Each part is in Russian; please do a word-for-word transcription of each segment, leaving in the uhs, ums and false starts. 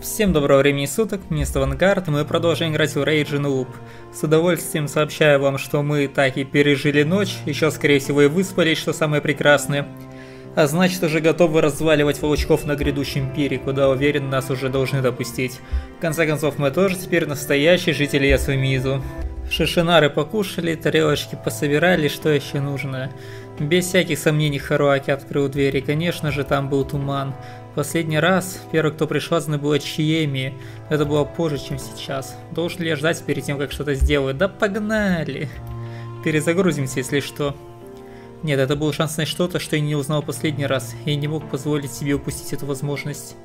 Всем доброго времени суток, меня зовут Авангард, мы продолжаем играть в Rage and Loop. С удовольствием сообщаю вам, что мы так и пережили ночь, еще скорее всего и выспались, что самое прекрасное. А значит, уже готовы разваливать волчков на грядущем пире, куда, уверен, нас уже должны допустить. В конце концов, мы тоже теперь настоящие жители Ясумизу. Шишинары покушали, тарелочки пособирали, что еще нужно. Без всяких сомнений Харуаки открыл дверь, и, конечно же, там был туман. Последний раз, первый, кто пришел, была Чиеми. Это было позже, чем сейчас. Должен ли я ждать перед тем, как что-то сделаю? Да погнали! Перезагрузимся, если что. Нет, это был шанс на что-то, что я не узнал последний раз. Я не мог позволить себе упустить эту возможность.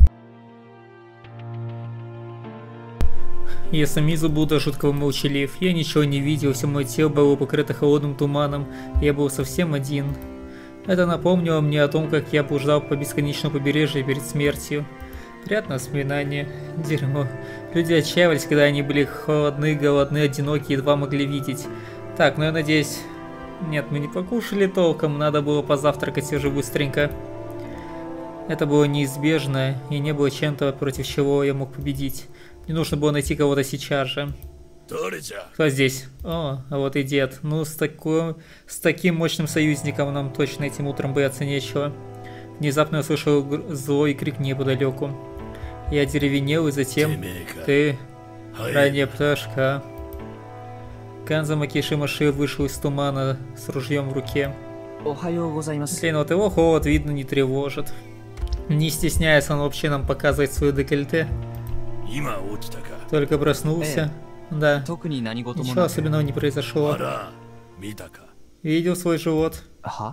Ясумизу был до жуткого молчалив. Я ничего не видел, все мое тело было покрыто холодным туманом. Я был совсем один. Это напомнило мне о том, как я блуждал по бесконечному побережью перед смертью. Приятное воспоминание. Дерьмо. Люди отчаивались, когда они были холодны, голодны, одиноки, едва могли видеть. Так, ну я надеюсь... Нет, мы не покушали толком, надо было позавтракать уже быстренько. Это было неизбежно, и не было чем-то, против чего я мог победить. Мне нужно было найти кого-то сейчас же. Кто здесь? О, а вот и дед. Ну, с, такой, с таким мощным союзником нам точно этим утром бояться нечего. Внезапно я услышал злой крик неподалеку. Я деревенел, и затем... Ты... Ранняя пташка. Канза Макишимаши вышел из тумана с ружьем в руке. Блин, вот его холод, видно, не тревожит. Не стесняясь, он вообще нам показывает свою декольте. Только проснулся. Да, ничего особенного не произошло. Видел свой живот? А?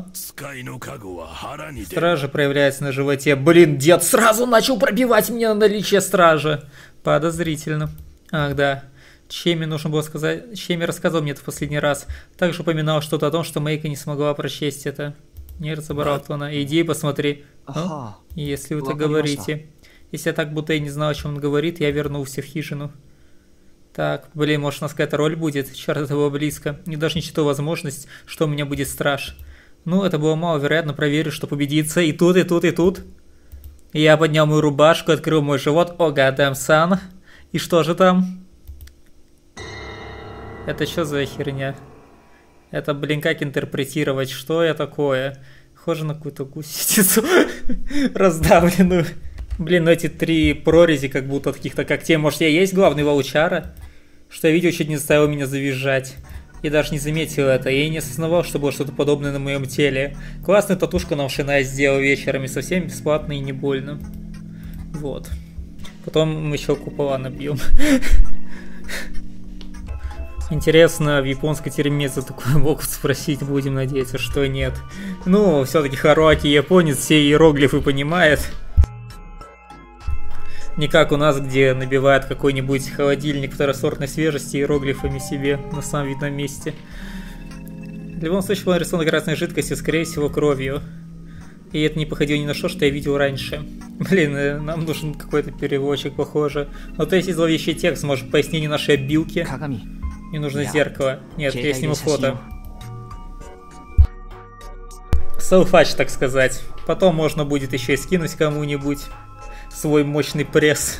Стража проявляется на животе. Блин, дед сразу начал пробивать мне на наличие стража. Подозрительно. Ах, да. Чеми нужно было сказать... Чеми рассказывал мне это в последний раз. Также упоминал что-то о том, что Мейка не смогла прочесть это. Не разобрал, кто она. Иди и посмотри. Ага. Если вы так говорите. Если я так будто и не знал, о чем он говорит, я вернулся в хижину. Так, блин, может у нас какая-то роль будет? Черт, это было близко. Не даже не считаю возможность, что у меня будет страж. Ну, это было маловероятно, проверю, что победится. И тут, и тут, и тут. Я поднял мою рубашку, открыл мой живот. О, гадам сан. И что же там? Это что за херня? Это, блин, как интерпретировать? Что я такое? Похоже на какую-то гусеницу раздавленную. Блин, ну эти три прорези как будто от каких-то когтей. Может, я есть главный волчара? Что я видел, чуть не заставил меня завизжать. Я даже не заметил это. Я и не осознавал, что было что-то подобное на моем теле. Классную татушку на уши я сделал вечером. И совсем бесплатно и не больно. Вот. Потом мы еще купола набьем. Интересно, в японской тюрьме за такое могут спросить, будем надеяться, что нет. Ну, все-таки Харуаки японец, все иероглифы понимает. Не как у нас, где набивают какой-нибудь холодильник второсортной свежести иероглифами себе на самом видном месте. В любом случае, была нарисована красной жидкостью, скорее всего, кровью. И это не походило ни на что, что я видел раньше. Блин, нам нужен какой-то переводчик, похоже. Вот если зловещий текст, может, пояснение нашей обилки. Мне нужно зеркало. Нет, я сниму фото. Селфач, так сказать. Потом можно будет еще и скинуть кому-нибудь свой мощный пресс.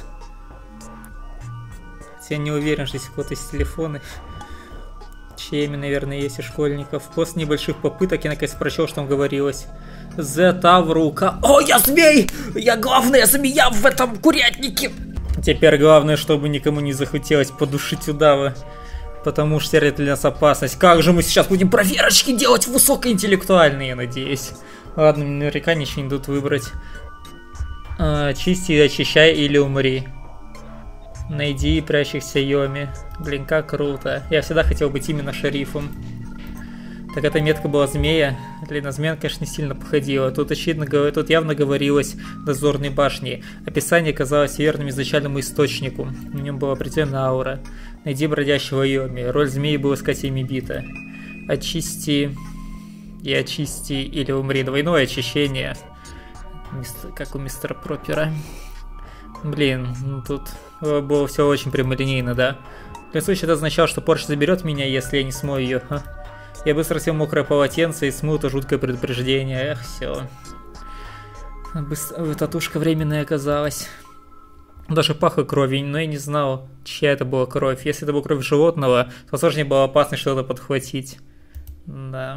Я не уверен, что есть у кого-то есть телефоны. Чеми, наверное, есть у школьников. После небольших попыток я наконец прочел, что там говорилось. Зетаврука. О, я змей! Я главная змея в этом курятнике! Теперь главное, чтобы никому не захотелось подушить удава. Потому что это для нас опасность. Как же мы сейчас будем проверочки делать высокоинтеллектуальные, я надеюсь. Ладно, наверняка ничего не дадут выбрать. А, чисти и очищай или умри. Найди прячущихся Йоми. Блин, как круто. Я всегда хотел быть именно шерифом. Так эта метка была змея. Блин, на змея, конечно, не сильно походила. Тут, очевидно, тут явно говорилось дозорной башни. Описание казалось верным изначальному источнику. В нем была определенная аура. Найди бродящего Йоми. Роль змеи была искать Эмибита. Очисти и очисти или умри. Двойное очищение. Как у мистера Пропера. Блин, ну тут было все очень прямолинейно, да? В любом случае, это означало, что Порш заберет меня, если я не смою ее. А? Я быстро сел мокрое полотенце и смыл это жуткое предупреждение. Эх, все. Быстро... Татушка временная оказалась. Даже пахло кровью, но я не знал, чья это была кровь. Если это была кровь животного, то, возможно, не было опасно что-то подхватить. Да.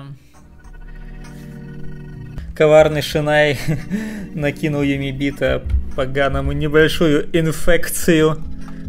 Коварный Шинай накинул Юмибита поганому небольшую инфекцию.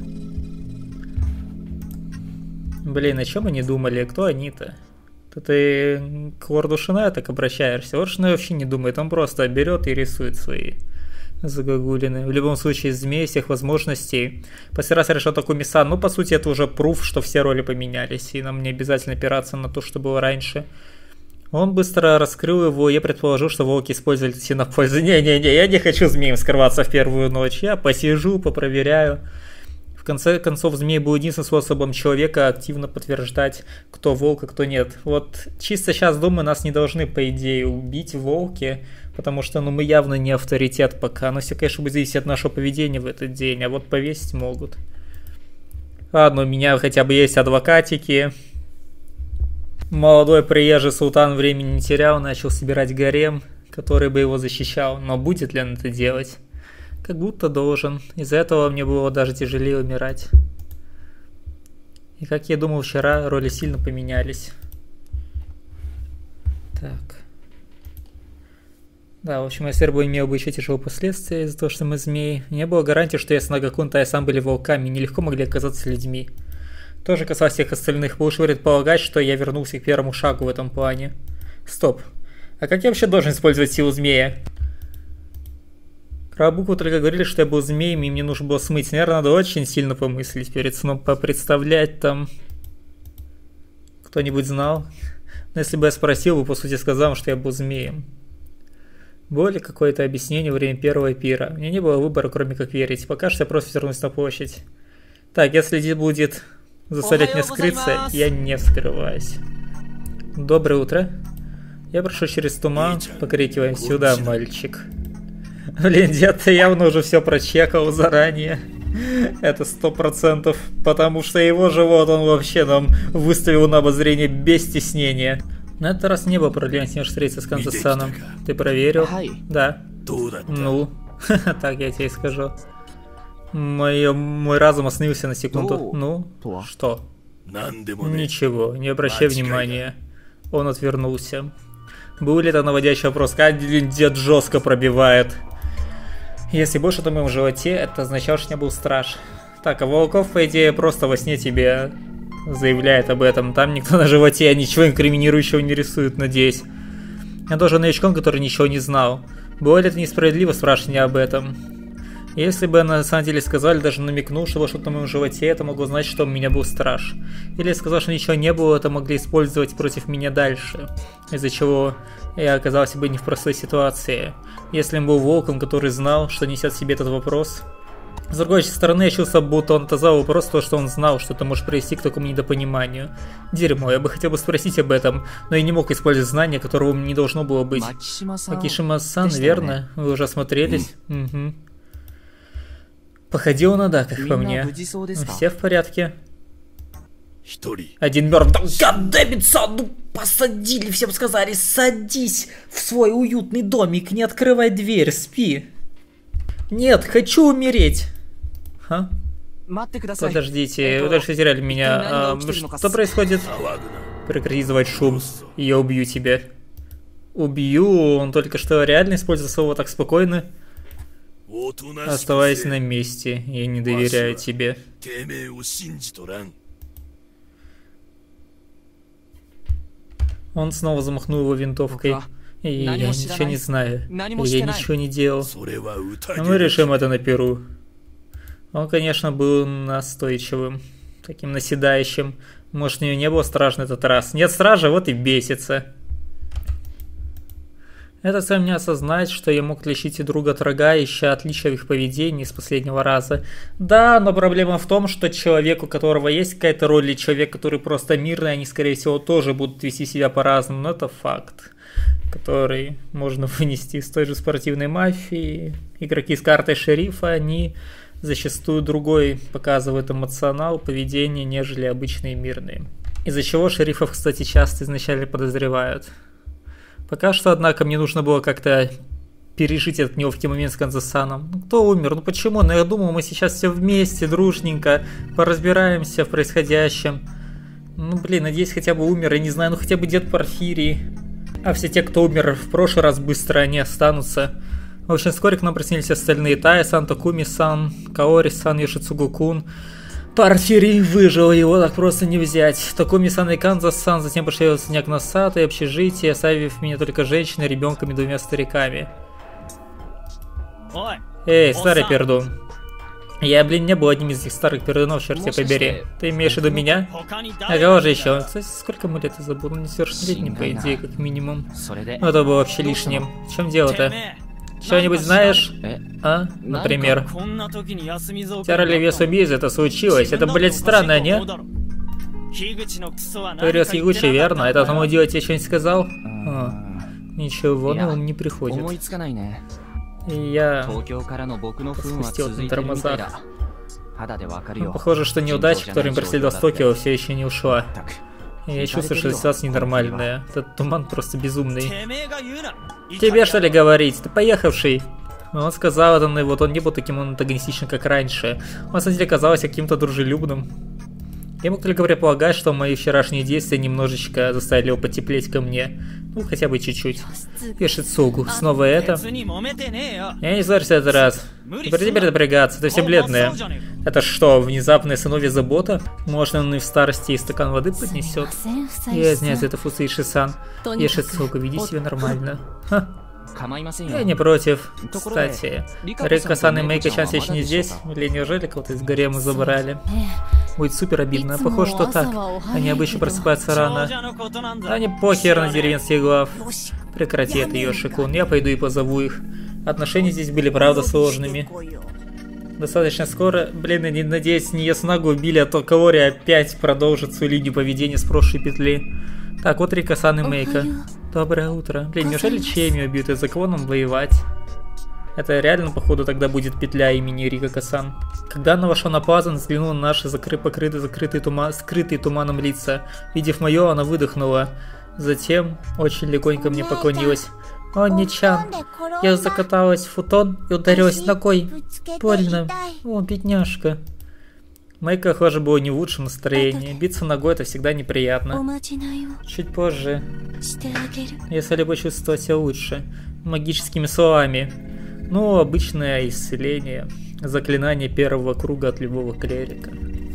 Блин, о чем они думали? Кто они-то? То ты к лорду Шинаю так обращаешься? Лорд Шинай вообще не думает, он просто берет и рисует свои загогулины. В любом случае, змей всех возможностей. После раз решил Такуми-сан, ну, по сути, это уже пруф, что все роли поменялись, и нам не обязательно опираться на то, что было раньше. Он быстро раскрыл его, и я предположил, что волки использовали синопользу. Не-не-не, я не хочу змеем скрываться в первую ночь. Я посижу, попроверяю. В конце концов, змей был единственным способом человека активно подтверждать, кто волк, а кто нет. Вот чисто сейчас, думаю, нас не должны, по идее, убить волки, потому что, ну, мы явно не авторитет пока. Но все, конечно, будет зависеть от нашего поведения в этот день, а вот повесить могут. Ладно, у меня хотя бы есть адвокатики. Молодой приезжий султан времени не терял, начал собирать гарем, который бы его защищал. Но будет ли он это делать? Как будто должен. Из-за этого мне было даже тяжелее умирать. И как я думал вчера, роли сильно поменялись. Так. Да, в общем, я сербо имел бы еще тяжелые последствия из-за того, что мы змеи. Не было гарантии, что я с Нагакун Тай-сан были волками, нелегко могли оказаться людьми. Тоже касалось всех остальных. Лучше предполагать, что я вернулся к первому шагу в этом плане. Стоп. А как я вообще должен использовать силу змея? Крабуку только говорили, что я был змеем, и мне нужно было смыть. Наверное, надо очень сильно помыслить перед сном, попредставлять там. Кто-нибудь знал? Но если бы я спросил, бы по сути сказал, что я был змеем. Было ли какое-то объяснение во время первого пира? У меня не было выбора, кроме как верить. Пока что я просто вернусь на площадь. Так, если здесь будет заставлять меня скрыться, я не вскрываюсь. Доброе утро. Я прошу через туман, покрикиваем сюда, мальчик. Блин, дед-то явно уже все прочекал заранее. Это сто процентов. Потому что его живот он вообще нам выставил на обозрение без стеснения. На этот раз не было проблем с ним встретиться с Канзасаном. Ты проверил? Да. Ну, так я тебе и скажу. Мой, мой разум остановился на секунду. Ну, что? Ничего, не обращай внимания. Он отвернулся. Был ли это наводящий вопрос? Один дед жестко пробивает. Если больше на моем животе, это означало, что у меня был страж. Так, а волков, по идее, просто во сне тебе заявляет об этом. Там никто на животе ничего инкриминирующего не рисует, надеюсь. Я тоже новичком, который ничего не знал. Было ли это несправедливо, спрашивать меня об этом? Если бы на самом деле сказали, даже намекнул, что было что-то на моем животе, это могло значить, что у меня был страж. Или сказал, что ничего не было, это могли использовать против меня дальше. Из-за чего я оказался бы не в простой ситуации. Если он был волком, который знал, что несет в себе этот вопрос. С другой стороны, я чувствовал, будто он отозвал вопрос, то, что он знал, что это может привести к такому недопониманию. Дерьмо, я бы хотел бы спросить об этом, но я не мог использовать знания, которого не должно было быть. Макишима-сан, верно? Вы уже осмотрелись? Угу. Походило на да, как по мне. Все в порядке? Один мертв. Гаддемит-сан, ну посадили, всем сказали, садись в свой уютный домик, не открывай дверь, спи. Нет, хочу умереть. Ха? Подождите, вы даже потеряли меня. А, что происходит? Прекрати издавать шум, я убью тебя. Убью? Он только что реально использовал слово так спокойно. Оставайся на месте, я не доверяю тебе. Он снова замахнул его винтовкой. И я ничего не знаю. Я ничего не делал. Но мы решим это на перу. Он, конечно, был настойчивым. Таким наседающим. Может, у него не было стража на этот раз. Нет стража, вот и бесится. Это сам мне осознать, что я мог лечить и друга от врага, ища отличия в их поведении с последнего раза. Да, но проблема в том, что человек, у которого есть какая-то роль, или человек, который просто мирный, они, скорее всего, тоже будут вести себя по-разному. Но это факт, который можно вынести из той же спортивной мафии. Игроки с картой шерифа, они зачастую другой показывают эмоционал, поведение, нежели обычные мирные. Из-за чего шерифов, кстати, часто изначально подозревают. Пока что, однако, мне нужно было как-то пережить этот неловкий момент с Канзасаном. Ну, кто умер? Ну почему? Ну я думал, мы сейчас все вместе, дружненько, поразбираемся в происходящем. Ну блин, надеюсь, хотя бы умер, я не знаю, ну хотя бы дед Порфирий. А все те, кто умер в прошлый раз, быстро они останутся. В общем, вскоре к нам приснились остальные. Тая-сан, Такуми-сан, Каори-сан, Йошицугу-кун. Порфирий выжил, его так просто не взять. Такуми-сан и Канзас-сан затем пошли в снег на сад и общежитие, оставив меня только женщиной, ребенком и двумя стариками. Эй, старый пердун. Я, блин, не был одним из этих старых пердунов, черт тебя побери. Ты имеешь в виду меня? А кого же еще? Кстати, сколько мы лет я забыл? Ну, несовершеннолетним, по идее, как минимум. Но это было вообще лишним. В чем дело-то? Что-нибудь знаешь? А? Например. Террали убийц, это случилось. Это, блядь, странно, не? Говорил с Хигучи, верно? Это тому дело тебе что-нибудь сказал? А, ничего, на ум не приходит. И я спустил на тормозах. Ну, похоже, что неудача, которая преследовал с Токио, все еще не ушла. И я чувствую, что ситуация ненормальная. Этот туман просто безумный. Тебе что ли говорить? Ты поехавший. Он сказал это, но вот он не был таким антагонистичным, как раньше. Он, на самом деле, казался каким-то дружелюбным. Я мог только полагать, что мои вчерашние действия немножечко заставили его потеплеть ко мне. Ну, хотя бы чуть-чуть. Йошицугу, снова это? Я не знаю, что это раз. Теперь теперь напрягаться, ты все бледная. Это что, внезапная сыновья забота? Может, он и в старости и стакан воды поднесет? Я извиняюсь, это Фуцуиши-сан. Йошицугу, веди себя нормально. Ха. Я не против. Кстати, Рика-сан и Мейка-чан еще не здесь? Или неужели кого-то из гарема забрали? Будет супер обидно. Похоже, что так. Они обычно просыпаются рано. Они похер на деревенских глав. Прекрати это, Йоши-кун. Я пойду и позову их. Отношения здесь были, правда, сложными. Достаточно скоро. Блин, я не надеюсь, не Яснагу убили, а то Каори опять продолжит свою линию поведения с прошлой петли. Так, вот Рика-сан и Мейка. Доброе утро. Блин, неужели Чейми убьют? Из-за кого нам воевать? Это реально, походу, тогда будет петля имени Рика-сан. Когда она вошла на плазу, взглянула на наши закры... покрытые, закрытые тума... скрытые туманом лица. Видев мое, она выдохнула. Затем очень легонько мне поклонилась. О, Ничан. Я закаталась в футон и ударилась ногой. Больно. О, бедняжка. Майка, похоже, было не в лучшем настроении. Биться ногой — это всегда неприятно. Чуть позже, если бы почувствовать себя лучше. Магическими словами. Ну, обычное исцеление. Заклинание первого круга от любого клерика.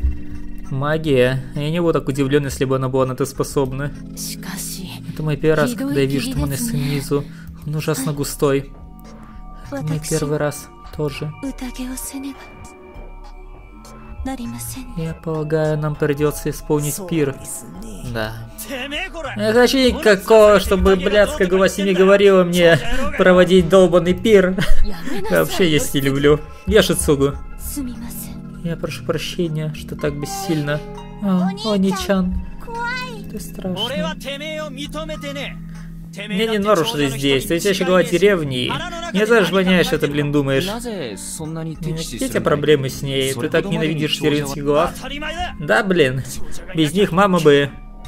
Магия. Я не был так удивлен, если бы она была на это способна. Это мой первый раз, когда я вижу туман снизу. Он ужасно густой. Это мой первый раз тоже. Я полагаю, нам придется исполнить пир. Да. Я хочу никакого, чтобы блядская голова семьи говорила мне проводить долбанный пир. Я вообще есть не люблю. Йошицугу. Я прошу прощения, что так бессильно. О, Они-чан. Ты страшный. Мне не норм, что ты здесь. Ты все еще глава деревни. Не знаешь, воняешь, что ты, блин, думаешь. Какие у тебя проблемы с ней? Ты так ненавидишь деревенских глав? Да, блин. Без них мама бы...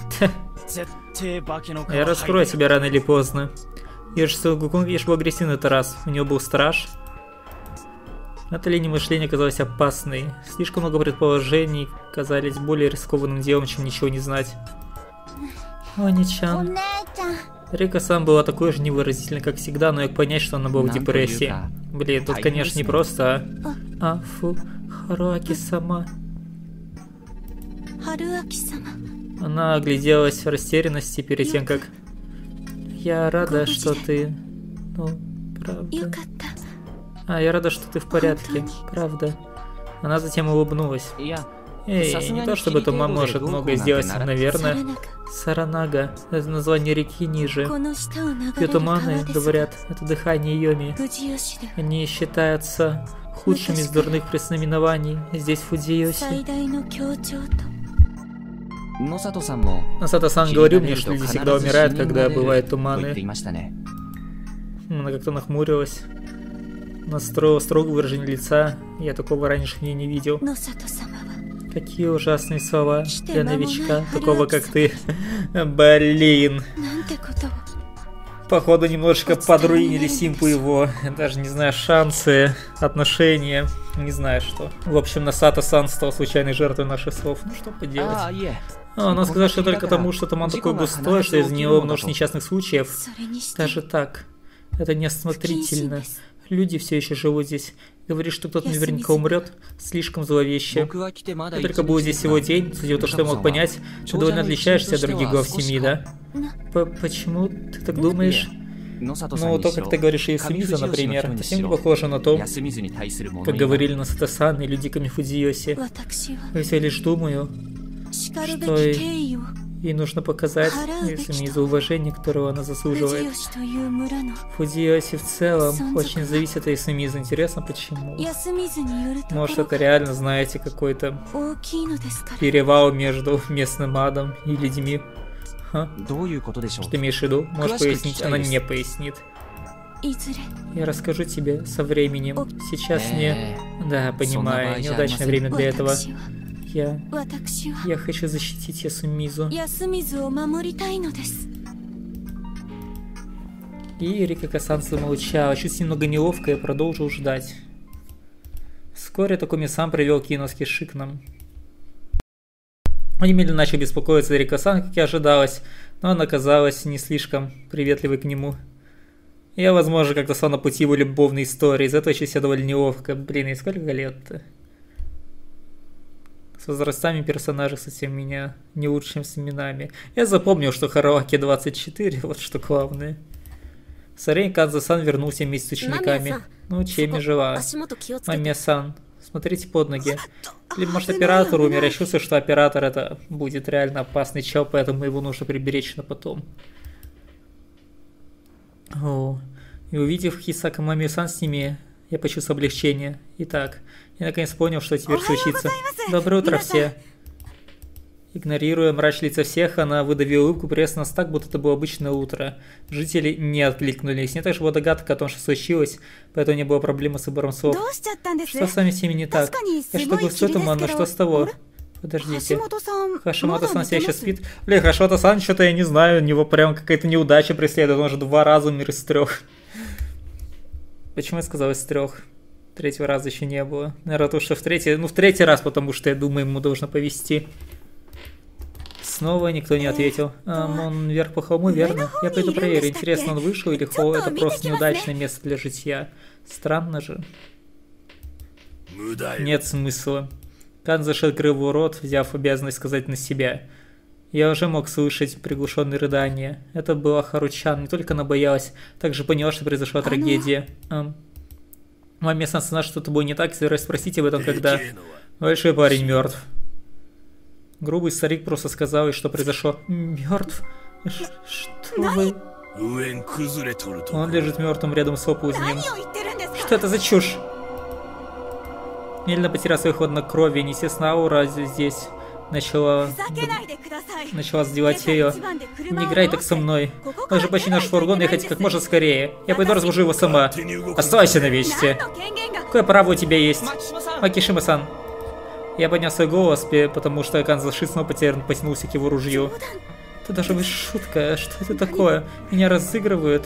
Я раскрою тебя рано или поздно. Йошицугу-кун, видишь, был агрессивен этот раз. У него был страж. Эта линия мышления казалась опасной. Слишком много предположений казались более рискованным делом, чем ничего не знать. О, Ничан. Рика-сан была такой же невыразительной, как всегда, но я понять, что она была в депрессии. Блин, тут, конечно, не просто, а... А, фу, Харуаки-сама. Она огляделась в растерянности перед тем, как... Я рада, что ты... Ну, правда... А, я рада, что ты в порядке, правда. Она затем улыбнулась. Эй, не то чтобы Тума может многое сделать, наверное. Саранага, это название реки ниже. Ее туманы, говорят, это дыхание Йоми. Они считаются худшими из дурных предзнаменований здесь, в Фудзиёси. Носато-сан говорил мне, что люди всегда умирают, когда бывают туманы. Она как-то нахмурилась. Настроила строгое выражение лица. Я такого раньше мне не видел. Какие ужасные слова для новичка, такого как ты. Блин. Походу, немножечко подруинили Симпу его, даже не знаю, шансы, отношения, не знаю что. В общем, Насато-сан стал случайной жертвой наших слов. Ну что поделать. А, она сказала, что только потому, что туман такой густой, что из него множество несчастных случаев. Даже так. Это неосмотрительно. Люди все еще живут здесь. Говорит, что кто-то наверняка умрет. Слишком зловеще. Я только был здесь всего день, судя по тому, что я мог понять, ты довольно отличаешься от других глав семьи, да? П Почему ты так думаешь? Ну, то, как ты говоришь, и Сумизу, например, совсем не похоже на то, как говорили Насато-сан или люди Камифудзиоси. Я все лишь думаю, что ей, ей нужно показать Сумизу уважение, которого она заслуживает. Фудзиоси в целом очень зависит от Сумизу. Интересно, почему? Может, это реально, знаете, какой-то перевал между местным адом и людьми? Ха? Что ты имеешь в виду? Можешь пояснить? Она не пояснит. Я расскажу тебе со временем. Сейчас не... Да, понимаю, неудачное время для этого. Я... Я хочу защитить Ясумизу. И Рикако-сан замолчала. Чуть немного неловко и продолжил ждать. Вскоре Такуми-сан привел Киноски с Шикном. Он немедленно начал беспокоиться за Рикако-сан, как и ожидалось, но она оказалась не слишком приветливой к нему. Я, возможно, как-то стал на пути его любовной истории, из-за этого еще себя довольно неловко. Блин, и сколько лет-то? С возрастами персонажей совсем меня не лучше, чем с именами. Я запомнил, что Харуаки двадцать четыре, вот что главное. Сарей Канзо-сан вернулся вместе с учениками. Ну, чем и жила. Мамия-сан, смотрите под ноги. Либо, может, оператор умер. Я чувствую, что оператор это будет реально опасный чел, поэтому его нужно приберечь на потом. О, и увидев Хисака Мамию-сан с ними, я почувствовал облегчение. Итак, я наконец понял, что теперь случится. Доброе утро все. Игнорируя мрачные лица всех, она выдавила улыбку, приветствовала нас так, будто это было обычное утро. Жители не откликнулись. Мне также была догадка о том, что случилось, поэтому не было проблемы с выбором слов. Что с вами всеми не так? Я что густой туман, но что с того? Подождите. Хашимото-сан все еще спит? Бля, Хашимото-сан, что-то я не знаю, у него прям какая-то неудача преследует, он уже два раза умер из трех. Почему я сказал из трех? Третьего раза еще не было. Наверное, то, что в третий, ну в третий раз, потому что я думаю, ему должно повезти. Снова никто не ответил. А, он вверх по холму, верно? Я пойду проверю. Интересно, он вышел или холм это просто неудачное место для житья? Странно же. Нет смысла. Канзо открыл рот, взяв обязанность сказать на себя. Я уже мог слышать приглушенные рыдания. Это была Харучан. Не только она боялась, также поняла, что произошла трагедия. А, Маме знала, что это было не так, если спросить об этом, когда большой парень мертв. Грубый старик просто сказал ей, что произошло. Мертв? Что вы? Он лежит мертвым рядом с оползнем. Что это за чушь? Медленно потеряв свой ход на крови, неестественная аура здесь начала... начала сдевать ее. Не играй так со мной. Он же почти наш фургон, ехать как можно скорее. Я пойду разбужу его сама. Оставайся на месте. Какое право у тебя есть? Макишима-сан. Я поднял свой голос, потому что Канзо-ши снова потерян потянулся к его ружью. Это даже быть шутка. Что это такое? Меня разыгрывают.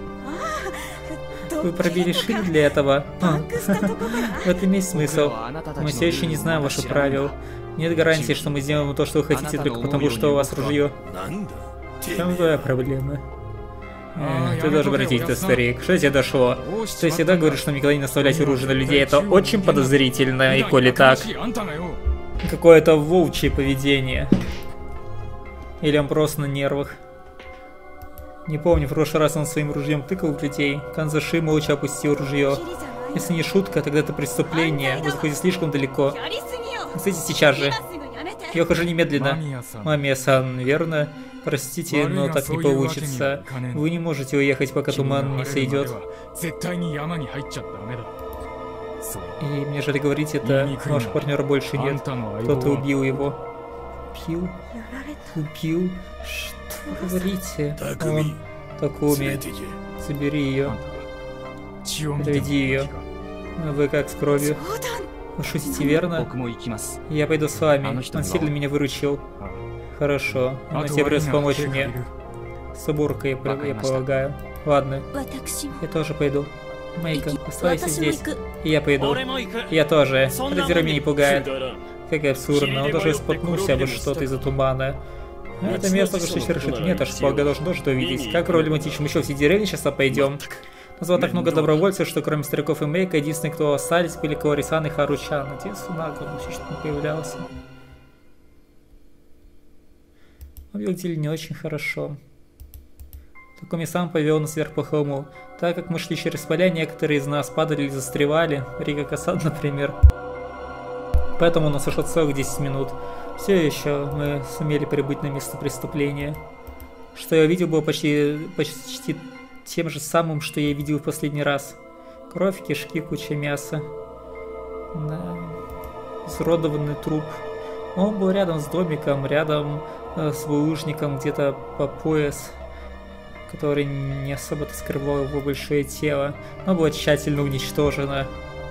Вы пробили шины для этого? А. В этом есть смысл. Мы все еще не знаем ваших правил. Нет гарантии, что мы сделаем то, что вы хотите, только потому, что у вас ружье. В чем твоя проблема? Э, ты должен обратить, ты старик. Что тебе дошло? Ты всегда говоришь, что никогда не наставлять оружие на людей. Это очень подозрительно, и коли так. Какое-то волчье поведение. Или он просто на нервах. Не помню, в прошлый раз он своим ружьем тыкал в людей. Канзо-ши молча опустил ружье. Если не шутка, тогда это преступление. Вы заходите слишком далеко. Кстати, сейчас же. Я ухожу немедленно. Мамия-сан, верно? Простите, но так не получится. Вы не можете уехать, пока туман не сойдет. И мне жаль говорить это, но вашего партнера больше нет. Кто-то убил его. Убил? Убил? Что вы говорите? Он... Такуми. Забери ее. Доведи ее. Вы как с кровью? Вы шутите, верно? Я пойду с вами. Он сильно меня выручил. Хорошо. Но тебе придется помочь мне. С уборкой, я, я полагаю. Ладно, я тоже пойду. Мейка, оставайся здесь. И я пойду. Я тоже. Разеру меня не пугает. Как абсурдно, он даже споткнулся обо что-то из-за тумана. Это место, что совершит нет, аж Бога должен тоже увидеть. Как романтично, мы еще все деревни сейчас пойдем. Назвал так много добровольцев, что кроме стариков и Мейка, единственные, кто остались, были Каори-сан и Хару-чан. Отец Сунако, вообще что-то не появлялся. Он выглядели не очень хорошо. Такоми-сан повел нас вверх по холму. Так как мы шли через поля, некоторые из нас падали или застревали. Рига-касан, например. Поэтому у нас ушло целых десять минут. Все еще мы сумели прибыть на место преступления. Что я видел, было почти, почти тем же самым, что я видел в последний раз. Кровь, кишки, куча мяса. Да. Изуродованный труп. Он был рядом с домиком, рядом э, с булыжником, где-то по пояс, который не особо-то скрывал его большое тело, но было тщательно уничтожено.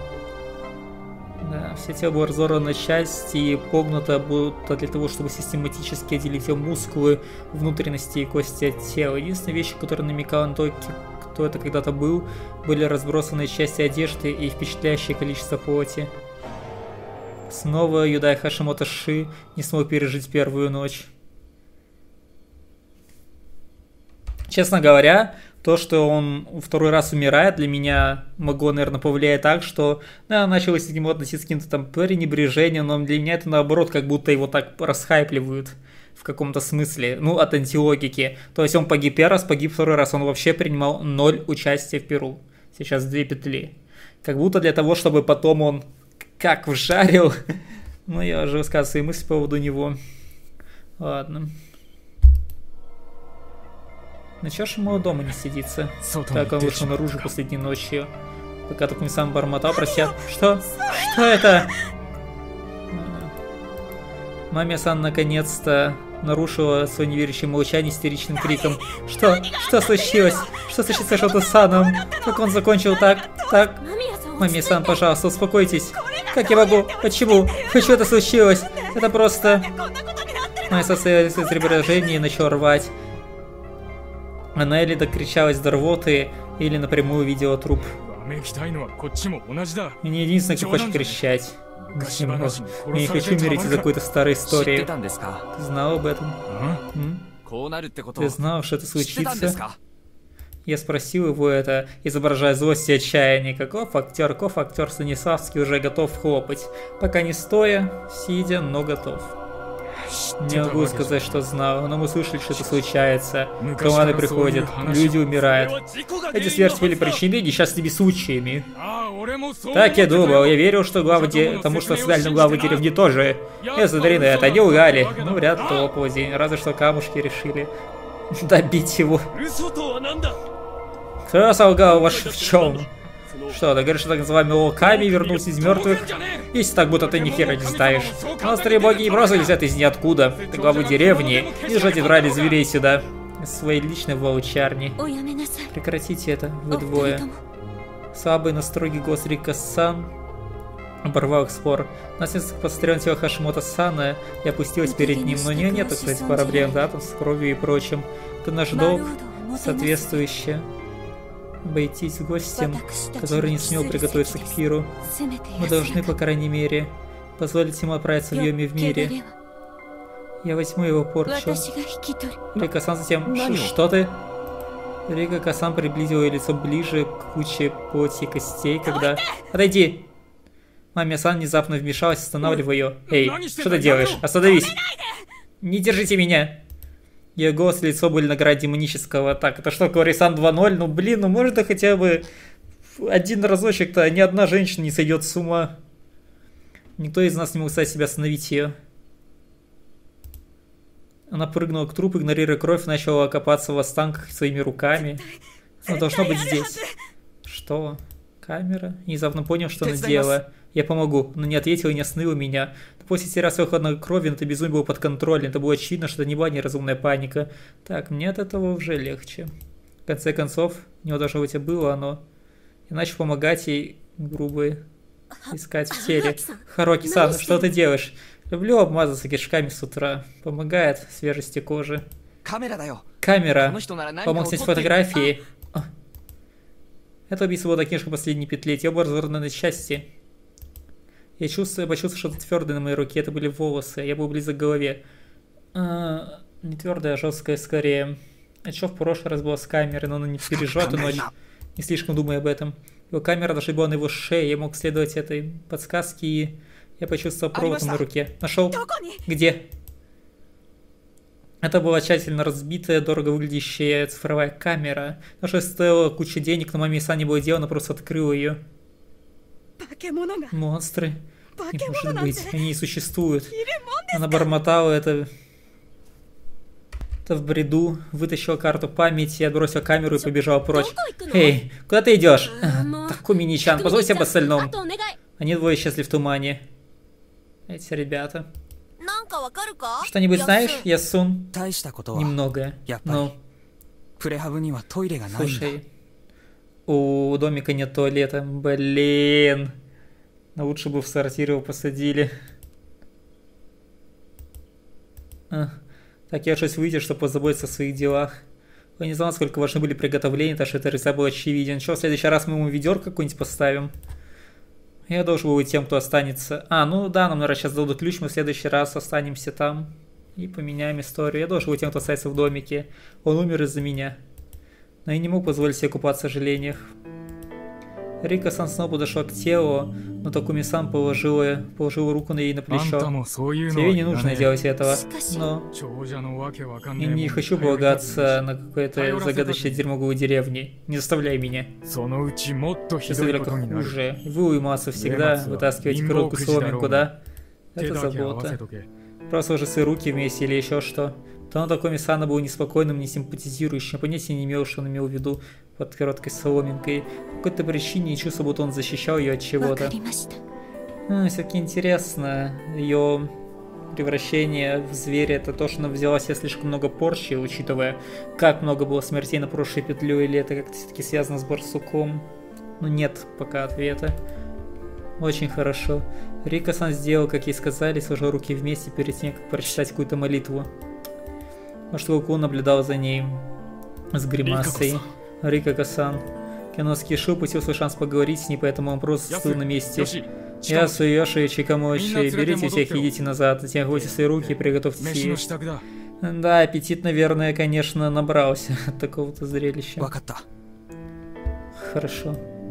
Да, все тело было разорвано на части и погнуто будто для того, чтобы систематически отделить все мускулы, внутренности и кости от тела. Единственная вещь, которая намекала на то, кто это когда-то был, были разбросанные части одежды и впечатляющее количество плоти. Снова Юдай Хашимото Ши не смог пережить первую ночь. Честно говоря, то, что он второй раз умирает, для меня могло, наверное, повлиять так, что да, началось к нему относиться с каким-то там пренебрежением, но для меня это наоборот, как будто его так расхайпливают в каком-то смысле, ну, от антилогики. То есть он погиб первый раз, погиб второй раз, он вообще принимал ноль участия в Перу. Сейчас две петли. Как будто для того, чтобы потом он как вжарил. Ну, я уже высказал свои мысли по поводу него. Ладно. Ну чё ж ему дома не сидится? Так он вышел наружу последней ночью. Пока только не сам бормотал, просят. Что? Что это? Мамия-сан наконец-то нарушила свое неверящее молчание истеричным криком. Что? Что случилось? Что случилось с Шото-саном? Как он закончил так? Так? Мамия-сан, пожалуйста, успокойтесь. Как я могу? Почему? Почему это случилось? Это просто... Моя состоялась из раздражения и начала рвать. Она или докричалась до рвоты, или напрямую видела труп. Я не единственный, кто хочет кричать. Я не хочу умереть из-за какой-то старой истории. Ты знал об этом? М? Ты знал, что это случится? Я спросил его это, изображая злость и отчаяние. Каков актер, каков актер Станиславский уже готов хлопать. Пока не стоя, сидя, но готов. Не могу сказать, что знал, но мы слышали, что это случается. Команды приходят, люди умирают. Эти смерти были причиной несчастными случаями. Так я думал, я верил, что главы де... тому, что сказали главы деревни тоже. Я смотри на это, они лгали. Ну, вряд ли толпой, разве что камушки решили добить его. Кто солгал ваш в чем? Что, ты говоришь, что так называемыми волками вернулся из мертвых? Если так, будто ты ни хера не знаешь. Монстры и боги не просто взяты из ниоткуда. Ты главы деревни, и же отодрали зверей сюда. Из своей личной волчарни. Прекратите это, вы двое. Слабый, но строгий голос Рика-сан оборвал их спор. Нас несколько посмотрел на тело Хашимото-сана и опустилась перед ним. Но у нее нет, кстати, проблем, да, там с кровью и прочим. Это наш долг, соответствующее. Обойтись гостем, который не смел приготовиться к пиру. Мы должны, по крайней мере, позволить ему отправиться в Йоми в мире. Я возьму его порчу. Рика-сан затем... Что ты? Рика-сан приблизил ее лицо ближе к куче плоти и костей, когда... Отойди! Мамия-сан внезапно вмешалась, останавливая ее. Эй, что ты делаешь? Остановись! Не держите меня! Ее голос и лицо были на грани демонического. Так, это что, Каори-сан два ноль? Ну блин, ну может да хотя бы один разочек-то ни одна женщина не сойдет с ума. Никто из нас не мог заставить себя остановить ее. Она прыгнула к трупу, игнорируя кровь, начала копаться в останках своими руками. Она должна быть здесь. Что? Камера? Внезапно понял, что она делала. Я помогу, но не ответила и не остановила меня. После стира своей хладнокровия это безумие было под контролем. Это было очевидно, что это не была неразумная паника. Так, мне от этого уже легче. В конце концов, у него должно быть и было оно. Я начал помогать ей, грубо искать в теле. Харуки-сан, что ты делаешь? Люблю обмазаться кишками с утра. Помогает свежести кожи. Камера. Помог снять фотографии. Это убийство было таким же, как в последней петле. Тело было разорвано на части. Я чувствую, почувствовал что-то твердое на моей руке. Это были волосы. Я был близок к голове. А, не твердое, а жесткое скорее. А что в прошлый раз было с камерой, но она не пережила эту ночь. Не слишком думая об этом. Его камера даже была на его шее. Я мог следовать этой подсказке, и я почувствовал провод на руке. Нашел? Где? Это была тщательно разбитая, дорого выглядящая цифровая камера. Наша стоила кучу денег, но маме и Сан не было дела, она просто открыла ее. Монстры. Не может быть, они не существуют. Она бормотала это... Это в бреду, вытащила карту памяти, отбросила камеру и побежала прочь. Эй, куда ты идешь? Такуми-нисан, позорься об остальном. Они двое исчезли в тумане. Эти ребята. Что-нибудь знаешь, Ясун? Немного. Ну. Слушай. У домика нет туалета. Блин. Но лучше бы в сортир его посадили. А. Так, я решусь выйти, чтобы позаботиться о своих делах. Я не знал, сколько важны были приготовления, так что это результат был очевиден. Что, в следующий раз мы ему ведерко какое-нибудь поставим? Я должен был быть тем, кто останется. А, ну да, нам, наверное, сейчас дадут ключ, мы в следующий раз останемся там. И поменяем историю. Я должен был тем, кто останется в домике. Он умер из-за меня. Но я не мог позволить себе купаться в сожалениях. Рика-сан снова подошла к телу, но Такуми-сан положила, положила руку на ей на плечо. Тебе не нужно делать этого, но я не хочу полагаться на какое-то загадочное дерьмо в деревне. Не заставляй меня. Сейчас далеко хуже. Вы, Уэмасу, всегда вытаскиваете короткую соломинку, да? Это забота. Просто уже свои руки вместе или еще что. То Такуми-сан был неспокойным, не симпатизирующим, понятия не имел, что он имел в виду под короткой соломинкой. По какой-то причине не чувствовал, будто он защищал ее от чего-то. А, все-таки интересно. Ее превращение в зверя, это то, что она взяла себе слишком много порчи, учитывая, как много было смертей на прошлой петлю, или это как-то все-таки связано с барсуком. Ну нет пока ответа. Очень хорошо. Рика-сан сделал, как ей сказали, сложил руки вместе перед тем, как прочитать какую-то молитву. Может, Луку наблюдал за ней с гримасой. Рика-сан. Киноский Шу упустил свой шанс поговорить с ней, поэтому он просто застыл на месте. Ясу, Йоши, Чикамочи, берите всех, идите назад, затем гвозди свои руки и приготовьте съесть. Да, аппетит, наверное, конечно, набрался от такого-то зрелища. Хорошо.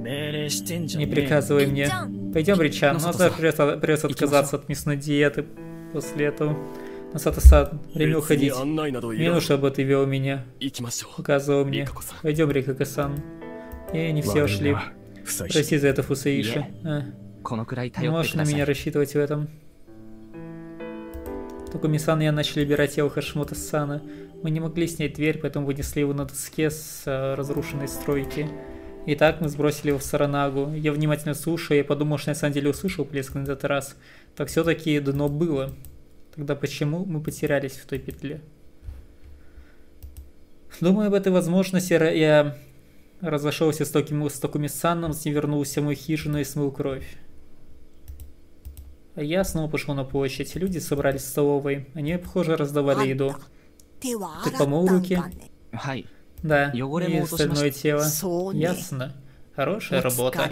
Не приказывай мне. Пойдем, Ричан, но завтра придется, придется отказаться от мясной диеты после этого. Насата-сан, время уходить. Мне нужно, чтобы ты вел меня. Указывал мне. Пойдем, Рика-сан. И не все ушли. Прости за это, Фусаиши. А. Не можешь на меня рассчитывать в этом. Такуми-сан и я начали убирать тело Хашимото-сана. Мы не могли снять дверь, поэтому вынесли его на доске с а, разрушенной стройки. Итак, мы сбросили его в Саранагу. Я внимательно слушал, я подумал, что на самом деле услышал плеск на этот раз. Так все-таки дно было. Тогда почему мы потерялись в той петле? Думаю, об этой возможности я разошелся с Такуми-саном, с ним вернулся в мою хижину и смыл кровь. А я снова пошел на площадь. Люди собрались в столовой. Они, похоже, раздавали еду. Ты помыл руки? Да, и остальное тело. Ясно. Хорошая работа.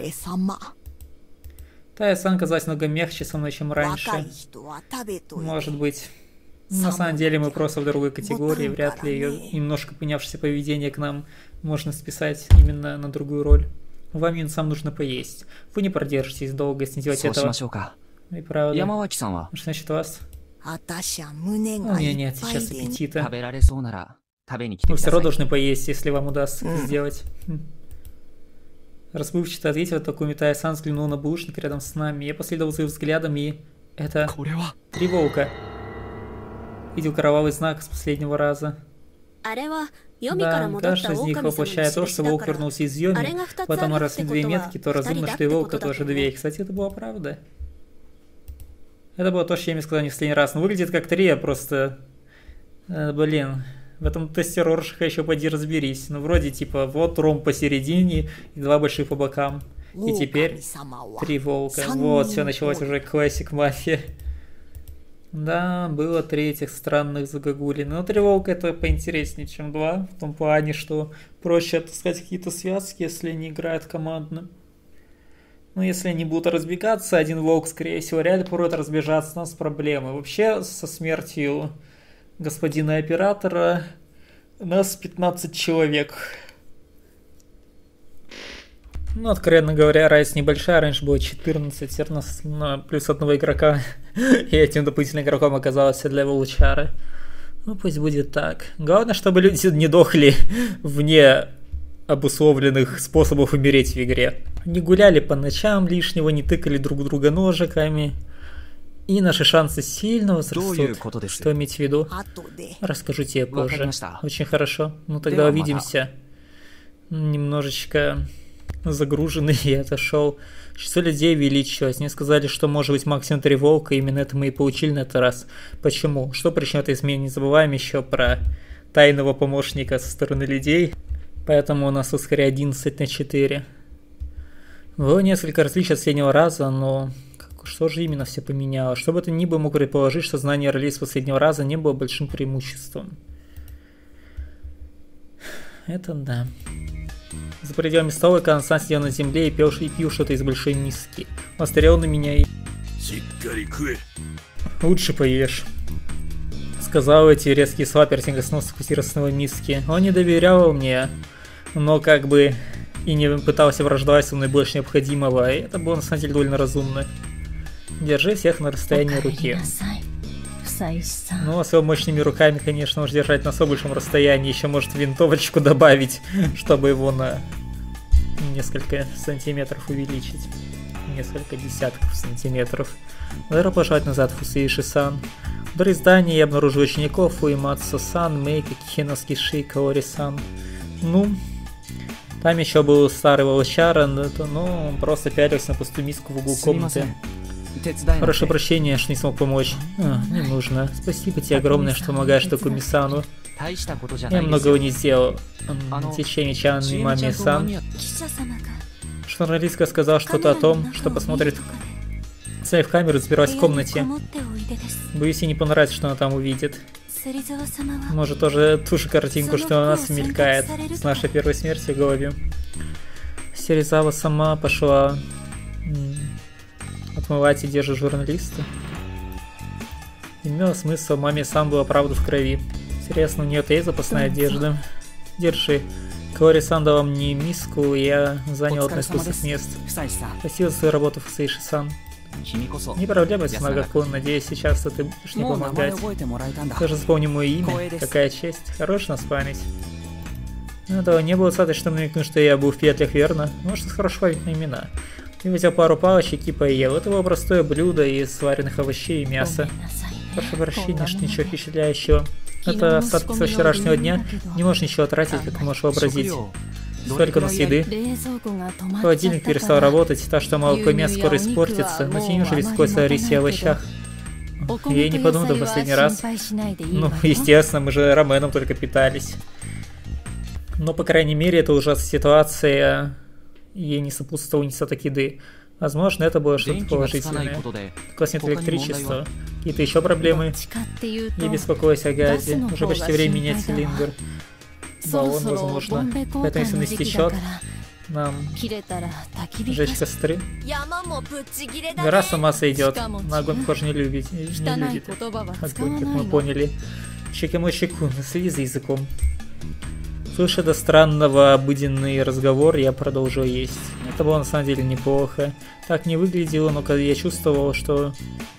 Тая-сан казалась много мягче со мной, чем раньше. Может быть. На самом деле мы просто в другой категории, вряд ли ее немножко понявшееся поведение к нам можно списать именно на другую роль. Вам, Юн-сан, нужно поесть. Вы не продержитесь долго, если не делать этого. И правда. Что значит вас? У меня нет сейчас аппетита. Вы все равно должны поесть, если вам удастся это сделать. Расплывчато ответил Такуми. Тая-сан взглянул на булочник рядом с нами. Я последовал за их взглядом, и... Это... Три волка. Видел кровавый знак с последнего раза. Да, каждый из них воплощает то, что волк вернулся из Йоми. Потом раз две метки, то разумно, что и волка тоже две. Кстати, это была правда. Это было то, что я им сказал не в последний раз. Но выглядит как три, а просто... Э, блин... В этом тесте Роршаха еще поди разберись. Ну, вроде, типа, вот ромб посередине и два больших по бокам. И теперь три волка. Вот, все началось уже классик мафия. Да, было три этих странных загогулин. Но три волка это поинтереснее, чем два. В том плане, что проще отыскать какие-то связки, если они играют командно. Ну, если они будут разбегаться, один волк, скорее всего, реально будет разбежаться, у нас проблемы. Вообще, со смертью господина оператора у нас пятнадцать человек. Ну, откровенно говоря, разница небольшая, раньше было четырнадцать, ну, плюс одного игрока, и этим дополнительным игроком оказался для волчара. Ну, пусть будет так. Главное, чтобы люди не дохли вне обусловленных способов умереть в игре. Не гуляли по ночам лишнего, не тыкали друг друга ножиками. И наши шансы сильно возрастут. Что иметь в виду? Расскажу тебе позже. Очень хорошо. Ну тогда увидимся. Немножечко загруженный я отошел. Число людей увеличилось. Мне сказали, что может быть максимум три волка. Именно это мы и получили на этот раз. Почему? Что причина этой измены? Не забываем еще про тайного помощника со стороны людей. Поэтому у нас тут скорее одиннадцать на четыре. Было несколько различий от последнего раза, но что же именно все поменяло? Что бы это ни было, мог предположить, что знание ролей с последнего раза не было большим преимуществом. Это да. За пределами стола Констант сидел на земле и пил, и пил что-то из большой миски. Он смотрел на меня и... Лучше поешь. Сказал эти резкие слова, перед тем, как снова сфокусироваться на миске. Он не доверял мне, но как бы и не пытался враждовать со мной больше необходимого, и это было на самом деле довольно разумно. Держи всех на расстоянии руки. Ну, а с его мощными руками, конечно, можно держать на особо большом расстоянии, еще может винтовочку добавить, чтобы его на несколько сантиметров увеличить. Несколько десятков сантиметров. Добро пожаловать назад, Фусейши-сан. Вдоль здания я обнаружил учеников Уэмацу-сан, Мейка, Кихиноски-ши, Каори-сан. Ну, там еще был старый волчара, но он просто пялился на пустую миску в углу комнаты. Прошу прощения, что не смог помочь. А, не нужно. Спасибо тебе огромное, что помогаешь Такуми-сану. Я многого не сделал. Течеми-чан и Мами-сан. Журналистка сказал что-то о том, что посмотрит в камеру, запираясь в комнате. Боюсь, ей не понравится, что она там увидит. Может, тоже ту же картинку, что у нас мелькает с нашей первой смертью в голове. Серизава сама пошла отмывать и держит журналиста. Имело смысл, маме сам была правда в крови. Интересно, у нее есть запасная одежда. Держи. Каори-сан дала мне миску, и я занял одно из пустых мест. Спасибо за свою работу, Фусейши-сан. Не проблема, Сунагакун, надеюсь, сейчас ты будешь мне помогать. Даже вспомни мое имя, какая честь, хорошая у нас память. Этого не было достаточно намекнуть, что я был в петлях, верно? Может, хорошо память на имена. Я взял пару палочек и поел. Это было простое блюдо из сваренных овощей и мяса. Прошу прощения, что ничего впечатляющего. Это остатки со вчерашнего дня, не можешь ничего тратить, как можешь вообразить. Сколько у нас еды? Холодильник перестал работать, так что молоко и мясо скоро испортится, но тень уже беспокоится о рисе и овощах. Я и не подумал до последний раз. Ну, естественно, мы же раменом только питались. Но, по крайней мере, эта ужасная ситуация ей не сопутствовала недостаток еды. Возможно, это было что-то положительное. У вас нет электричества. Какие-то еще проблемы? Не беспокойся о газе. Уже почти время менять цилиндр. Баллон, возможно. Поэтому, если он истечет, нам жечь костры. Гора сама сойдет. На огонь, похоже, не любит. Не любит. Огонь, как мы поняли. Чикамочи-кун, следи за языком. Слыша до странного обыденный разговор, я продолжил есть. Это было на самом деле неплохо. Так не выглядело, но когда я чувствовал, что...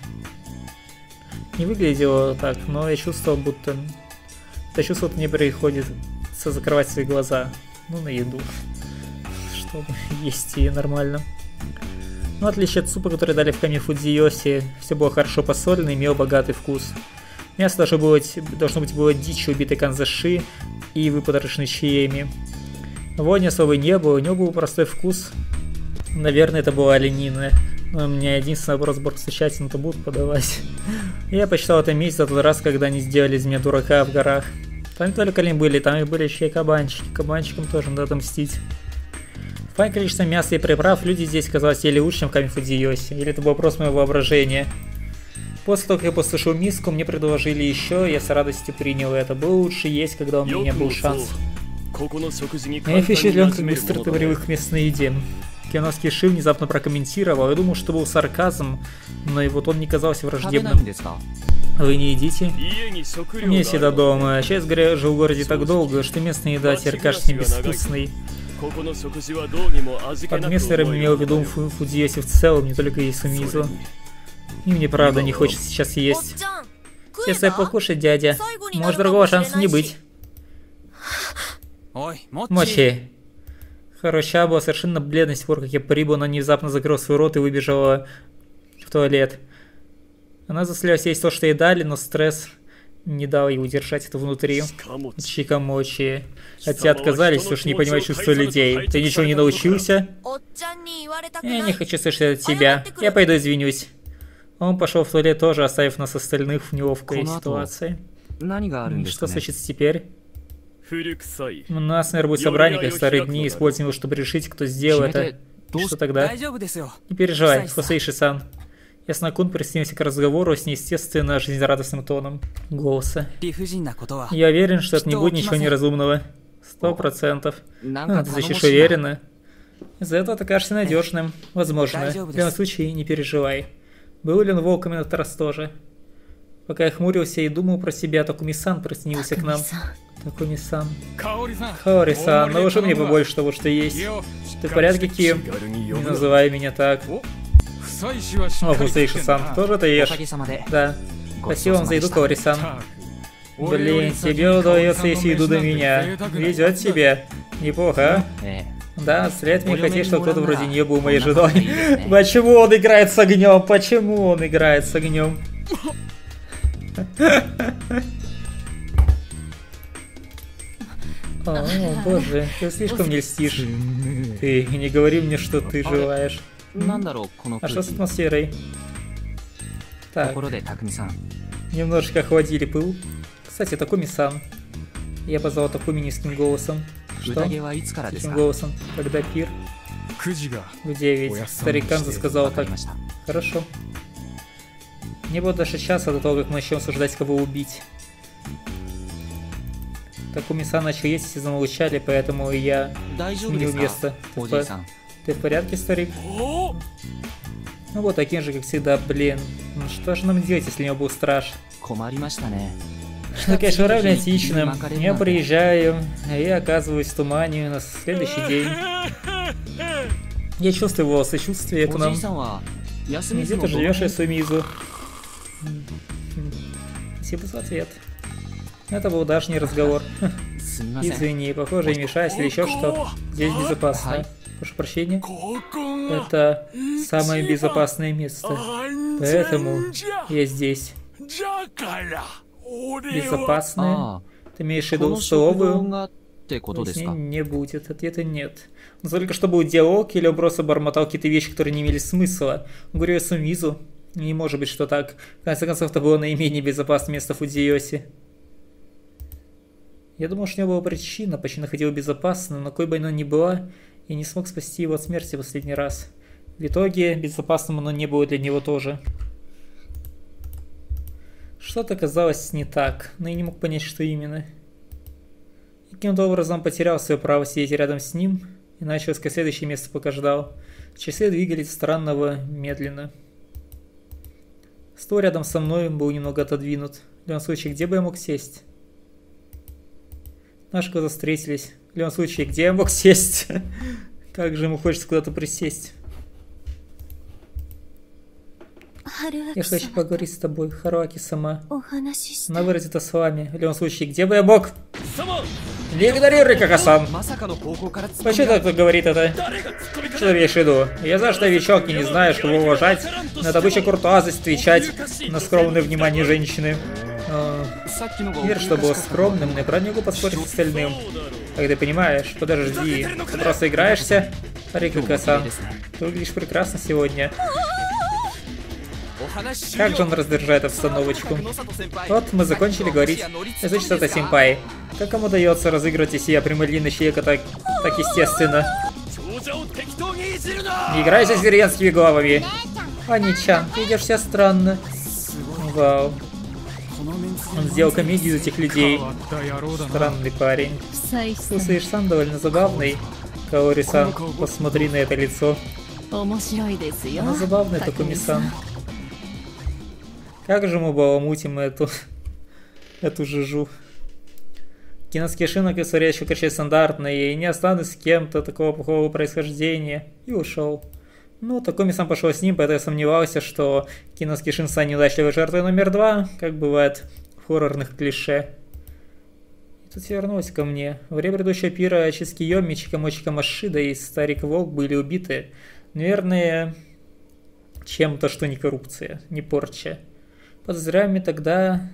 Не выглядело так, но я чувствовал, будто... Это чувство мне приходится закрывать свои глаза. Ну, на еду. Чтобы есть и нормально. Но в отличие от супа, который дали в Ками Фудзиоси, все было хорошо посолено и имело богатый вкус. Мясо должно, было, должно быть было дичью, убитой канзаши и выпотрошенной чиями. Вони особо не было, у него был простой вкус. Наверное, это была оленина. Но у меня единственный вопрос был постучать, но то будут подавать. Я посчитал это месть за тот раз, когда они сделали из меня дурака в горах. Там не только олени были, там и были еще и кабанчики. Кабанчикам тоже надо отомстить. В плане количества мяса и приправ люди здесь казалось еле лучше, чем в Ками Фудзиоси. Или это было просто мое воображение. После того, как я послушал миску, мне предложили еще, я с радостью принял это. Было лучше есть, когда у меня был шанс. Я впечатлен, как быстро ты привык к местной еде. Киановский Ши внезапно прокомментировал. Я думал, что был сарказм, но и вот он не казался враждебным. Вы не едите? Мне всегда дома. Сейчас я жил в городе так долго, что местная еда теперь кажется мне безвкусной. Под местным имел в виду Фудзиоси в целом, не только Ясумизу. И мне правда не хочется сейчас есть. Если покушать, дядя, может другого шанса не быть. Мочи. Хороша была совершенно бледная с тех пор, как я прибыл, она внезапно закрыла свой рот и выбежала в туалет. Она заслялась есть то, что ей дали, но стресс не дал ей удержать это внутри. Чикамочи. От тебя отказались, уж не понимая чувства людей. Ты ничего не научился? Я не хочу слышать от тебя. Я пойду извинюсь. Он пошел в туалет тоже, оставив нас остальных в неловкой ситуации. Что случится теперь? У нас, наверное, будет собрание, как в старые дни, используем его, чтобы решить, кто сделал это. И что тогда? Не переживай, Хосейши-сан. Яснакун присоединился к разговору с неестественно жизнерадостным тоном голоса. Я уверен, что это не будет ничего неразумного. Сто процентов. А, ты защищаешь уверенно. Из-за этого ты кажешься надежным. Возможно. В любом случае, не переживай. Был ли он волком на этот раз тоже? Пока я хмурился и думал про себя, Такуми-сан приснился к нам. Такуми-сан. Каори-сан, наложи мне побольше того, что есть. Ты в порядке, Ким? Не называй меня так. О, Хусейши-сан, тоже ты ешь? Да. Спасибо вам за еду, Каори-сан. Блин, тебе удается есть еду до меня. Везет тебе. Неплохо, а? Да, след мне хотеть, что кто-то вроде нее был моей женой. Почему он играет с огнем? Почему он играет с огнем? О, боже, ты слишком не льстишь. Ты не говори мне, что ты желаешь. А что с атмосферой? Так. Немножечко охладили пыл. Кстати, Такуми-сан. Я позвал Такуми низким голосом. Что? Низким голосом. Когда пир? В девять. Старикан засказал так. Хорошо. Не было даже часа до того, как мы начнем обсуждать, кого убить. Такуми-сан начал есть, все замолчали, поэтому я сменил место. Ты в... Ты в порядке, старик? Ну вот, таким же, как всегда, блин. Ну что же нам делать, если у него был страж? Ну, конечно, равнятичным. Я приезжаю, и оказываюсь в тумане на следующий день. Я чувствую его сочувствие к нам. Где ты живешь, Ясумизу? Спасибо за ответ. Это был давний разговор. Извини, похоже, я мешаюсь или еще что. Здесь безопасно. Прошу прощения. Это самое безопасное место. Поэтому я здесь. Безопасное? Ты имеешь в виду столовую? Пояснений не будет. Ответа нет. Но только что был диалог, или он просто бормотал какие-то вещи, которые не имели смысла. Он говорил Ясумизу. Не может быть, что так. В конце концов, это было наименее безопасное место Фудзиоси. Я думал, что у него была причина, почему находил безопасно, но какой бы она ни была, я не смог спасти его от смерти в последний раз. В итоге, безопасным оно не было для него тоже. Что-то казалось не так, но я не мог понять, что именно. И каким-то образом потерял свое право сидеть рядом с ним и начал искать следующее место, пока ждал. Часы двигались странного, медленно. Стол рядом со мной был немного отодвинут. В любом случае, где бы я мог сесть? Наши глаза встретились. В любом случае, где я мог сесть? Как же ему хочется куда-то присесть. Я хочу поговорить с тобой, Харуаки-сама. Она выразит это с вами. В любом случае, где бы я мог? Не игнорируй, Какасан. Почему так говорит это? Что ты имеешь в виду? Я знаю, что новичок и не знаю, что его уважать. Но это обычно куртуазность отвечать на скромное внимание женщины. Мир, что был скромным, но я правда не могу поспорить с остальным. Как ты понимаешь, подожди, ты просто играешься? Рика-сан, ты выглядишь прекрасно сегодня. Как же он раздражает обстановочку. Вот, мы закончили говорить. Значит, это симпай. Как ему удается разыгрывать из себя прямолинейного человека так, так естественно? Не играйся с деревенскими головами. Ани-чан, ты идешь себя странно. Вау. Он сделал комедию из этих людей. Странный парень. Слушаешь-сан довольно забавный. Каори-сан, посмотри на это лицо. Она забавная, Такуми-сан. Как же мы баламутим эту... эту жижу. Киноский шинок и Суречу кричи стандартные, и не останусь с кем-то такого плохого происхождения. И ушел. Ну, Такуми-сан пошел с ним, поэтому я сомневался, что Киноский Шин станет неудачливой жертвой номер два, как бывает в хоррорных клише. И тут все вернулось ко мне. Во время предыдущего пира Чискиёми, Чикамочика Машида и Старик Волк были убиты. Наверное, чем-то, что не коррупция, не порча. Подозреваемыми тогда...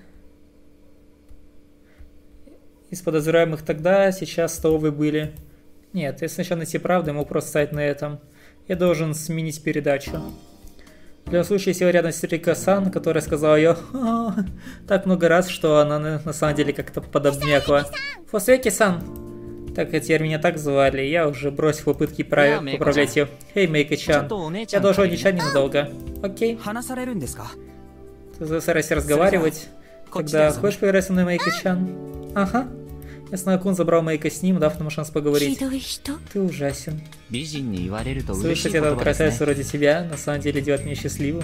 Из подозреваемых тогда сейчас столовые были. Нет, если сначала найти правду, я мог просто стать на этом. Я должен сменить передачу. В любом случае, я сел рядом с Рика-сан, которая сказала ее так много раз, что она на, на самом деле как-то подобмякла. Фосвеки-сан! Так теперь меня так звали, я уже бросил попытки прав... поправлять ее. Эй, Мейка-чан, я должен отвечать ненадолго. Окей. Ты старайся разговаривать. Тогда хочешь поиграть со мной, Мейка-чан? Ага. Ясна-кун забрал Мейка с ним, дав нам шанс поговорить. Ты ужасен. Слышать это от красавицы вроде тебя, на самом деле делает меня счастливым.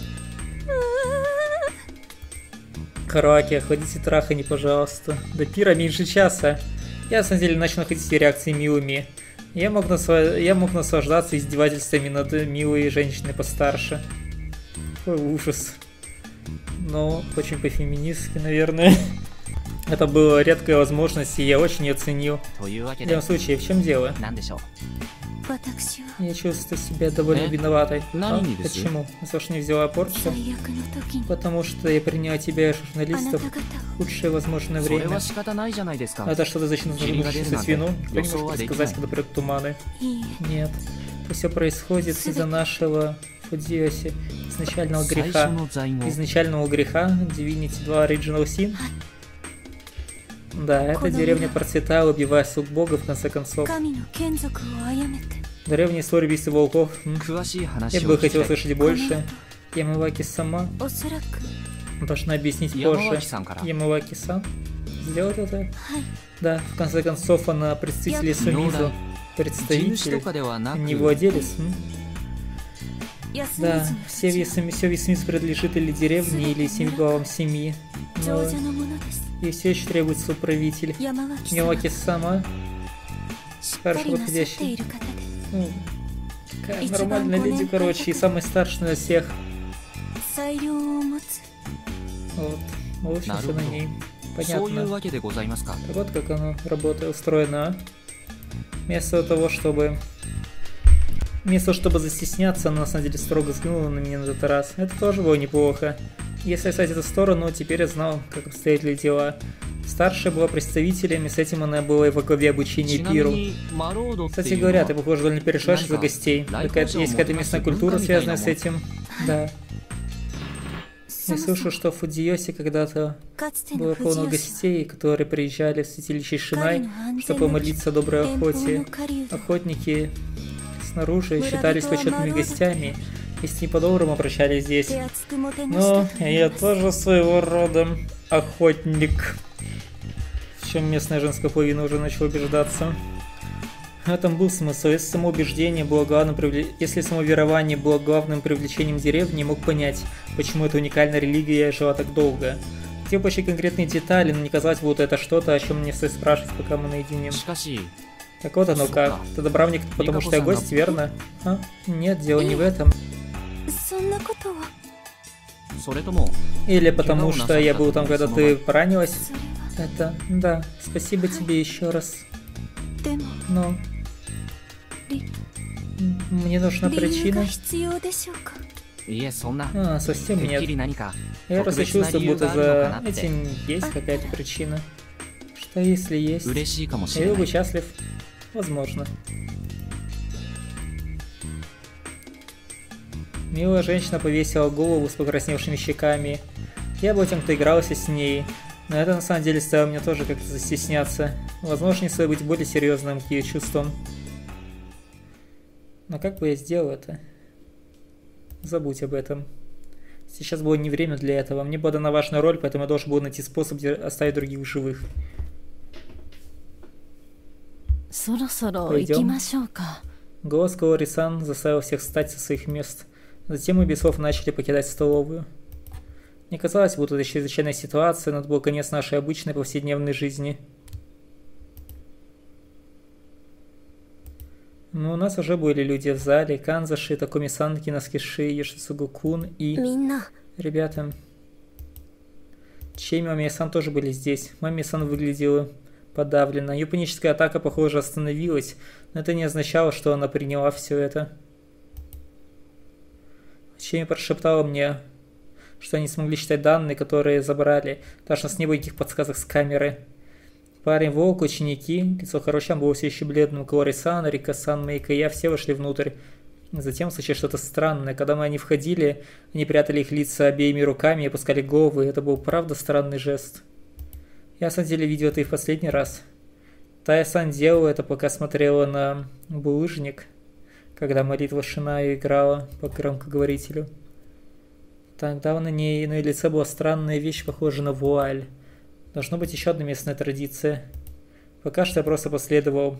Караоке, охладите трахани, пожалуйста. До пира меньше часа. Я на самом деле начал находить реакции Миуми. Я мог, насва... Я мог наслаждаться издевательствами над милой женщиной постарше. Какой ужас. Но очень по-феминистски, наверное. Это была редкая возможность, и я очень ее ценил. В любом случае, в чем дело? Я чувствую себя довольно виноватой. А? Почему? За что не взяла порчу? Потому что я приняла тебя, журналистов, в худшее возможное время. А это что-то зачем нужно чувствовать вину? Кто не может сказать, когда придут туманы? Нет. Это все происходит из-за нашего Фудзиоси, изначального греха. Изначального греха Divinity два Original Sin. Да, эта деревня процветала, убивая слуг бога в конце концов. Древняя история убийства волков. М? Я бы хотел слышать больше. Ямаваки-сама должна объяснить позже. Ямаваки-сан? Сделать это? Да, в конце концов она представитель Сумизу. Представитель, не владелец. М? Да, все Весмис принадлежит или деревне, или семь главам семьи. Но... И все еще требуется управитель. Ямаваки-сама. Хорошо подходящий. Ну, такая нормальная леди, короче, и самый старший из всех. Вот. В общем, все на ней. Понятно. Так вот как оно работает, устроено. Вместо того, чтобы... Вместо того, чтобы застесняться, она на самом деле строго взглянула на меня на этот раз. Это тоже было неплохо. Если оставить эту сторону, теперь я знал, как обстоят дела. Старшая была представителем, и с этим она была и во главе обучения пиру. Кстати говоря, ты, похоже, довольно переживаешь за гостей. Есть какая-то местная культура, связанная с этим? Да. Я слышу, что в Фудзиоси когда-то было полно гостей, которые приезжали в святилище Шинай, чтобы помолиться о доброй охоте. Охотники снаружи считались почетными гостями, и с ним по-доброму обращались здесь. Но я тоже своего рода охотник. В чем местная женская половина уже начала убеждаться. В этом был смысл. Если самоубеждение было главным привле... Если самоверование было главным привлечением деревни, мог понять, почему эта уникальная религия жила так долго. Хотел почти конкретные детали, но не казалось, будто это что-то, о чем мне стоит спрашивать, пока мы наедине. Так вот оно как. Ты добравник, потому что я гость, верно? А? Нет, дело не в этом. Или потому что я был там, когда ты поранилась? Это... Да. Спасибо тебе еще раз. Но... Мне нужна причина. А, совсем нет. Я просто чувствую, будто за этим есть какая-то причина. Что если есть? Я был бы счастлив. Возможно. Милая женщина повесила голову с покрасневшими щеками. Я был тем, кто игрался с ней. Но это на самом деле стало мне тоже как-то застесняться. Возможно, не стоит быть более серьезным к ее чувствам. Но как бы я сделал это? Забудь об этом. Сейчас было не время для этого. Мне была дана важная роль, поэтому я должен был найти способ оставить других в живых. Пойдем. Голос Каори-сан заставил всех встать со своих мест. Затем мы без слов начали покидать столовую. Мне казалось, будто это чрезвычайная ситуация, но это был конец нашей обычной повседневной жизни. Но у нас уже были люди в зале. Канзаши, Такуми-сан, Кинаскиши, Йошицугу-кун и... Ребята. Чейми и Мами-сан тоже были здесь. Мами-сан выглядела подавленно. Ее паническая атака, похоже, остановилась, но это не означало, что она приняла все это. Чейми прошептала мне, что они смогли читать данные, которые забрали. Даже у нас не было никаких подсказок с камеры. Парень, волк, ученики, лицо Харучан было все еще бледным. Каори-сан, Рика-сан, Мейка и я все вошли внутрь. Затем случилось что-то странное. Когда мы они входили, они прятали их лица обеими руками и опускали головы. Это был правда странный жест. Я, на самом деле, видел это и в последний раз. Тая-сан делала это, пока смотрела на булыжник, когда молитва Шинаю играла по громкоговорителю. Тогда на ней, на ее лице была странная вещь, похожая на вуаль. Должно быть еще одна местная традиция. Пока что я просто последовал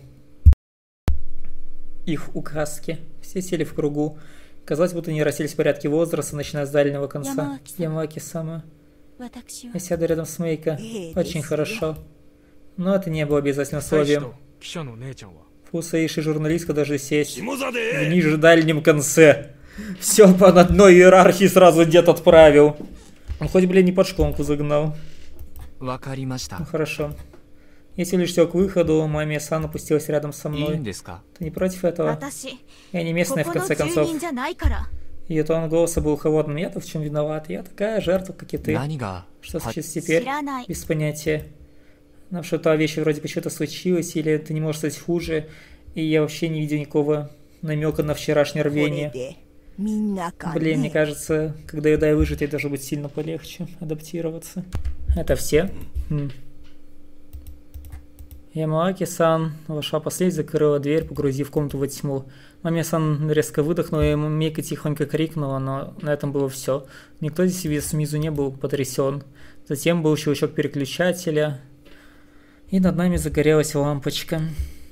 их указке. Все сели в кругу. Казалось, будто они расселись в порядке возраста, начиная с дальнего конца. Ямаки-сама. Я сяду рядом с Мейко. Очень хорошо. Но это не было обязательным условием. Фусаиши, журналистка, даже сесть в ниже дальнем конце. Все по одной иерархии сразу дед отправил. Он хоть, блин, не под шконку загнал. Ну хорошо. Если лишь все к выходу, Мами-сан опустилась рядом со мной. Ты не против этого? Я не местная, в конце концов. Ее тон голоса был холодным. Я-то в чем виноват? Я такая жертва, как и ты. Что случится теперь? Без понятия. Нам что-то вещи вроде бы что-то случилось, или это не может стать хуже, и я вообще не видел никакого намека на вчерашнее рвение. Блин, мне кажется, когда я дай выжить, ей должно быть сильно полегче адаптироваться. Это все? Хм. Ямаки-сан вошла последней, закрыла дверь, погрузив комнату во тьму. Мами-сан резко выдохнула, и Мейка тихонько крикнула, но на этом было все. Никто здесь снизу не был потрясен. Затем был щелчок переключателя, и над нами загорелась лампочка.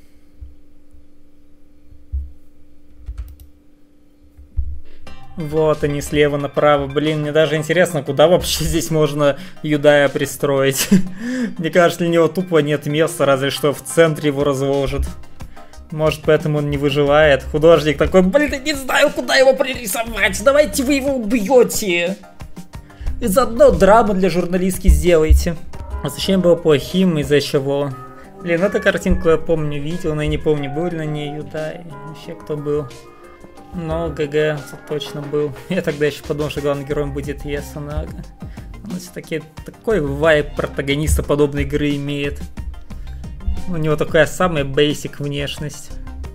Вот они слева направо. Блин, мне даже интересно, куда вообще здесь можно Юдая пристроить. Мне кажется, для него тупо нет места, разве что в центре его разложат. Может, поэтому он не выживает. Художник такой, блин, я не знаю, куда его пририсовать. Давайте вы его убьете. И заодно драму для журналистки сделайте. Освещение было плохим, из-за чего. Блин, эту картинку я помню, видел, но я не помню, был ли на ней Юдай. Вообще, кто был. Но ГГ тут точно был. Я тогда еще подумал, что главным героем будет Ясунага. Он все-таки такой вайб протагониста подобной игры имеет. У него такая самая бейсик внешность.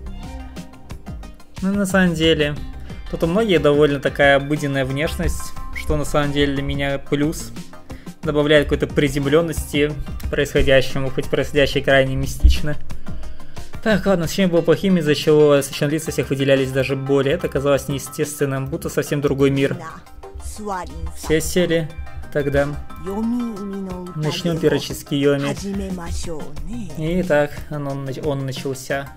Ну, на самом деле, тут у многих довольно такая обыденная внешность, что на самом деле для меня плюс. Добавляет какой-то приземленности происходящему, хоть происходящее крайне мистично. Так, ладно, освещение было плохим, из-за чего освещенные лица всех выделялись даже более. Это казалось неестественным, будто совсем другой мир. Все сели. Тогда начнем пирочек с Киоми. Итак, он, он начался.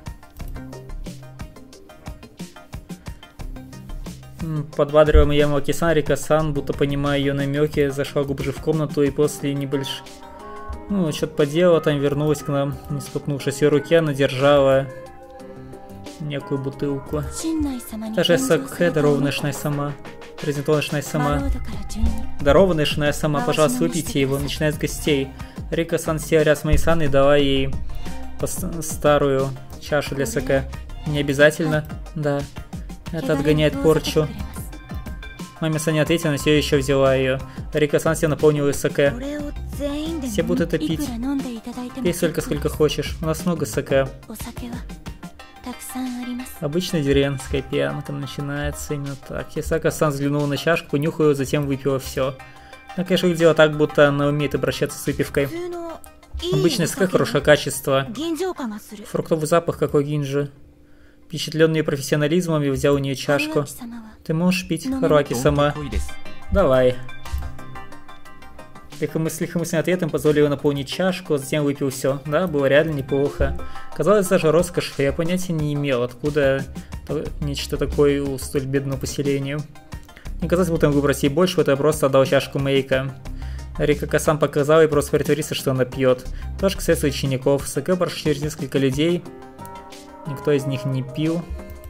Подбадриваем Ямаки-сан, Рика-сан, будто понимая ее намеки, зашла глубже в комнату и после небольшого... Ну, что-то поделала, там вернулась к нам, не споткнувшись. Ее руке она держала некую бутылку. Даже Сакхэ, дарованная Шинай сама. Презентованная Шинай сама. Дарованная Шинай сама, пожалуйста, выпейте его, начиная с гостей. Рика-сан села рядом с Мэй-сан и дала ей старую чашу для сакэ. Не обязательно? Да. Это отгоняет порчу. Мами-сан не ответила, но все еще взяла ее. Рика-сан себе наполнила сакэ. Все будут это пить. Пей столько, сколько хочешь. У нас много сакэ. Обычная деревенская пьянка начинается именно так. Хисака-сан взглянула на чашку, понюхала ее, затем выпила все. Она, конечно, выглядела так, будто она умеет обращаться с выпивкой. Обычный сакэ хорошего качества. Фруктовый запах, как у гинджи. Впечатленный ее профессионализмом, я взял у нее чашку. Ты можешь пить, Харуаки-сама? Давай. Легкомыс... Легкомысленным ответом позволил наполнить чашку, а затем выпил все. Да, было реально неплохо. Казалось, даже роскошь. Я понятия не имел, откуда нечто такое у столь бедного поселения. Не казалось, будто я могу просить больше, это я просто отдал чашку Мейка. Рика-сан показал и просто притворился, что она пьет. Тоже касается учеников. Саке прошли через несколько людей. Никто из них не пил.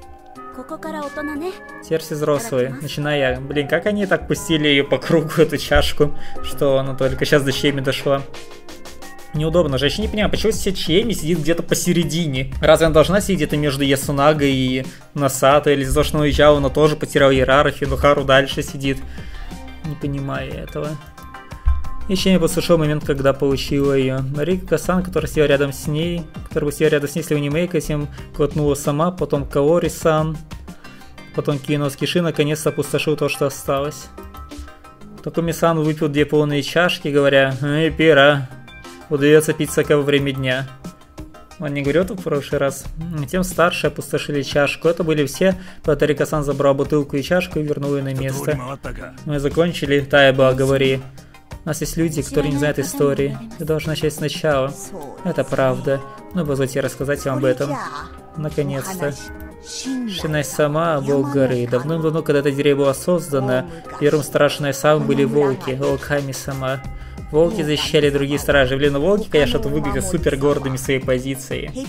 Теперь все взрослые, начиная я. Блин, как они так пустили ее по кругу, эту чашку, что она только сейчас до Чиеми дошла. Неудобно же. Я еще не понимаю, почему все Чиеми сидит где-то посередине. Разве она должна сидеть где-то между Ясунага и Носато? Или из-за того, что она уезжала, она тоже потеряла иерархию, но Хару дальше сидит. Не понимаю этого. Еще не послушал момент, когда получила ее. Рика-сан, которая сидела рядом с ней, которая сидела рядом с ней, если у Мейка, тем глотнула сама, потом Каори-сан, потом Киноски-ши наконец-то опустошил то, что осталось. Такуми-сан выпил две полные чашки, говоря: «Эй, пира, удается пить саке во время дня». Он не говорил это в прошлый раз. Тем старше опустошили чашку. Это были все, поэтому Рика-сан забрал бутылку и чашку и вернул ее на место. Мы закончили. Тайба, говори. У нас есть люди, которые не знают истории. Ты должен начать сначала. Это правда. Но позвольте рассказать вам об этом. Наконец-то. Шинай сама, бог горы. Давным-давно, когда эта деревня была создана, первым страшным самым были волки, волками сама. Волки защищали другие стражи. Блин, ну волки, конечно, тут выглядят супер гордыми своей позицией.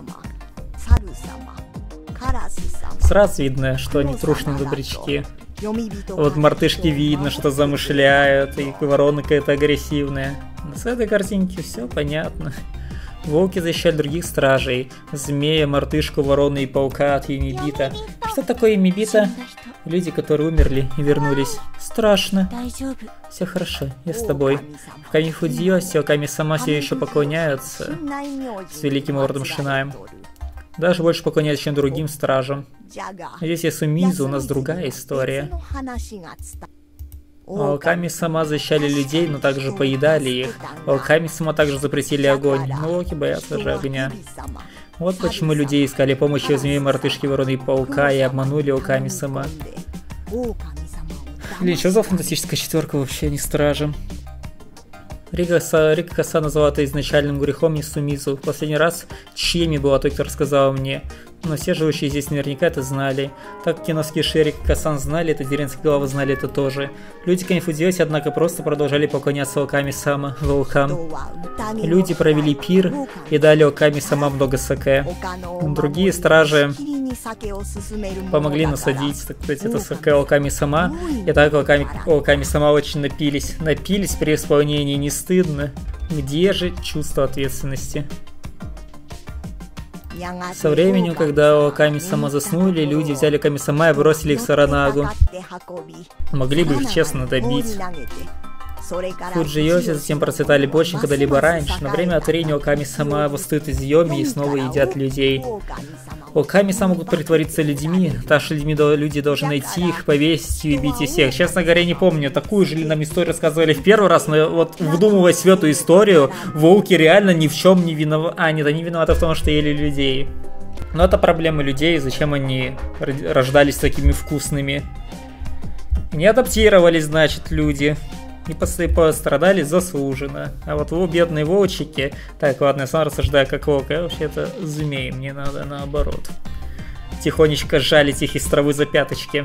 Сразу видно, что они трушные добрячки. Вот мартышки видно, что замышляют, и ворона какая-то агрессивная. С этой картинки все понятно. Волки защищают других стражей. Змея, мартышку, ворону и паука от Юмибита. Что такое Юмибита? Люди, которые умерли и вернулись. Страшно. Все хорошо, я с тобой. В Камифудзио Сиоками сама все еще поклоняются с великим лордом Шинаем. Даже больше поклоняются, чем другим стражам. Здесь есть Сумизу, у нас другая история. Волками сама защищали людей, но также поедали их. Волками сама также запретили огонь, но волки боятся же огня. Вот почему люди искали помощи у змеи, мартышки, вороны и паука и обманули волками сама. Блин, что за фантастическая четверка вообще, не стражем? Рика-сан назвала это изначальным грехом не Сумизу. В последний раз Чиеми была той, кто рассказала мне. Но все живущие здесь наверняка это знали. Так как Киноски-ши и Рика-сан знали это, деревенские главы знали это тоже. Люди Камифудзиоси, однако, просто продолжали поклоняться волками-сама, волкам. Люди провели пир и дали волками-сама много саке. Другие стражи помогли насадить, так сказать, это саке волками-сама. И так волками-сама очень напились. Напились при исполнении, не стыдно. Где же чувство ответственности? Со временем, когда Ками-сама заснули, люди взяли Ками-сама и бросили их в Саранагу. Могли бы их честно добить. Фуджиоси затем процветали больше, чем когда-либо раньше, но время от времени Оками-сама восстают из Йоми и снова едят людей. Оками-сама могут притвориться людьми, так что людьми люди должны найти их, повесить и убить всех. Честно говоря, не помню, такую же ли нам историю рассказывали в первый раз, но вот вдумываясь в эту историю, волки реально ни в чем не виноваты. А, нет, они виноваты в том, что ели людей. Но это проблема людей, зачем они рождались такими вкусными. Не адаптировались, значит, люди. И пострадали заслуженно. А вот вы, бедные волчики... Так, ладно, я сам рассуждаю как волк. А вообще-то змеи мне надо наоборот. Тихонечко жалить их из травы за пяточки.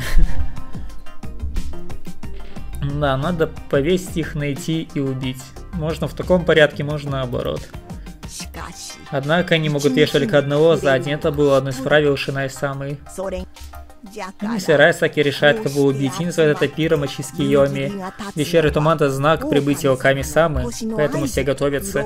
Да, надо повесить их, найти и убить. Можно в таком порядке, можно наоборот. Однако они могут вешать только одного за день. Это было одно из правил Шинай-самой. Если Райсаки решает, кого убить, и называет это пиром очистки Йоми. Вечерний туман — это знак прибытия Оками-самы, поэтому все готовятся.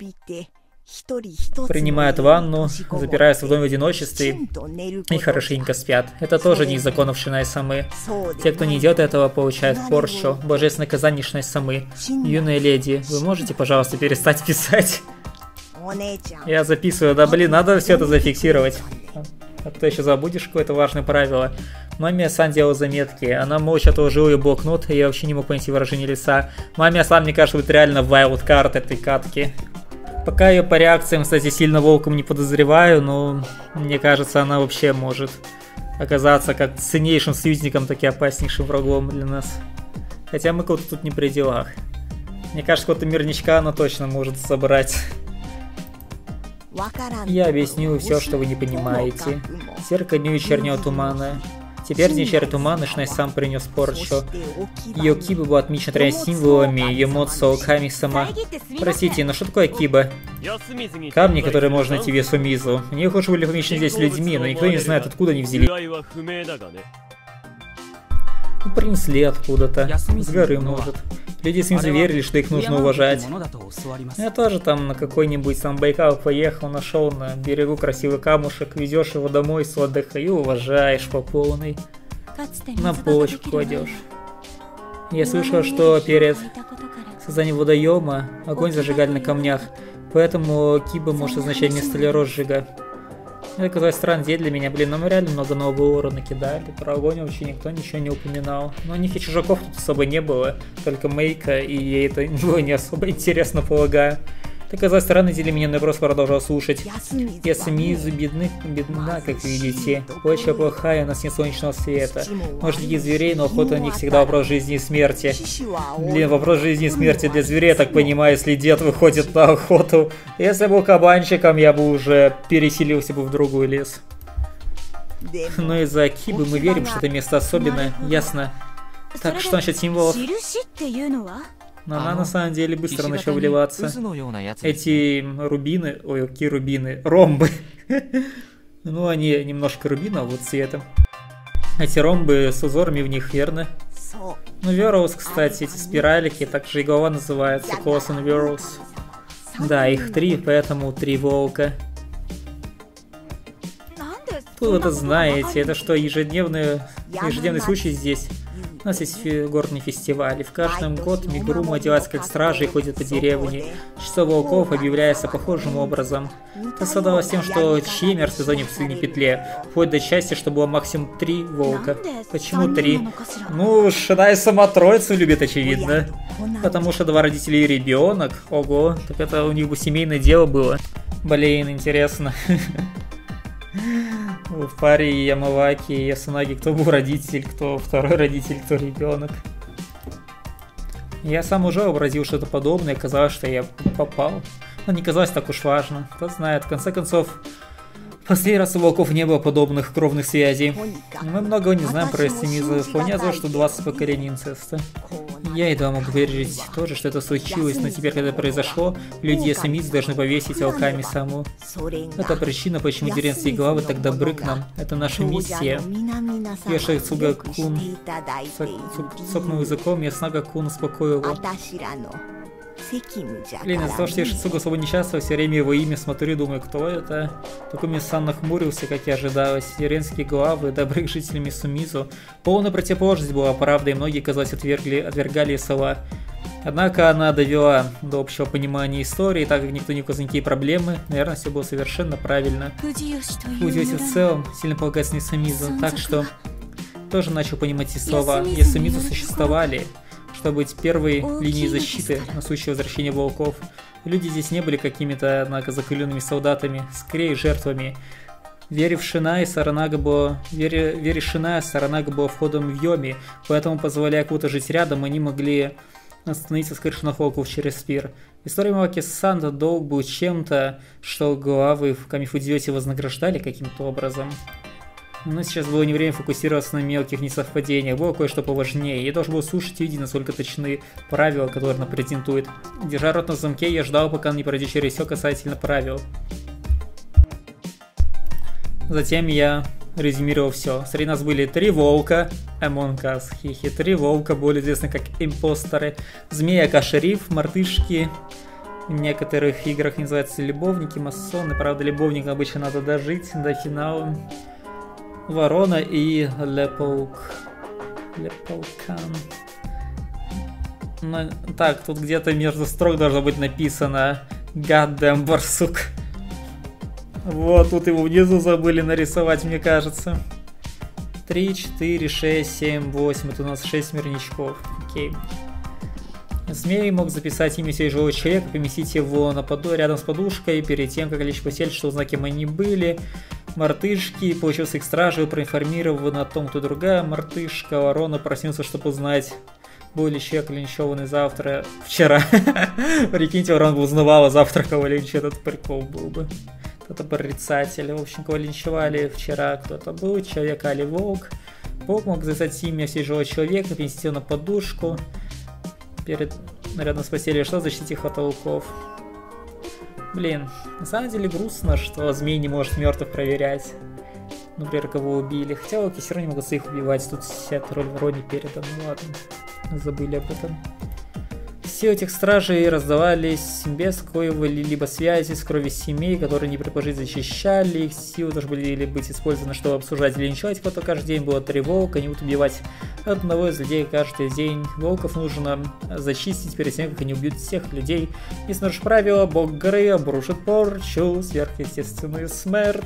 Принимают ванну, запираются в доме в одиночестве и хорошенько спят. Это тоже не из законов Шинай-самы. Те, кто не делает этого, получают порчу. Божественное наказание Шинай-самы. Юная леди, вы можете, пожалуйста, перестать писать? Я записываю, да блин, надо все это зафиксировать. А то еще забудешь какое-то важное правило. Мамия-сан делала заметки. Она молча отложила ей блокнот, и я вообще не мог понять выражение лица. Мамия-сан, мне кажется, будет реально вайлдкарт этой катки. Пока ее по реакциям, кстати, сильно волком не подозреваю, но мне кажется, она вообще может оказаться как ценнейшим союзником, так и опаснейшим врагом для нас. Хотя мы кого-то тут не при делах. Мне кажется, какого-то мирничка она точно может собрать. Я объясню все, что вы не понимаете. Серка дню вечернего тумана. Теперь вечер тумана Шинай сам принес порчу. Ее киба была отмечена тремя символами Йомоцо Ками-сама. Простите, но что такое киба? Камни, которые можно найти в Ясумизу. Они, похоже, были помечены здесь людьми, но никто не знает, откуда они взялись. Ну, принесли откуда-то. С горы, может. Люди снизу верили, что их нужно уважать. Я тоже там на какой-нибудь сам Байкал поехал, нашел на берегу красивый камушек, везешь его домой с отдыха и уважаешь по полной. На полочку кладешь. Я слышал, что перед созданием водоема огонь зажигали на камнях, поэтому киба может означать место для розжига. Это казалось странным для меня, блин, нам реально много нового лора накидали, про огонь вообще никто ничего не упоминал. Но у них и чужаков тут особо не было, только Мейка, и ей это было не особо интересно, полагаю. Это казалось странным для меня, но я просто продолжал слушать. Ясумизу бедны, бедна, как видите. Почва плохая, у нас нет солнечного света. Может, таких зверей, но охота на них всегда вопрос жизни и смерти. Блин, вопрос жизни и смерти для зверей, я так понимаю, если дед выходит на охоту. Если был кабанчиком, я бы уже переселился бы в другой лес. Но из-за кибы мы верим, что это место особенное, ясно. Так, что насчет символов? Но она на самом деле быстро начала вливаться. Эти рубины, ой, какие рубины, ромбы. Ну, они немножко рубинового цвета. Эти ромбы с узорами в них, верно? Ну, Вероус, кстати, эти спиралики, также и голова называется Cosson Вероус. Да, их три, поэтому три волка. Вы это знаете, это что, ежедневный, ежедневный случай здесь? У нас есть горный фестиваль, и в каждом год Мигуруму одевается как стражи и ходит по деревне. Число волков объявляется похожим образом. Это совпадало с тем, что Чемер в сезоне в последней петле, вплоть до части, что было максимум три волка. Почему три? Ну, Шинай сама троицу любит, очевидно. Потому что два родителя и ребенок. Ого, так это у них бы семейное дело было. Блин, интересно. В паре Ямаваки и Ясунаги, кто был родитель, кто второй родитель, кто ребенок. Я сам уже вообразил что-то подобное, казалось, что я попал. Но не казалось так уж важно. Кто знает, в конце концов, в последний раз у волков не было подобных кровных связей. Мы многого не знаем про Ясумизу, вполне за что двадцать поколений инцеста. Я едва могу пережить тоже, что это случилось, но теперь, когда это произошло, люди Ясумизу должны повесить волками саму. Это причина, почему деревенские главы так добры к нам. Это наша миссия. Йоши Цуга-кун цокнул языком, Яснага-кун успокоил его. Блин, из-за того, что я Шицугу особо не часто, все время его имя смотрю и думаю, кто это? Такуми-сан нахмурился, как и ожидалось. Деревенские главы, добрых жителями Сумизу. Полная противоположность была правда, и многие, казалось, отвергли, отвергали сова. Однако она довела до общего понимания истории, так как никто не указал никакие проблемы, наверное, все было совершенно правильно. Фудзиоси в целом сильно полагается на Сумизу, так что тоже начал понимать эти слова. Ясумизу существовали, чтобы быть первой линией защиты на случай возвращения волков. Люди здесь не были какими-то, однако, закаленными солдатами, скорее жертвами. Вере в Шинай, Саранага была... Вере... Вере Шинай, Саранага была входом в Йоми, поэтому, позволяя кому-то жить рядом, они могли остановиться скрышных волков через пир. История Маваки-сан долг был чем-то, что главы в Камифудзиоте вознаграждали каким-то образом. Но сейчас было не время фокусироваться на мелких несовпадениях, было кое-что поважнее. Я должен был слушать и видеть, насколько точны правила, которые она презентует. Держа рот на замке, я ждал, пока она не пройдет через все касательно правил. Затем я резюмировал все. Среди нас были три волка, Among Us, хихи, три волка, более известны как импостеры, змея-шериф, мартышки. В некоторых играх называются любовники, масоны. Правда, любовника обычно надо дожить до финала. Ворона и Лепаук. Лепаукан. Ну, так, тут где-то между строк должно быть написано Goddamn барсук. Вот, тут его внизу забыли нарисовать, мне кажется. три, четыре, шесть, семь, восемь. Это у нас шесть мирничков. Окей. Змей мог записать имя себе живого человека, поместить его на поду рядом с подушкой, перед тем, как лечь постель, что узнать, кем они были. Мартышки, получился их стражей, проинформирован о том, кто другая мартышка. Ворона проснется, чтобы узнать, Был ли человек линчеванный завтра? Вчера. Прикиньте, Уран бы узнавала завтра, кого линчи, этот прикол был бы. Кто-то порицатель. В общем, кого линчевали вчера, кто-то был. Человек Али Волк. Волк мог завязать имя всей живого человека, перенести его на подушку. Перед... Рядом с постелью что защитить их от волков. Блин, на самом деле грустно, что змей не может мертвых проверять. Например, кого убили. Хотя волки все равно не могут своих убивать. Тут вся роль вроде передана. Ну ладно, забыли об этом. Все этих стражей раздавались без какой-либо связи с кровью семей, которые не предположительно защищали. Их силы должны были быть использованы, чтобы обсуждать или линчевать кого-то каждый день. Было три волка, они будут убивать одного из людей каждый день. Волков нужно зачистить перед тем, как они убьют всех людей. Если нарушишь правила, бог горы обрушит порчу, сверхъестественную смерть.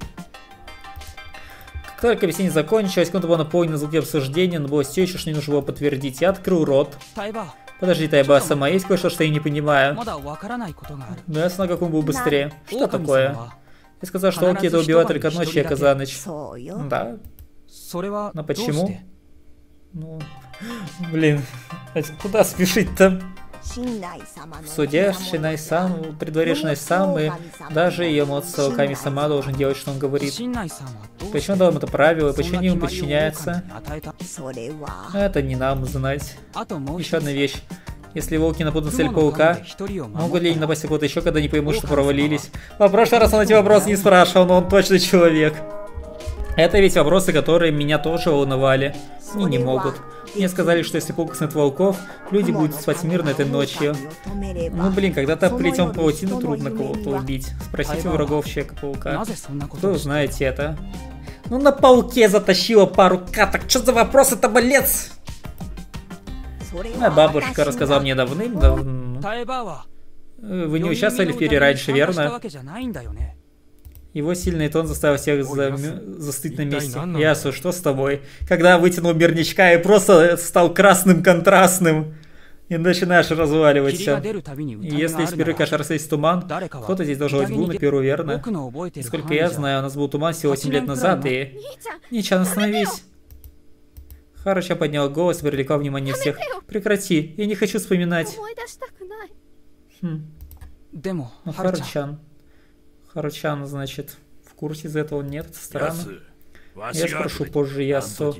Как только объяснение закончилось, комната была наполнена звуки обсуждения, но было все еще, что не нужно было подтвердить. Я открыл рот. Подожди, Тайба, сама есть кое-что, что я не понимаю. Но я знаю, как он был быстрее. Что такое? Я сказал, что волки это убивают только одного человека за ночь. Да. Но почему? Ну, блин, куда спешить-то? В суде Шинай-сан, при дворе Шинай-сан, и даже Ямото Ками-сама должен делать, что он говорит. Почему он дал это правило, почему они ему подчиняются? Это не нам знать. Еще одна вещь. Если волки нападут на цель паука, могут ли они напасть на кого-то еще, когда не поймут, что провалились? В прошлый раз он эти вопросы не спрашивал, но он точно человек. Это ведь вопросы, которые меня тоже волновали. Они не могут. Мне сказали, что если паук снет волков, люди будут спать мирно этой ночью. Ну блин, когда-то плетем паутину, трудно кого-то убить. Спросите у врагов Человека-паука. Вы узнаете это. Ну на пауке затащила пару каток. Что за вопрос это, болец? Моя бабушка рассказала мне давным-давно. Вы не участвовали в пире раньше, верно? Его сильный тон заставил всех за... застыть на месте. Ясу, что с тобой? Когда вытянул мирничка и просто стал красным контрастным. И начинаешь разваливаться. И если из пиры кошарса есть туман, кто-то здесь должен быть был на пиру, верно? Насколько я знаю, у нас был туман всего семь лет назад, и... Ничан, остановись. Харуча поднял голос и привлекал внимание всех. Прекрати, я не хочу вспоминать. Хм. Ну, Харучан. Харучан, значит, в курсе из этого нет, это странно. Я спрошу позже Ясу.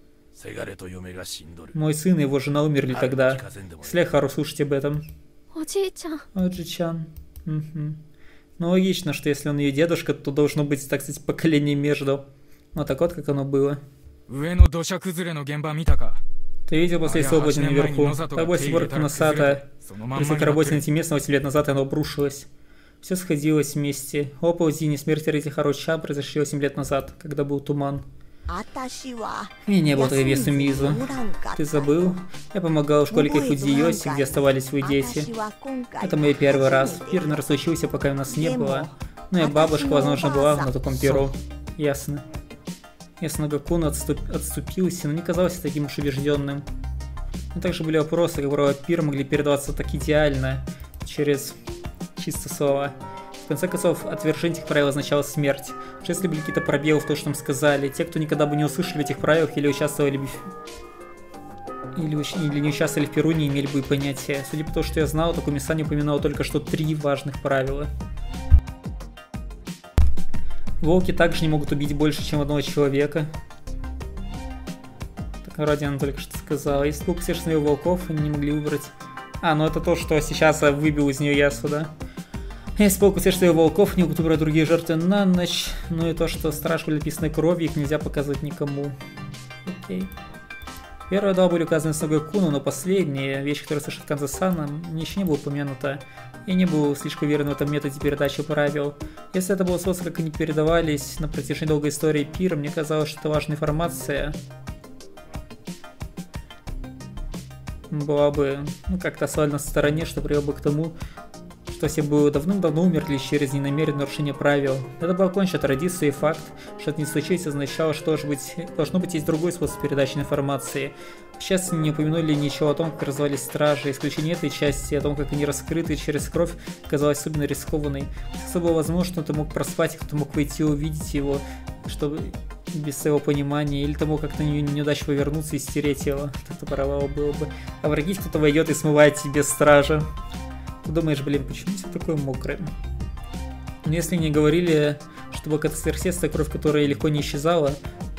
Мой сын и его жена умерли тогда. Если Хару слушать об этом. Оджи-чан. Угу. Ну логично, что если он ее дедушка, то должно быть, так сказать, поколение между. Вот так вот, как оно было. Ты видел последствия облачно наверху? Тобой Сиборка Носата. Если к работе на этим местом восемь лет назад, оно обрушилось. Все сходилось вместе. Оползень и смерть Рейти Харуча произошли восемь лет назад, когда был туман. И не было тогда Сумизу. Ты забыл? Я помогал в школе Кайфудзиёси, где оставались вы дети. Это мой первый раз. Пир не разлучился, пока у нас не было. Ну и бабушка, возможно, была на таком пиру. Ясно. Ясногакун отступ... отступился, но не казался таким уж убежденным. Но также были вопросы, как правило, пир могли передаваться так идеально, через чисто слова. В конце концов, отвержение этих правил означало смерть. Что если были какие-то пробелы в том, что нам сказали, те, кто никогда бы не услышали этих правилах или участвовали бы... Или, или не участвовали в пиру, не имели бы понятия. Судя по тому, что я знал, Такуми-сан не упоминал только что три важных правила. Волки также не могут убить больше, чем одного человека. Так, вроде она только что сказала. Если паук всех своих волков, они не могли выбрать... А, ну это то, что сейчас выбил из нее Ясу, да? Если паук всех своих волков, не могут выбрать другие жертвы на ночь. Ну и то, что страж были написаны кровью, их нельзя показывать никому. Окей. Первые два были указаны Сагакуну, но последняя вещь, которая слышит Канзасана, еще не была упомянута. Я не был слишком уверен в этом методе передачи правил. Если это был способ, как они передавались на протяжении долгой истории пира, мне казалось, что это важная информация была бы, ну, как-то оставлена в стороне, что привело бы к тому, что все бы давным-давно умерли через ненамеренное нарушение правил. Это была кончена традиция и факт, что это не случилось, означало, что должно быть, должно быть есть другой способ передачи информации. Сейчас не упомянули ничего о том, как развались стражи. Исключение этой части, о том, как они раскрыты через кровь, казалось особенно рискованной. Если было возможно, что ты мог проспать, кто-то мог войти и увидеть его, чтобы... без своего понимания, или тому как-то не, неудачно вернуться и стереть его. Это провал было бы. А враги кто-то войдет и смывает тебе стража. Ты думаешь, блин, почему все такое мокрое? Но если не говорили, чтобы какая-то сверхъестественная кровь, которая легко не исчезала,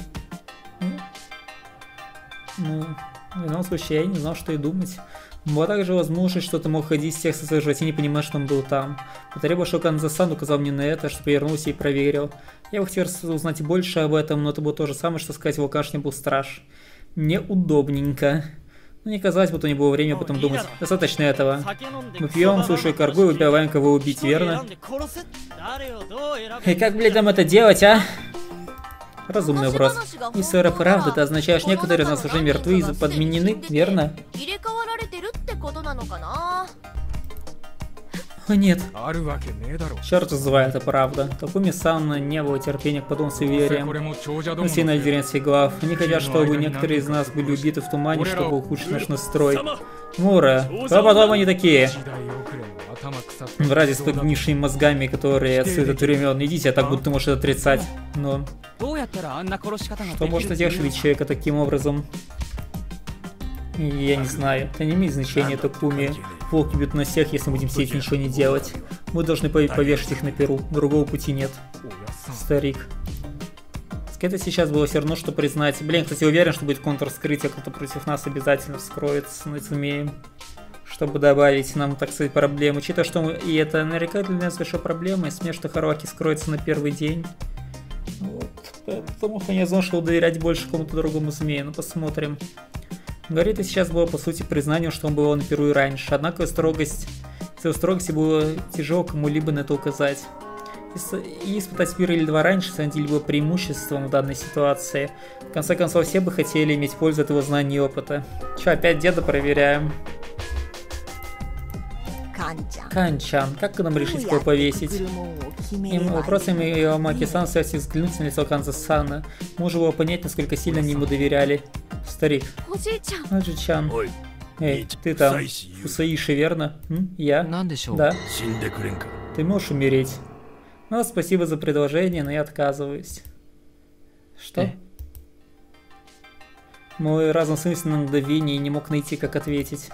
ну, в любом случае я не знал, что и думать. Была также возможность, что ты мог ходить с текста своей животе, не понимая, что он был там. Потребовал, что Канзасан указал мне на это, чтобы я вернулся и проверил. Я бы хотел узнать больше об этом, но это было то же самое, что сказать, в Лукашне был страж. Неудобненько. Но не казалось, будто не было времени об этом думать. Достаточно этого. Мы пьем, слушаю каргу и выбираем, кого убить, верно? И как, блядь, нам это делать, а? Разумный вопрос. Если это правда, ты означаешь, некоторые из нас уже мертвы и подменены, верно? О нет. Черт называй, это правда. Такуми-сан не было терпения к подобным суевериям. Мы все на дирекции глав. Они хотят, чтобы некоторые из нас были убиты в тумане, чтобы ухудшить наш настрой. Мура, кто потом они такие? Врази с погнившими мозгами, которые отсюда от времен. Идите, а так будто ты можешь это отрицать. Но... Что может отешить человека таким образом? Я не знаю. Это не имеет значения, Такуми. Волки бьют на всех, если мы будем сидеть и ничего не делать. Мы должны повешать их на перу. Другого пути нет. Старик. Это сейчас было все равно, что признать. Блин, кстати, уверен, что будет контрскрытие, кто-то против нас обязательно вскроется. Мы сумеем. Чтобы добавить нам, так сказать, проблемы. Учитывая, что мы... И это наверняка для нас большая проблема. Если мне что Харуаки скроется на первый день. Вот. Поэтому я не знал, что доверять больше кому-то другому змею. Ну, посмотрим. Говорит, это сейчас было, по сути, признанием, что он был на Перу и раньше. Однако строгость, из его строгости было тяжело кому-либо на это указать. И испытать мир или два раньше становилось бы преимуществом в данной ситуации. В конце концов, все бы хотели иметь пользу от его знаний и опыта. Че, опять деда проверяем? Канчан, как нам решить его повесить? Им вопросами ее Маки-сан связь взглянуть на лицо Канза-сана. Можно было понять, насколько сильно они ему доверяли. Старик. Оджи-чан. Эй, ты там, Усаиши, верно? М? Я? Да. Ты можешь умереть. Ну, спасибо за предложение, но я отказываюсь. Что? Мой разум смысл на мгновение и не мог найти, как ответить.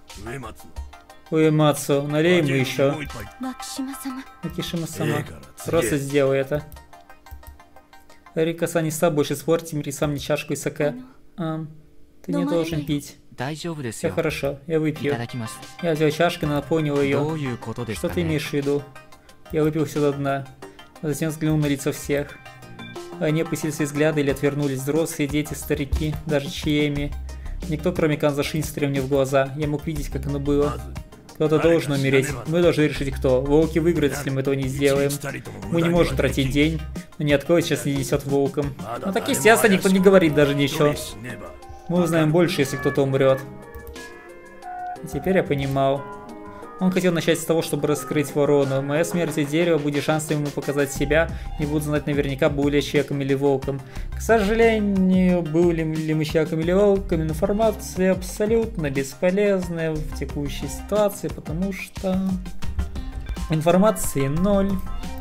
Уэмацу, налей ему еще. Макишима-сама. Просто сделай это. Рика-сан не стал больше спорить, мири сам не чашку и саке. А, ты не должен пить. Все хорошо, я выпью. Я взял чашку и наполнил ее. Что ты имеешь в виду? Я выпил все до дна. Затем взглянул на лица всех. Они опустили свои взгляды или отвернулись. Взрослые, дети, старики, даже чьими. Никто, кроме Канзаши, не смотрел мне в глаза. Я мог видеть, как оно было. Кто-то должен умереть. Мы должны решить, кто. Волки выиграют, если мы этого не сделаем. Мы не можем тратить день. Но ни от кого сейчас не несет волком. Ну так естественно, никто не говорит даже ничего. Мы узнаем больше, если кто-то умрет. И теперь я понимал. Он хотел начать с того, чтобы раскрыть ворону. Моя смерть и дерево будет шансом ему показать себя, и буду знать наверняка, был ли я человеком или волком. К сожалению, был ли, ли мы человеком или волком, информация абсолютно бесполезная в текущей ситуации, потому что информации ноль.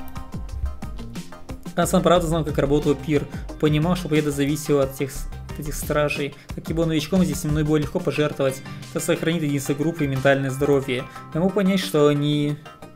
Он сам правда знал, как работал пир, понимал, что победа зависела от тех этих стражей. Как и был новичком, здесь мной было легко пожертвовать. Это сохранит единство группы и ментальное здоровье. Я мог понять, что они...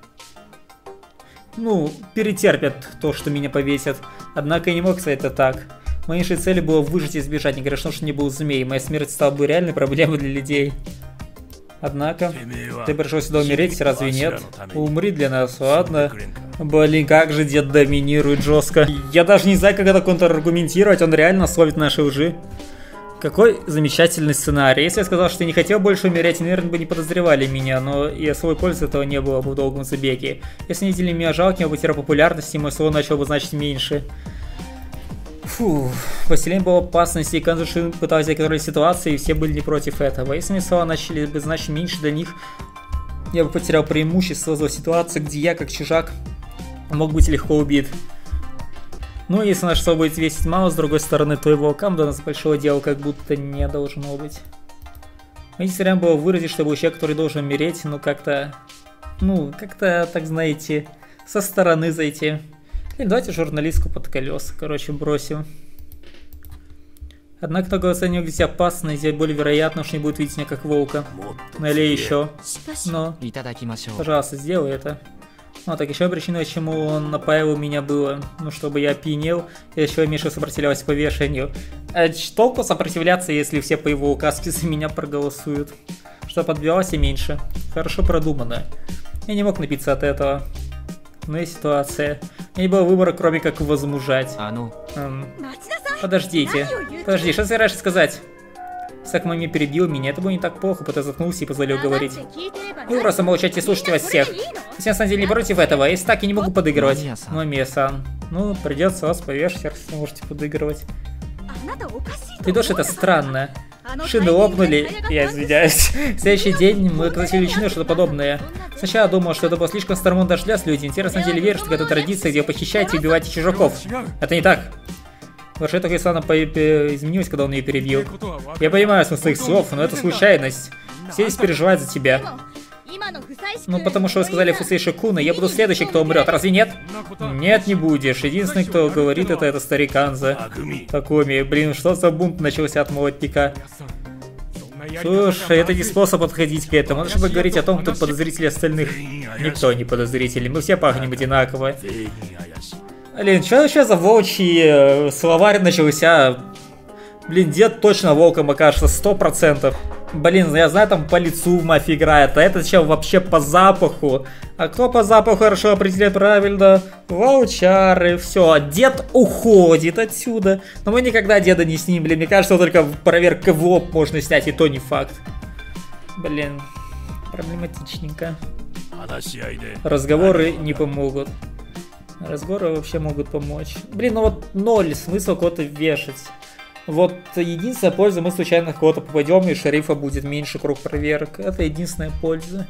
Ну, перетерпят то, что меня повесят. Однако я не мог сказать это так. Моей целью было выжить и сбежать, не говоря, что не был змей. Моя смерть стала бы реальной проблемой для людей. Однако, ты пришел сюда умереть, разве нет? Умри для нас, ладно? Блин, как же дед доминирует жестко. Я даже не знаю, как это контраргументировать, он реально словит наши лжи. Какой замечательный сценарий. Если я сказал, что я не хотел больше умереть, наверное, бы не подозревали меня, но и особой пользы этого не было бы в долгом забеге. Если не видели меня жалким, я бы терял популярность, и мой слово начал бы значить меньше. Фу, поселение было в опасности, и Канзаши пытался контролировать ситуацию, и все были не против этого. Если мои слова начали бы значить меньше для них, я бы потерял преимущество за ситуацию, где я, как чужак, мог быть легко убит. Ну, если наш слово будет весить мало, с другой стороны, то и волкам до нас большого дела как будто не должно быть. Мне все было выразить, что был человек, который должен умереть, но как-то, ну, как-то, так знаете, со стороны зайти. И давайте журналистку под колеса, короче, бросим. Однако такое оценивать здесь опасно, и здесь более вероятно, что не будет видеть меня как волка. Налей еще. Но, пожалуйста, сделай это. Ну, так еще причина, почему он напаивал меня, было, ну, чтобы я опьянел, и еще меньше сопротивлялся повешению. А толку сопротивляться, если все по его указке за меня проголосуют? Чтобы отбивалось и меньше. Хорошо продумано. Я не мог напиться от этого. Ну и ситуация. У меня не было выбора, кроме как возмужать. А ну. Эм, подождите. Подожди, что ты собираешься сказать? Сак маме перебил меня, это было не так плохо, потому что заткнулся и позволил говорить. Вы просто молчите и слушайте вас всех. Если на самом деле не против этого, если так, я не могу подыгрывать. Мамия-сан. Ну, придется вас повешать, если можете подыгрывать. Ты дождь, это странно. Шины лопнули, я извиняюсь. В следующий день мы красили личину, что-то подобное. Сначала я думал, что это было слишком старому дождя с людьми. Интересно, на деле верю, что это традиция, где вы похищаете и убиваете чужаков. Это не так. Вообще, так Исана изменилась, когда он ее перебил. Я понимаю смысл их слов, но это случайность. Все здесь переживают за тебя. Ну, потому что вы сказали Фусейши Куна, я буду следующий, кто умрет. Разве нет? Нет, не будешь. Единственный, кто говорит это, это старик Анза. Такоми. Блин, что за бунт начался от молодняка? Слушай, это не способ подходить к этому. Надо, чтобы говорить о том, кто подозритель остальных. Никто не подозритель. Мы все пахнем одинаково. Блин, что вообще за волчий э, словарь начался? Блин, дед точно волком окажется, сто процентов. Блин, я знаю, там по лицу в мафии играет, а этот чел вообще по запаху. А кто по запаху хорошо определяет правильно? Волчары, все, дед уходит отсюда. Но мы никогда деда не снимем, блин, мне кажется, только проверка в лоб можно снять, и то не факт. Блин, проблематичненько. Разговоры не помогут. Разговоры вообще могут помочь. Блин, ну вот ноль смысла кого-то вешать. Вот единственная польза, мы случайно кого-то попадем, и шерифа будет меньше круг проверок. Это единственная польза.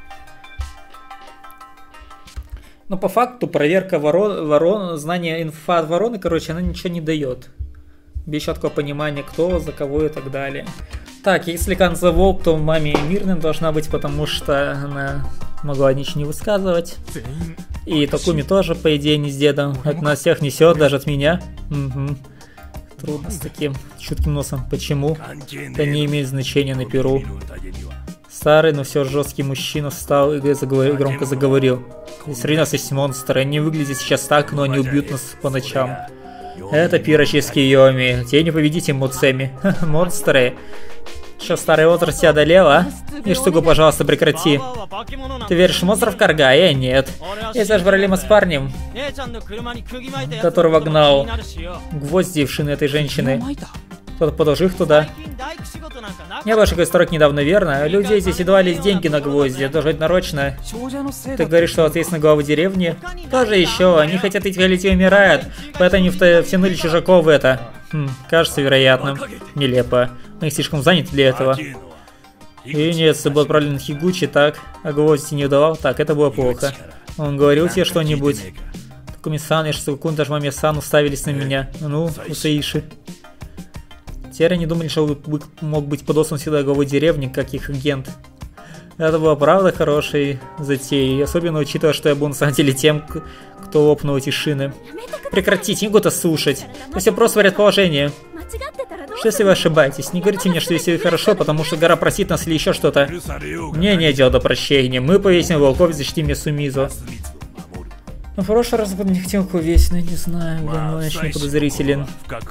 Но по факту проверка ворон, ворон, знание инфа от вороны, короче, она ничего не дает. Без четкого понимания, кто, за кого и так далее. Так, если Канза волк, то маме мирным должна быть, потому что она могла ничего не высказывать. И Такуми тоже, по идее, не с дедом. От нас всех несет, даже от меня. Угу. Трудно с таким чутким носом. Почему? Это не имеет значения на перу. Старый, но все же жесткий мужчина встал и заговор... громко заговорил. Среди нас есть монстры. Они выглядят сейчас так, но они убьют нас по ночам. Это пироческий Йоми. Те не победите Муцеми. Монстры. Что, старый возраст тебя одолел, а? И штуку, пожалуйста, прекрати. Ты веришь в монстров, Карга? Я нет. Есть даже проблема с парнем, которого гнал гвозди в шины этой женщины. Кто-то подложил их туда. Не было такой строк недавно, верно? Людей здесь едва ли есть деньги на гвозди. Это должно быть нарочно. Ты говоришь, что ответственны главы деревни? Тоже еще. Они хотят идти, лети умирают. Поэтому они втянули чужаков в это. Хм, кажется вероятным. Нелепо. Мы их слишком заняты для этого. И нет, с тобой отправлен Хигучи, так. А гвозди не давал? Так, это было плохо. Он говорил тебе что-нибудь? Такуми-сан и Шисукун, даже Мами-сан уставились на меня. Ну, Усаиши. Теперь они думали, что мог быть подослан сюда главой деревни, как их агент. Это была правда хорошей затеей, особенно учитывая, что я был на самом деле тем, кто лопнул эти шины. Прекратите, не буду слушать. Это все просто предположение. Что если вы ошибаетесь? Не говорите мне, что если хорошо, потому что гора просит нас или еще что-то. Мне не дело до прощения. Мы повесим волков и защитим Мисумизу. Ну, в прошлый раз бы не хотел повесить, но не знаю, блин, он очень подозрителен.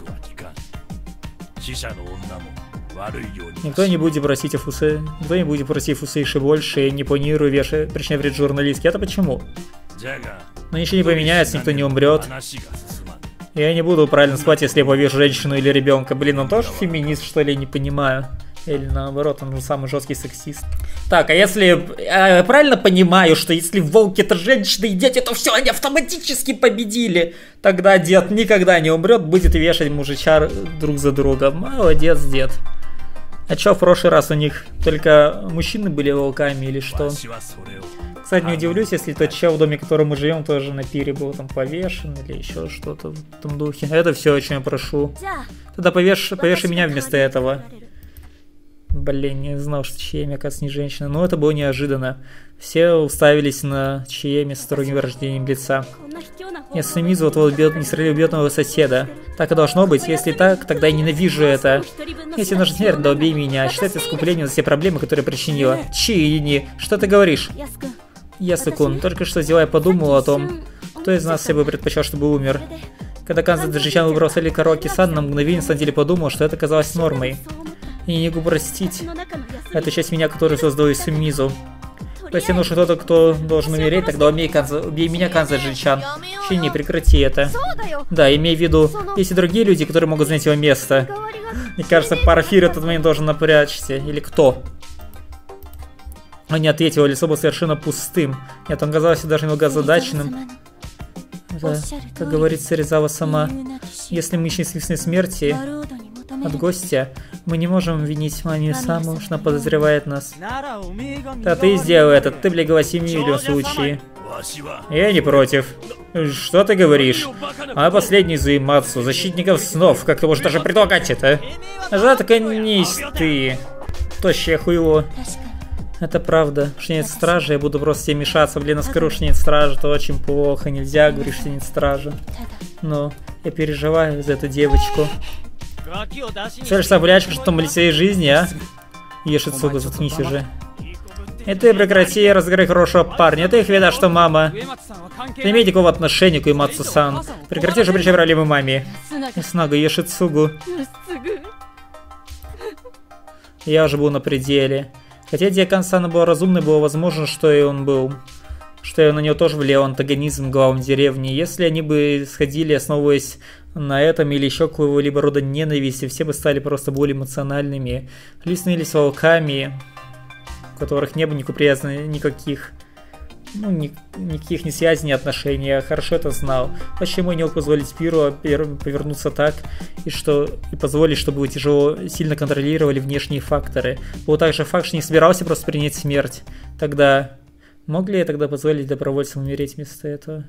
Никто не будет просить о Фусе... Никто не будет просить Фусейши больше, не планирую вешать, причинять вред журналистке. Это почему? Но ничего не поменяется, никто не умрет. Я не буду правильно спать, если я повешу женщину или ребенка. Блин, он тоже феминист, что ли, не понимаю. Или наоборот, он же самый жесткий сексист. Так, а если... Я правильно понимаю, что если волки это женщины и дети, то все, они автоматически победили. Тогда дед никогда не умрет, будет вешать мужичар друг за другом. Молодец, дед. А чё, в прошлый раз у них только мужчины были волками или что? Кстати, не удивлюсь, если тот чел, в доме, в котором мы живем, тоже на пире был там повешен или еще что-то в этом духе. Это все, о чем я прошу. Тогда повеш... повеши меня вместо этого. Блин, не знал, что Чиеми, оказывается, не женщина. Но это было неожиданно. Все уставились на Чиеми с строгим выражением лица. Если Мизу вот-вот не стрелил убьет моего соседа. Так и должно быть. Если так, тогда я ненавижу это. Если нужна смерть, да убей меня. Считай это искуплением за все проблемы, которые причинила. Чиини, что ты говоришь? Ясу-кун, только что Зилай подумал о том, кто из нас все бы предпочел, чтобы умер. Когда Канза Джичан выбрал Сали Караоке-сан, на мгновение на деле подумал, что это казалось нормой. И не могу простить эту часть меня, которую создал Исумизу. Если нужен кто-то, кто должен умереть, тогда убей, Канза, убей меня, Канза Джичан. Чини, прекрати это. Да, имей в виду, есть и другие люди, которые могут занять его место. Мне кажется, Парфир этот момент должен напрячься. Или кто? Он не ответил, лицо было совершенно пустым. Нет, он казался даже немного озадаченным. Это, как говорит Саризава сама, если мы ищем свистной смерти от гостя, мы не можем винить Мами Саму, что она подозревает нас. Да ты сделай это, ты блегала семьи в любом случае. Я не против. Что ты говоришь? А последний из Уэмацу, защитников снов, как ты можешь даже предлагать это? Заткнись ты, тощее хуйло. Это правда, что нет стражи, я буду просто себе мешаться. Блин, а скажу, что нет стражи, это очень плохо. Нельзя говорить, что нет стражи. Но я переживаю за эту девочку. Все лишь соблячка, что там в лице жизни, а? Ешицуга, заткнись уже. И ты прекрати разыграть хорошего парня. Это их вида, что мама. Ты не имеешь никакого отношения к Уэмацу-сан. Прекрати же причем ролевой маме. Снага, Ешицугу. Я уже был на пределе. Хотя идея Кансана была разумной, было возможно, что и он был. Что и на него тоже влиял антагонизм главам деревни. Если они бы сходили, основываясь на этом или еще какого-либо рода ненависти, все бы стали просто более эмоциональными. Или становились волками, у которых не было никаких, никаких, ну, ни, никаких ни связей, ни отношений. Я хорошо это знал. Почему не мог позволить Пиру повернуться так, и, что, и позволить, чтобы его тяжело, сильно контролировали внешние факторы. Был также факт, что не собирался просто принять смерть. Тогда мог ли я тогда позволить добровольцам умереть вместо этого?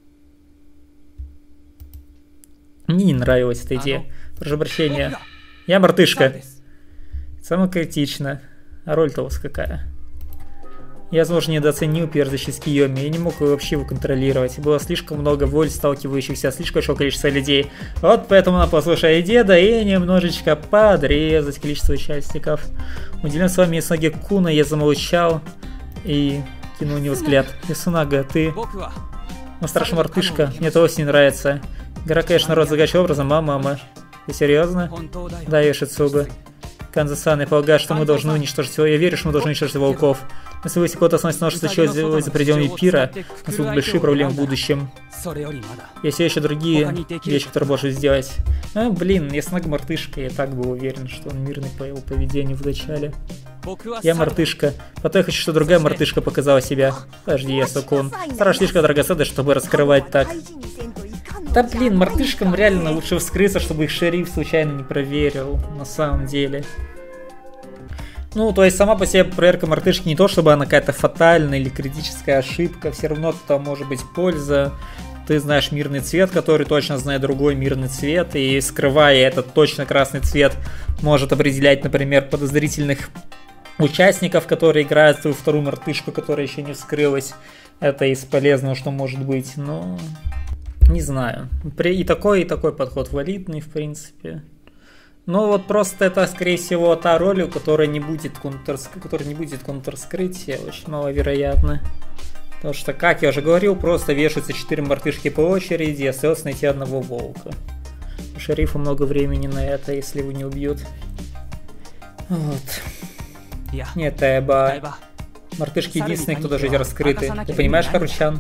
Мне не нравилась эта идея. Прошу прощения. Я мартышка. Самое критично. А роль-то у вас какая? Я, возможно, недооценил перзащи с Киоми. Я не мог вообще его контролировать. Было слишком много воль, сталкивающихся, слишком большое количество людей. Вот поэтому нам послушай деда и немножечко подрезать количество участников. Удивлен с вами Ясунаги Куна, я замолчал и кинул на него взгляд. Ясунага, ты... Ну, страшная мартышка, мне это очень не нравится. Игра, конечно, народ загадочным образом, а, мама? Ты серьезно? Да, Йошицуга. Канза-сан, я полагаю, что мы должны уничтожить его. Я верю, что мы должны уничтожить волков. Если вы кого-то остановится, что случилось за пределами Пира, у нас будут большие проблемы в будущем. Есть еще другие вещи, которые можно сделать. А, блин, я снага мартышка, я так был уверен, что он мирный по его поведению в начале. Я мартышка. Потом я хочу, чтобы другая мартышка показала себя. Подожди, я Сокон. Старая слишком драгоценная, чтобы раскрывать так. Да блин, мартышкам реально лучше вскрыться, чтобы их шериф случайно не проверил, на самом деле. Ну, то есть сама по себе проверка мартышки не то, чтобы она какая-то фатальная или критическая ошибка, все равно там может быть польза. Ты знаешь мирный цвет, который точно знает другой мирный цвет, и скрывая этот точно красный цвет, может определять, например, подозрительных участников, которые играют свою вторую мартышку, которая еще не вскрылась. Это из полезного, что может быть, но... Не знаю. И такой, и такой подход валидный, в принципе. Но вот просто это, скорее всего, та роль, у которой не будет контр... которой не будет контрскрытия, очень маловероятно. Потому что, как я уже говорил, просто вешаются четыре мартышки по очереди, и остается найти одного волка. У шерифа много времени на это, если его не убьют. Вот. Нет, Тайба. Мартышки единственные, кто даже раскрыты. Ты понимаешь, Харучан?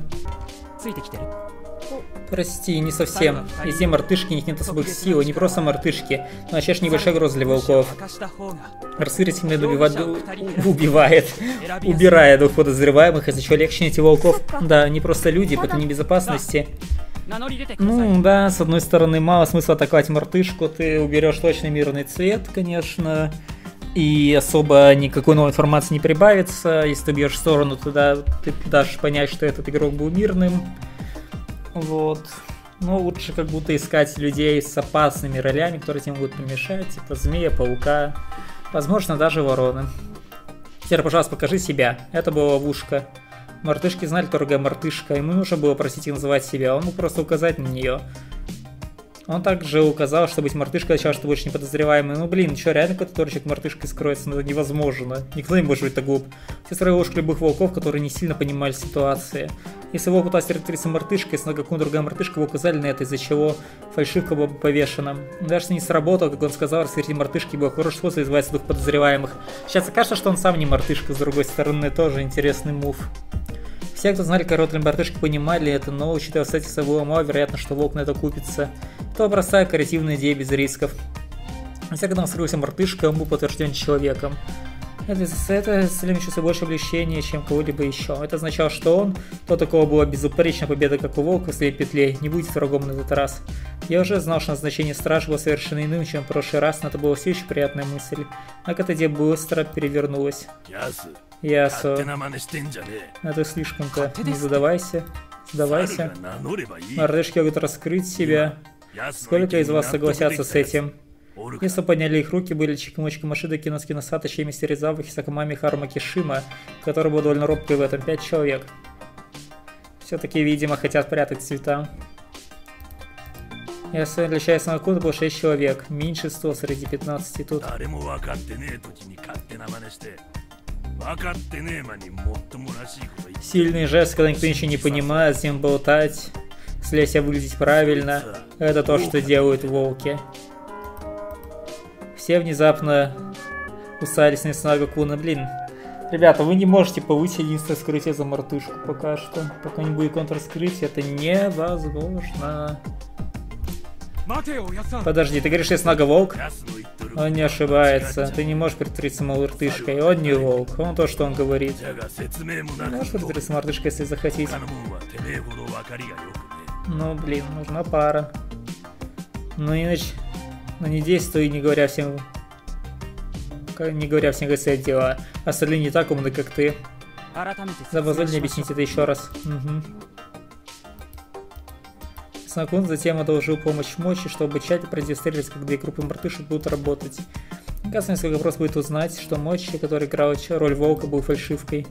Прости, не совсем. Везде мартышки, у них нет особых сил, не просто мартышки, но вообще небольшая угроза для волков. Раскрытие сильно убивает, убивает, убирая двух подозреваемых, из-за чего легче найти волков. Да, они просто люди, поэтому не безопасности. Ну да, с одной стороны, мало смысла атаковать мартышку, ты уберешь точно мирный цвет, конечно. И особо никакой новой информации не прибавится. Если ты бьешь в сторону, тогда ты дашь понять, что этот игрок был мирным. Вот. Но лучше как будто искать людей с опасными ролями, которые тебе могут помешать. Типа змея, паука, Возможно, даже вороны. Теперь, пожалуйста, покажи себя. Это была ловушка. Мартышки знали, кто другая мартышка. Ему нужно было просить их называть себя. Он мог просто указать на нее. Он также указал, что быть мартышкой означало, что больше не подозреваемый. Ну блин, что, реально какой-то торчик мартышкой скроется? Ну это невозможно. Никто не может быть так глуп. Все строили ложку любых волков, которые не сильно понимали ситуацию. Если волк пытался регистрироваться мартышкой, если на какую другая мартышка, его указали на это, из-за чего фальшивка была повешена. Даже если не сработал, как он сказал, рассмотреть мартышки был хороший способ избавиться от двух подозреваемых. Сейчас окажется, что он сам не мартышка, с другой стороны, тоже интересный мув. Все, кто знали короткие мартышки, понимали это, но учитывая обстоятельства, было мало вероятно, что волк на это купится. Это бросает креативная идея без рисков. Хотя, когда он вскрылся мартышкой, он был подтвержден человеком. Это, это целым чувство больше облегчения, чем кого-либо еще. Это означало, что он, то такого была безупречная победа, как у волка в своей петле, не будет врагом на этот раз. Я уже знал, что назначение стражи было совершенно иным, чем в прошлый раз, но это была все еще приятная мысль. Однако это дело быстро перевернулось. Ясу. А ты слишком-то не задавайся. Сдавайся. Мартышки могут раскрыть себя. Сколько из вас согласятся с этим? Если подняли их руки, были Чикмочка Машида, Киноски Носата, Мистер Ризава, Хисакамами, Харума Кишима, который был довольно робкой в этом. Пять человек. Все-таки, видимо, хотят прятать цвета. Если отличается на Куна, было шесть человек. Меньшинство среди пятнадцати тут. Сильный жест, когда никто ничего не понимает, с ним болтать, если себя выглядеть правильно. Это то, что делают волки. Все внезапно усались на Снага Куна. Блин, ребята, вы не можете повысить единственное скрытие за мартышку пока что. Пока не будет контрскрытия, это невозможно. Подожди, ты говоришь, что Снага волк? Он не ошибается. Ты не можешь притвориться мартышкой. Он не волк. Он то, что он говорит. Можешь притвориться мартышкой, если захотите. Ну, блин, нужна пара. Ну, иначе... Ну, не действуй, не говоря всем... Не говоря всем, как свои дела. Остальные не так умны, как ты. Позволь мне объяснить это еще раз. Угу. Снакун затем одолжил помощь мочи, чтобы тщательно продемонстрировать, как две группы мартышек будут работать. Кажется, несколько вопрос будет узнать, что мочи, который играл роль волка, был фальшивкой.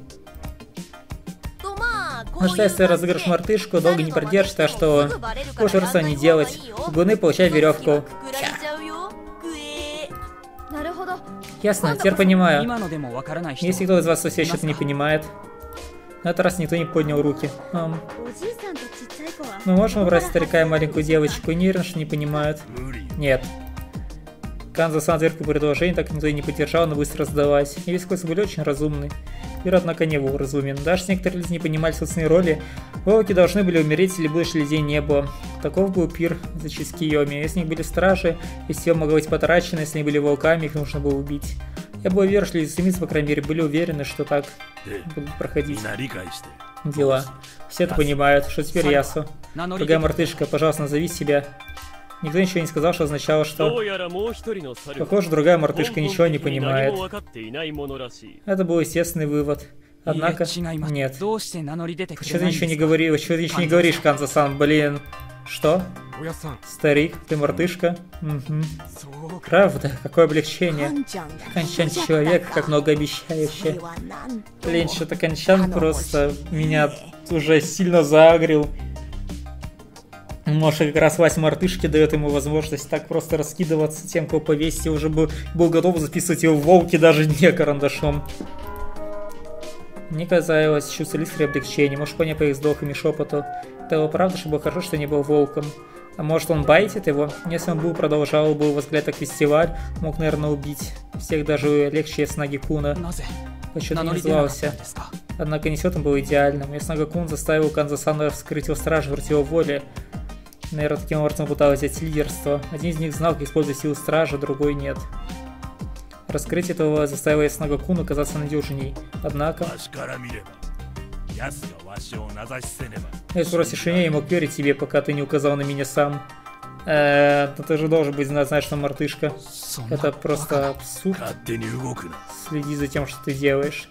Ну что, если разыгрыш мартышку, долго не продержишь, так что лучше просто не делать. Гуны получай веревку. Ясно, теперь понимаю. Если кто из вас все еще это не понимает. На этот раз никто не поднял руки. Ам. Мы можем убрать старика и маленькую девочку, не уверен, что не понимают. Нет. Канзо-сан зверкое предложение, так никто и не поддержал, но быстро сдавать. И весь класс были очень разумны. Пир, однако, не был разумен. Даже некоторые люди не понимали собственные роли. Волки должны были умереть, или больше людей не было. Таков был пир за честь Кийоми. Если у них были стражи, если сила могла быть потрачена, если они были волками, их нужно было убить. Я был уверен, что люди стремятся, по крайней мере, были уверены, что так будут проходить дела. Все это понимают. Что теперь, Ясу? Другая мартышка, пожалуйста, назови себя. Никто ничего не сказал, что означало, что... Похоже, другая мартышка ничего не понимает. Это был естественный вывод. Однако, нет. Почему ты ничего не говоришь? Почему ты ничего не говоришь, Канзо-сан? Блин. Что? Старик, ты мартышка? Угу. Правда? Какое облегчение. Канчан человек, как многообещающий. Блин, что-то Канчан просто меня уже сильно заагрил. Может, как раз власть мартышки дает ему возможность так просто раскидываться тем, кого повесить. Я уже был, был готов записывать его в волки даже не карандашом. Мне казалось, чувство лискры облегчения. Может, понять по их вздохам и шепоту. Это было правда, что было хорошо, что не был волком. А может, он байтит его? Если он был, продолжал бы взгляд как фестиваль, мог, наверное, убить всех даже легче Снага Куна. Почему не назывался? Однако несет он был идеальным. Если Снага Кун заставил Канзо-сана вскрыть его стражу против его воли, наверное, таким образом пыталась взять лидерство. Один из них знал, как использовать силу стража, другой нет. Раскрытие этого заставило Снага Куна казаться надежней. Однако... Если спросишь меня, я мог верить тебе, пока ты не указал на меня сам. Эээ, ты же должен быть знать, что мартышка. Это просто абсурд. Следи за тем, что ты делаешь.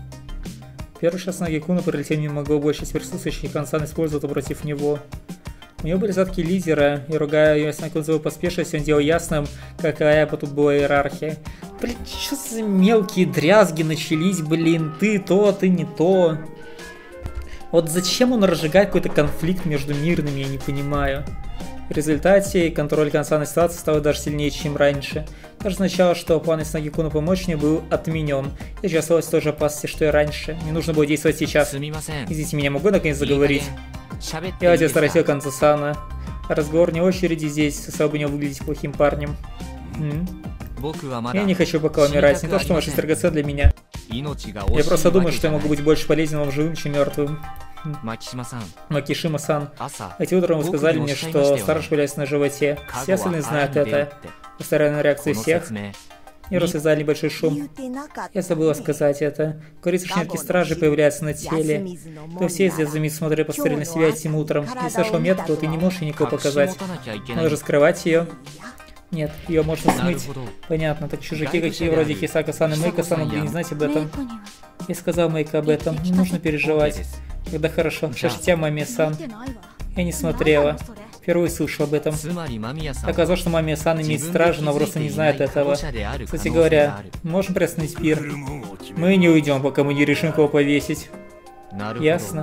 Первый шанс Снага Куна пролетел не могло больше с присутствующих, и Кансан использовал это против него. У него были задки лидера, и ругая Яснакун за его поспешность, он делал ясным, какая бы тут была иерархия. Блин, что за мелкие дрязги начались, блин, ты то, ты не то. Вот зачем он разжигает какой-то конфликт между мирными, я не понимаю. В результате контроль конца ситуации стал даже сильнее, чем раньше. Это означало, что план Яснакуна помочь мне был отменен. Я сейчас осталась в той же опасности, что и раньше. Мне нужно было действовать сейчас. Извините меня, могу наконец заговорить? Я тебя спросил Канзасана. Разговор не очереди здесь, стал бы не выглядеть плохим парнем. М? Я не хочу пока умирать, не то что ваши строгоцы для меня. Я просто думаю, что я могу быть больше полезен вам живым, чем мертвым. Макишима-сан, эти утром вы сказали мне, что старший валяется на животе. Все остальные знают это. Постоянная реакция всех. И развязали небольшой шум. Я забыла сказать это. Говорится, что нитки стражи появляются на теле. То все здесь за смотрели посмотрели на себя этим утром. Если нашел метку, ты не можешь никого показать. Надо же скрывать ее. Нет, ее можно смыть. Понятно, так чужаки, какие вроде Хисака-сан и Мэйка-сан, могли не знать об этом. Я сказал Мэйка об этом, не нужно переживать. Тогда хорошо, что ж тебя, Мами-сан? Я не смотрела. Впервые слышал об этом. Оказалось, что Мами-сан имеет стражу, но просто не знает этого. Кстати говоря, можем приостановить пир? Мы не уйдем, пока мы не решим, кого повесить. Ясно.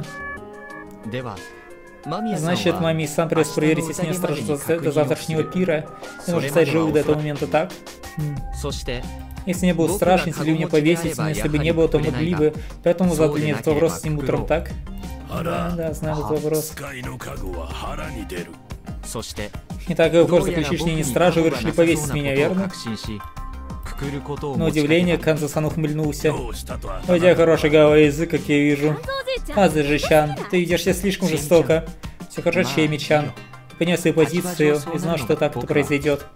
Значит, Мами-сан придется проверить, если не стражу до завтрашнего пира. Ты можешь стать живым до этого момента, так? Если не был страшен, если бы меня повесить, но если бы не было, то могли бы. Поэтому задали мне этот вопрос этим утром, так? Да, да, знаю этот вопрос. Не так как вы заключили мнение стражи, вы решили повесить меня, верно? На удивление, Канзасан ухмыльнулся. У тебя хороший головой язык, как я вижу. Азажи-чан, ты ведешь себя слишком жестоко. Все хорошо, Чейми-чан. Ты понял свою позицию и знал, что так это произойдет.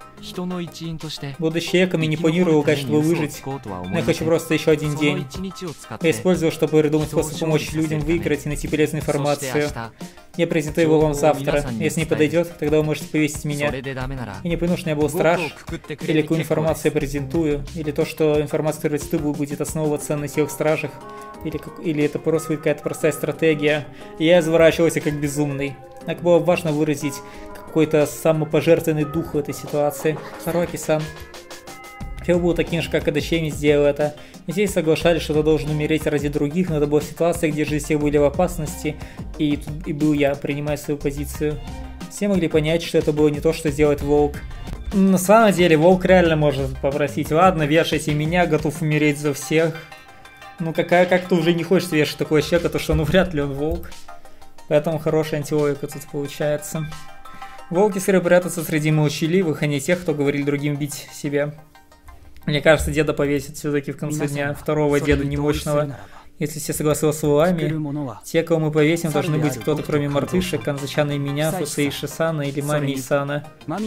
Будучи эком, я не планирую лгать, чтобы выжить. Но я хочу просто еще один день. Я использую, чтобы придумать способ помочь людям выиграть и найти полезную информацию. Я презентую его вам завтра. Если не подойдет, тогда вы можете повесить меня. Я не пойму, что я был страж, или какую информацию я презентую, или то, что информация, которую ты будет основываться на тех стражах, или, как, или это просто какая-то простая стратегия. И я изворачивался как безумный. Так было важно выразить какой-то самопожертвенный дух в этой ситуации. Харуки-сан. Фил был таким же, как и Чейми сделал это. И здесь соглашались, что ты должен умереть ради других, но это была ситуация, где жизнь всех были в опасности, и, и был я, принимая свою позицию. Все могли понять, что это было не то, что сделает Волк. На самом деле, Волк реально может попросить: ладно, вешайте меня, готов умереть за всех. Ну, какая, как-то уже не хочется вешать такого человека, то что ну вряд ли он Волк. Поэтому хорошая антилогика тут получается. Волки скорее прятаться среди молчаливых, а не тех, кто говорил другим бить себя. Мне кажется, деда повесит все-таки в конце дня, второго деда немощного. Если все согласились с вами, те, кого мы повесим, должны быть кто-то кроме мартышек, Канзачана и меня, Фусейши-сана или Мами-сана.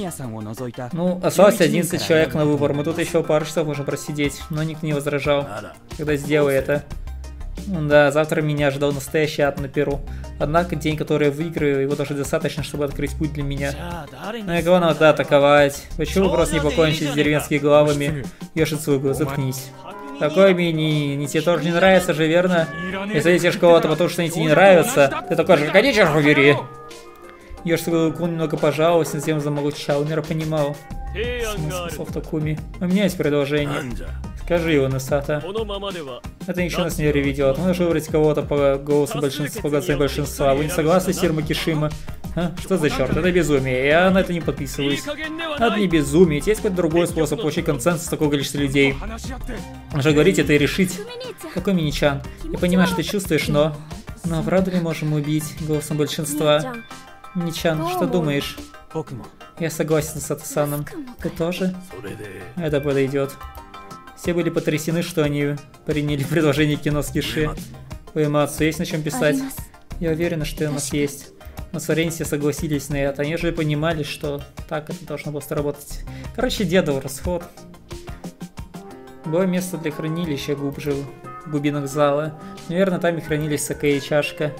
Ну, осталось одиннадцать человек на выбор, мы тут еще пару часов можем просидеть, но никто не возражал. Когда сделай это. Да, завтра меня ждал настоящий ад на перу. Однако день, который я выиграю, его даже достаточно, чтобы открыть путь для меня. Ну и главное, да, атаковать. Почему вы просто не покончите с деревенскими главами? Йошицугу, заткнись. Такой мини, не тебе тоже не нравится же, верно? Если видишь кого-то, потому что они тебе не нравятся, ты такой же, конечно же, убери. Йошицугу немного пожаловался, затем замолчал. Мира понимал смысл слов Такуми. У меня есть предложение. Скажи его, Несата. Это ничего нас не ведет. Можешь выбрать кого-то по голосу большинства, по голосу большинства. Вы не согласны, Сир Макишима? А? Что за черт? Это безумие. Я на это не подписываюсь. Это не безумие. Есть какой-то другой способ получить консенсус такого количества людей. Уже говорить это и решить. Какой Мини-чан? Я понимаю, что ты чувствуешь, но... Но правда ли можем убить голосом большинства? Мини-чан, что думаешь? Я согласен с Атасаном. Ты тоже? Это подойдет. Все были потрясены, что они приняли предложение кино с Киши. Уэмацу, есть на чем писать? Я уверена, что у нас есть. Но с Орен все согласились на это. Они же понимали, что так это должно было сработать. Короче, дедов расход. Было место для хранилища глубже в глубинах зала. Наверное, там и хранились саке и чашка.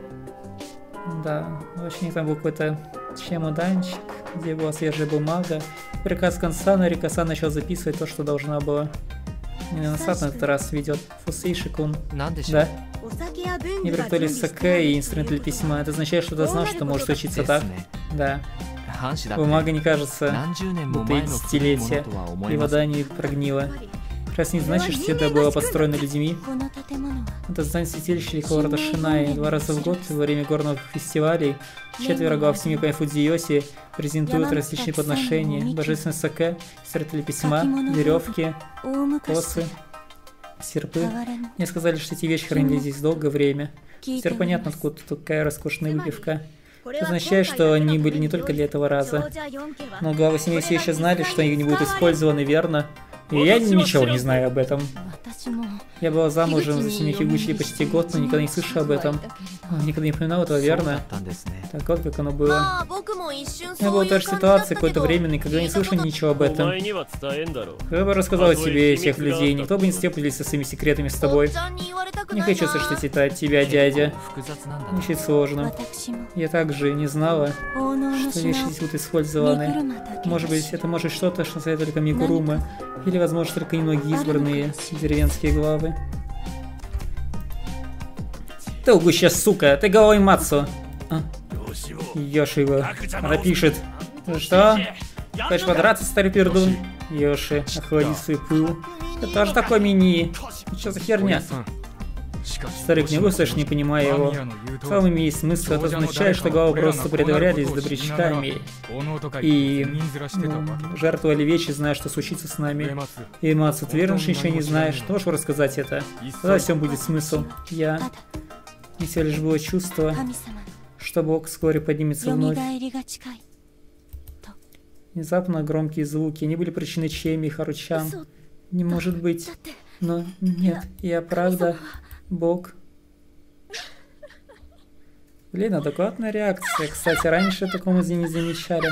Да, очень там был какой-то чемоданчик, где была свежая бумага. Приказ Кансана, Рикасан начал записывать то, что должна была. Меня Насад на этот раз ведет. Фусейши-кун. Да? Не приготовили саке и инструмент для письма. Это означает, что ты знал, что может учиться так? Да. Бумага не кажется, будто и десятилетия, и вода не прогнила. Раз не значит, что это было построено людьми. Это здание святилища Великого рода Шинаи. Два раза в год во время горных фестивалей четверо глав семьи по Фудзиоси презентуют различные подношения, божественное саке, инструмент письма, веревки, косы, серпы. Мне сказали, что эти вещи хранились здесь долгое время. Теперь понятно, откуда такая роскошная выпивка. Это означает, что они были не только для этого раза. Но главы семьи все еще знали, что они не будут использованы, верно? И я ничего не знаю об этом. Я была замужем за семьей Хигучи почти год, но никогда не слышала об этом. Никогда не упоминал этого, верно? Так вот, как оно было. Я была в той же ситуации какое-то время, никогда не слышал ничего об этом. Я бы рассказал тебе этих людей, никто бы не стал поделиться своими секретами с тобой. Не хочу слышать это от тебя, дядя. Очень сложно. Я также не знала, что вещи здесь будут использованы. Может быть, это может что-то, что знает только Мигурума. Или, возможно, только немногие избранные деревенские главы. Ты лгущая сука, ты головой Мацу. А? Йоши его. Она пишет. Что? Хочешь подраться, старый пердун? Йоши, охлади свой пыл. Это тоже такой мини. Что за херня? Старик не выслушаешь, не понимая его. В целом имеет смысл, это означает, что главы просто притворялись добрячками и ну, жертвовали вещи, зная, что случится с нами. И Мацу, ты верно, что ничего не знаешь? Ты можешь рассказать это? Тогда всем будет смысл. Я... И всего лишь было чувство, что Бог вскоре поднимется вновь. Внезапно громкие звуки, они были причиной Чеми и Хару-чан. Не может быть. Но нет, я правда... Бог. Блин, адекватная реакция. Кстати, раньше такого мы не замечали.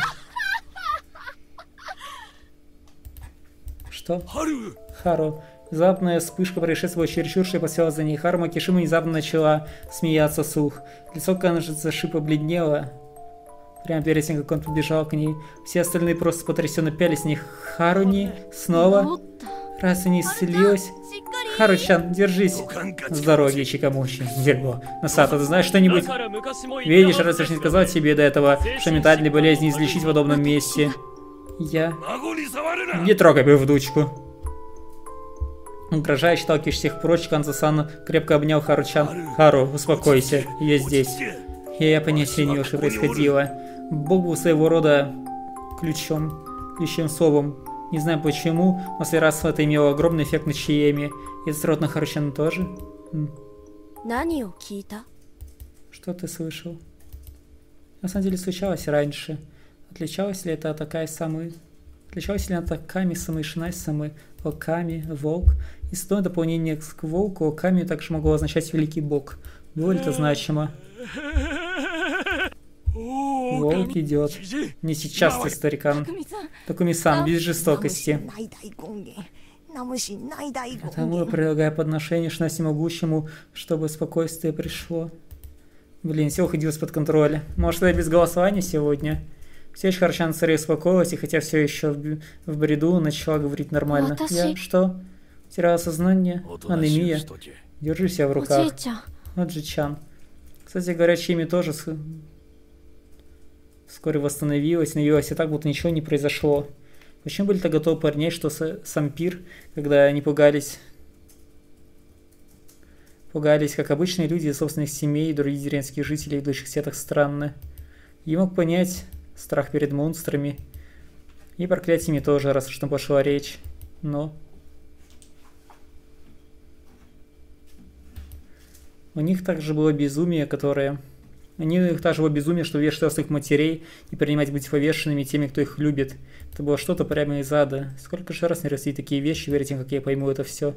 Что? Хару. Внезапная вспышка происшествия была чересчур, что я посела за ней. Хару Макишима внезапно начала смеяться вслух. Лицо, кажется, Ши побледнело. Прямо перед тем, как он побежал к ней. Все остальные просто потрясенно пялись с них. Харуни снова. Раз и не исцелилась. Хару-чан, держись. С дороги, Чикамучи. Дерьмо. Насато, ты знаешь что-нибудь? Видишь, раз я не сказал тебе до этого, что ментальные болезни излечить в подобном месте. Я... Не трогай мою внучку. Угрожающе толкаешь всех прочь, Канзасан крепко обнял Хару-чан. Хару, успокойся, я здесь. Я, я понятия не имел, что происходило. Бог был своего рода ключом, ключевым словом. Не знаю почему, но в раз это имело огромный эффект на Чиеми. И этот род на Хару-чан тоже. М. Что ты слышал? На самом деле случалось раньше. Отличалась ли это от Акай Самы? Отличалась ли это от Ками Самы и Шинай Самы? Оками, волк. И снова дополнение к волку, Оками также могло означать великий бог. Было ли это значимо? Волк идет. Не сейчас ты, старикан. Такуми-сан, без жестокости. Потому я предлагаю подношение Шинай Всемогущему, чтобы спокойствие пришло. Блин, все уходило из-под контроля. Может, это без голосования сегодня? Все еще Хару-чан царей успокоилась, и хотя все еще в, в бреду, начала говорить нормально. Я что? Теряла сознание? Анемия? Держи себя в руках. Оджи-чан. Кстати говоря, Чими тоже с... вскоре восстановилась, навелась и так, будто ничего не произошло. Почему были так готовы парней, что с... сам пир, когда они пугались... Пугались, как обычные люди из собственных семей и других деревенских жителей, идущих все так странно. Я мог понять страх перед монстрами. И проклятиями тоже, раз уж там пошла речь. Но... У них также было безумие, которое... У них также было безумие, что вешать своих матерей и принимать быть повешенными теми, кто их любит. Это было что-то прямо из ада. Сколько же раз не росли такие вещи, перед тем, как я пойму это все.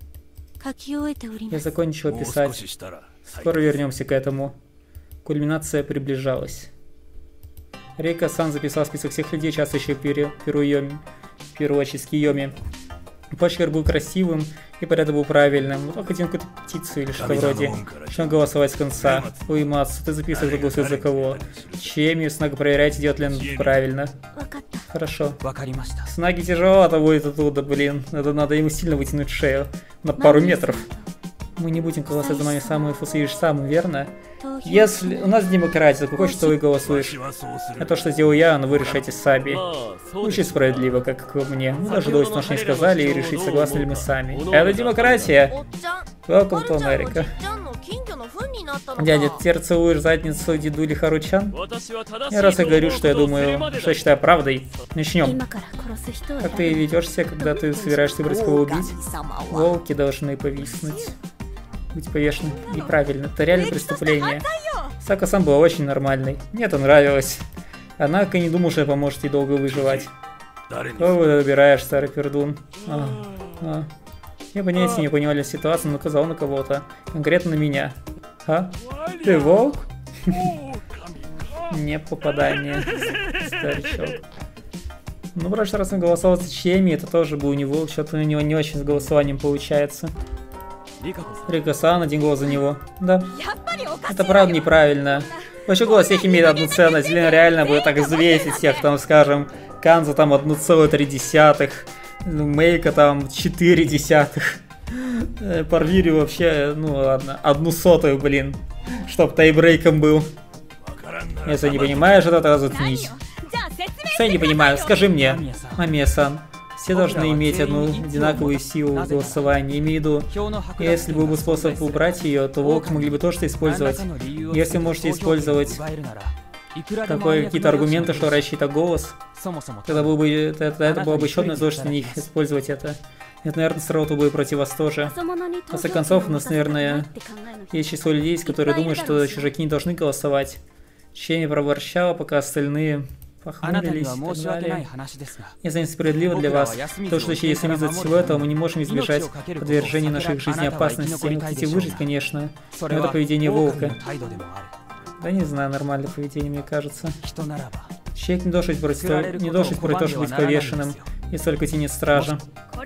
Я закончила писать. Скоро вернемся к этому. Кульминация приближалась. Рейка-сан записал список всех людей, участвующих в Пируйоме. Пируочи с Киоми. Почерк был красивым, и порядок был правильным. Только один какую-то птицу или что вроде. Чем голосовать с конца? Уимацу, ты записывай, кто голосует за кого. Чеми, Снага, проверяйте, идет ли он правильно. Хорошо. Снаги тяжеловато будет оттуда, блин. Это надо ему сильно вытянуть шею. На пару метров. Мы не будем голосовать за мою самую фусуешь самую, верно? Если у нас демократия, за какой что вы голосуешь? А то, что сделаю я, но вы решаете сами. Очень справедливо, как по мне. Мы даже дольше наш не сказали и решить, согласны ли мы сами. Это демократия! Welcome to America. Дядя, ты теперь целуешь задницу дедули Харучан? Я раз и говорю, что я думаю, что я считаю правдой. Начнем. Как ты ведешься, когда ты собираешься выбрать кого убить? Волки должны повиснуть. Быть повешены. Неправильно. Это реальное преступление. Сака-сан была очень нормальной. Мне это нравилось. Однако не думал, что это поможет ей долго выживать. Кого вы выбираешь, старый пердун? А, а. Я понятия не понимали ситуацию, но указал на кого-то. Конкретно на меня. А? Ты волк? Не попадание, старичок. Ну, в прошлый раз он голосовал за Чеми, это тоже был не волк, что-то у него не очень с голосованием получается. Рика-сан, один голос за него. Да. Это правда неправильно. Вообще голос всех имеет одну ценность. Блин, реально будет так взвесить всех, там, скажем, Канза там одна целая три десятых, Мейка там четыре десятых. Парвири вообще, ну ладно, одну сотую, блин. Чтоб тайбрейком был. Если не понимаешь, это тогда заткнись. Что я не понимаю? Скажи мне, Мамия-сан. Все должны иметь одну одинаковую силу голосования. Имею в виду, если был бы способ убрать ее, то волк могли бы тоже использовать. Если можете использовать какие-то аргументы, что рассчитать голос, тогда был бы, это, это было бы еще одна злость на них использовать это. Это, наверное, сработало бы против вас тоже. В конце концов, у нас, наверное, есть число людей, которые думают, что чужаки не должны голосовать. Чеми проворчала, пока остальные похмурились и так далее. Если несправедливо для вас, то, что если из-за всего этого мы не можем избежать подвержения наших жизней опасности. Вы хотите выжить, конечно, но это поведение волка. Да не знаю, нормальное поведение, мне кажется. Человек не должен быть против, не должен против того, чтобы быть повешенным, если только тянет стража.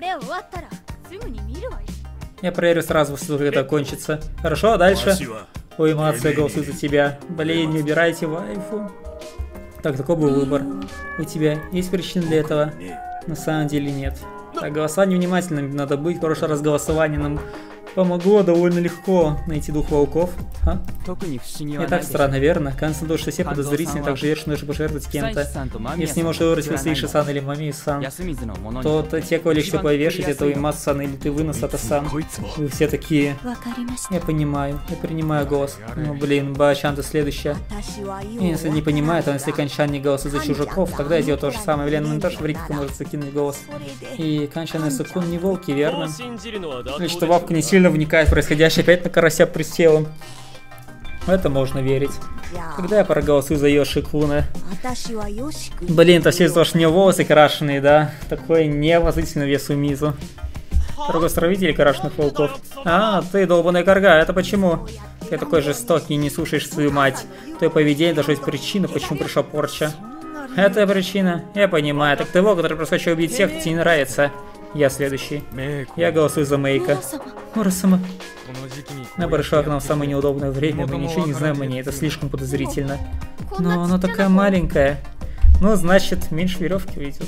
Я проверю сразу, когда это кончится. Хорошо, а дальше? Ой, Мация, голосует за тебя. Блин, не убирайте вайфу. Так, такой был выбор. У тебя есть причины для этого? На самом деле нет. Так, голосование внимательным надо быть. В прошлый раз голосование нам помогло довольно легко найти двух волков. А? Не так странно, верно? Кансан думает, что все подозрительные, так живешь, что нужно пожертвовать кем-то. Если не можешь выбрать Василиши-сан или Мамию-сан, то, то те, кого легче повешать, это Уэмаса-сан или ты вынос Ата-сан. Вы все такие. Я понимаю, я принимаю голос. Ну блин, Ба-чан, ты следующая. И если не понимает, то если Канчан не голосует за чужаков, тогда я сделаю то же самое. Блин, ну тоже в Рикку может закинуть голос. И Канчан и Сакун не волки, верно? Или что бабка не сильно вникает в происходящее, опять на карася присела. В это можно верить. Когда я проголосую за Йоши-куна? Блин, это все из-за того, что у него волосы крашеные, да? Такой невозможный вес у Мизу. Другостравитель крашеных волков. А, ты долбаная корга, это почему? Ты такой жестокий и не слушаешь свою мать. Твое поведение должна быть причина, почему пришла порча. Это причина? Я понимаю. Так ты волк, который просто хочет убить всех, кто тебе не нравится. Я следующий. Я голосую за Мейка. Ура-сама. Она пришла к нам в самое неудобное время. Мы ничего не знаем о ней. Это слишком подозрительно. Но она такая маленькая. Ну, значит, меньше веревки уйдет.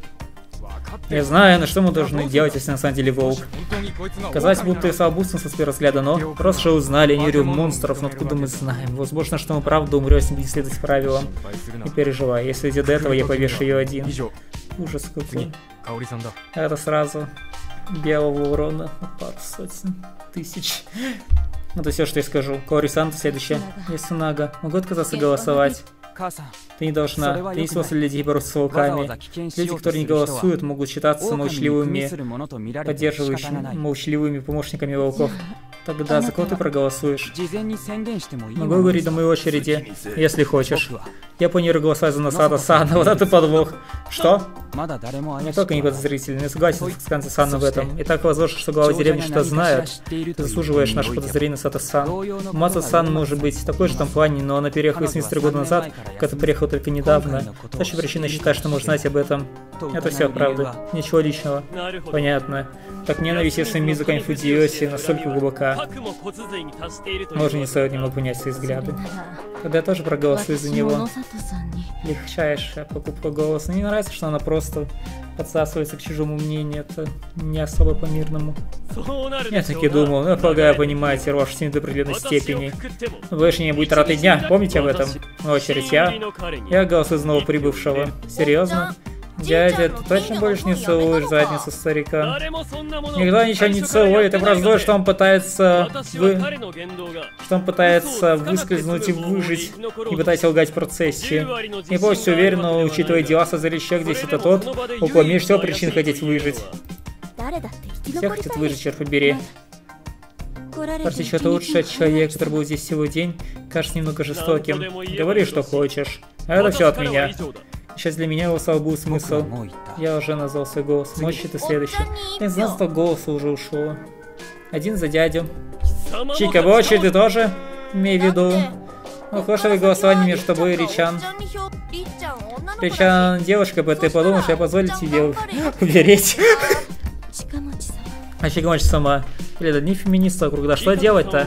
Я знаю, на что мы должны делать, если на самом деле волк. Казалось, будто я слабустно со первого взгляда, но просто что узнали, не верю в монстров, но откуда мы знаем? Возможно, что мы правда умрем, если не следовать правилам. Не переживай, если идет до этого, я повешу ее один. Ужас какой. Это сразу белого урона на пару сотен тысяч. Это все, что я скажу. Каори-сан, следующая. Я Сунага. Могу отказаться голосовать? Ты не должна. Ты не способ людей бороться с волками. Люди, которые не голосуют, могут считаться молчаливыми, поддерживающими, молчаливыми помощниками волков. Тогда за кого ты проголосуешь? Могу говорить до моей очереди, если хочешь. Я планирую голосовать за Насада-сана. Вот это подвох. Что? Не только не подозрительно, не согласен с Канза-сана в этом. И так возможно, что глава деревни что-то знает. Ты заслуживаешь наше подозрение, Сата-сан. Маса-сан может быть такой же в том плане, но она переехала семьдесят три года назад, когда приехала только недавно. Точно причина считать, что можно знать об этом. Это все правда. Ничего личного. Понятно. Так ненависть с своим языком Фудзиоси настолько глубока. пора. Можно не стоит немного понять свои взгляды. Тогда я тоже проголосую за него. Легчайшая покупка голоса. Мне не нравится, что она просто подсасывается к чужому мнению. Это не особо по-мирному. Я таки думал, ну, полагаю, понимаете, Рош до определенной степени. Больше не будет траты дня, помните об этом? Очередь я. Я голосую за новоприбывшего. Серьезно? Дядя, ты точно больше не целуешь задницу старика? Никто ничего не целует, это просто то, что он пытается вы... что он пытается выскользнуть и выжить, и пытается лгать в процессе. Не полностью уверен, но учитывая дела со зрелищем, здесь это тот, у кого меньше всего причин хотеть выжить. Все хотят выжить, черт побери. Прости, что-то лучше человек, который был здесь всего день, кажется немного жестоким. Говори, что хочешь. А это все от меня. Сейчас для меня голоса был смысл. Я уже назвал свой голос. Мощь это следующий. Я знал, что голоса уже ушло. Один за дядю. Чика, Бочи, ты тоже? Имей в виду. Ухоживое голосование между тобой и Ричан. Ричан, девушка бы, ты подумал, что я позволю тебе умереть. А Чикамочи сама. Блин, одни феминисты вокруг, да что делать-то?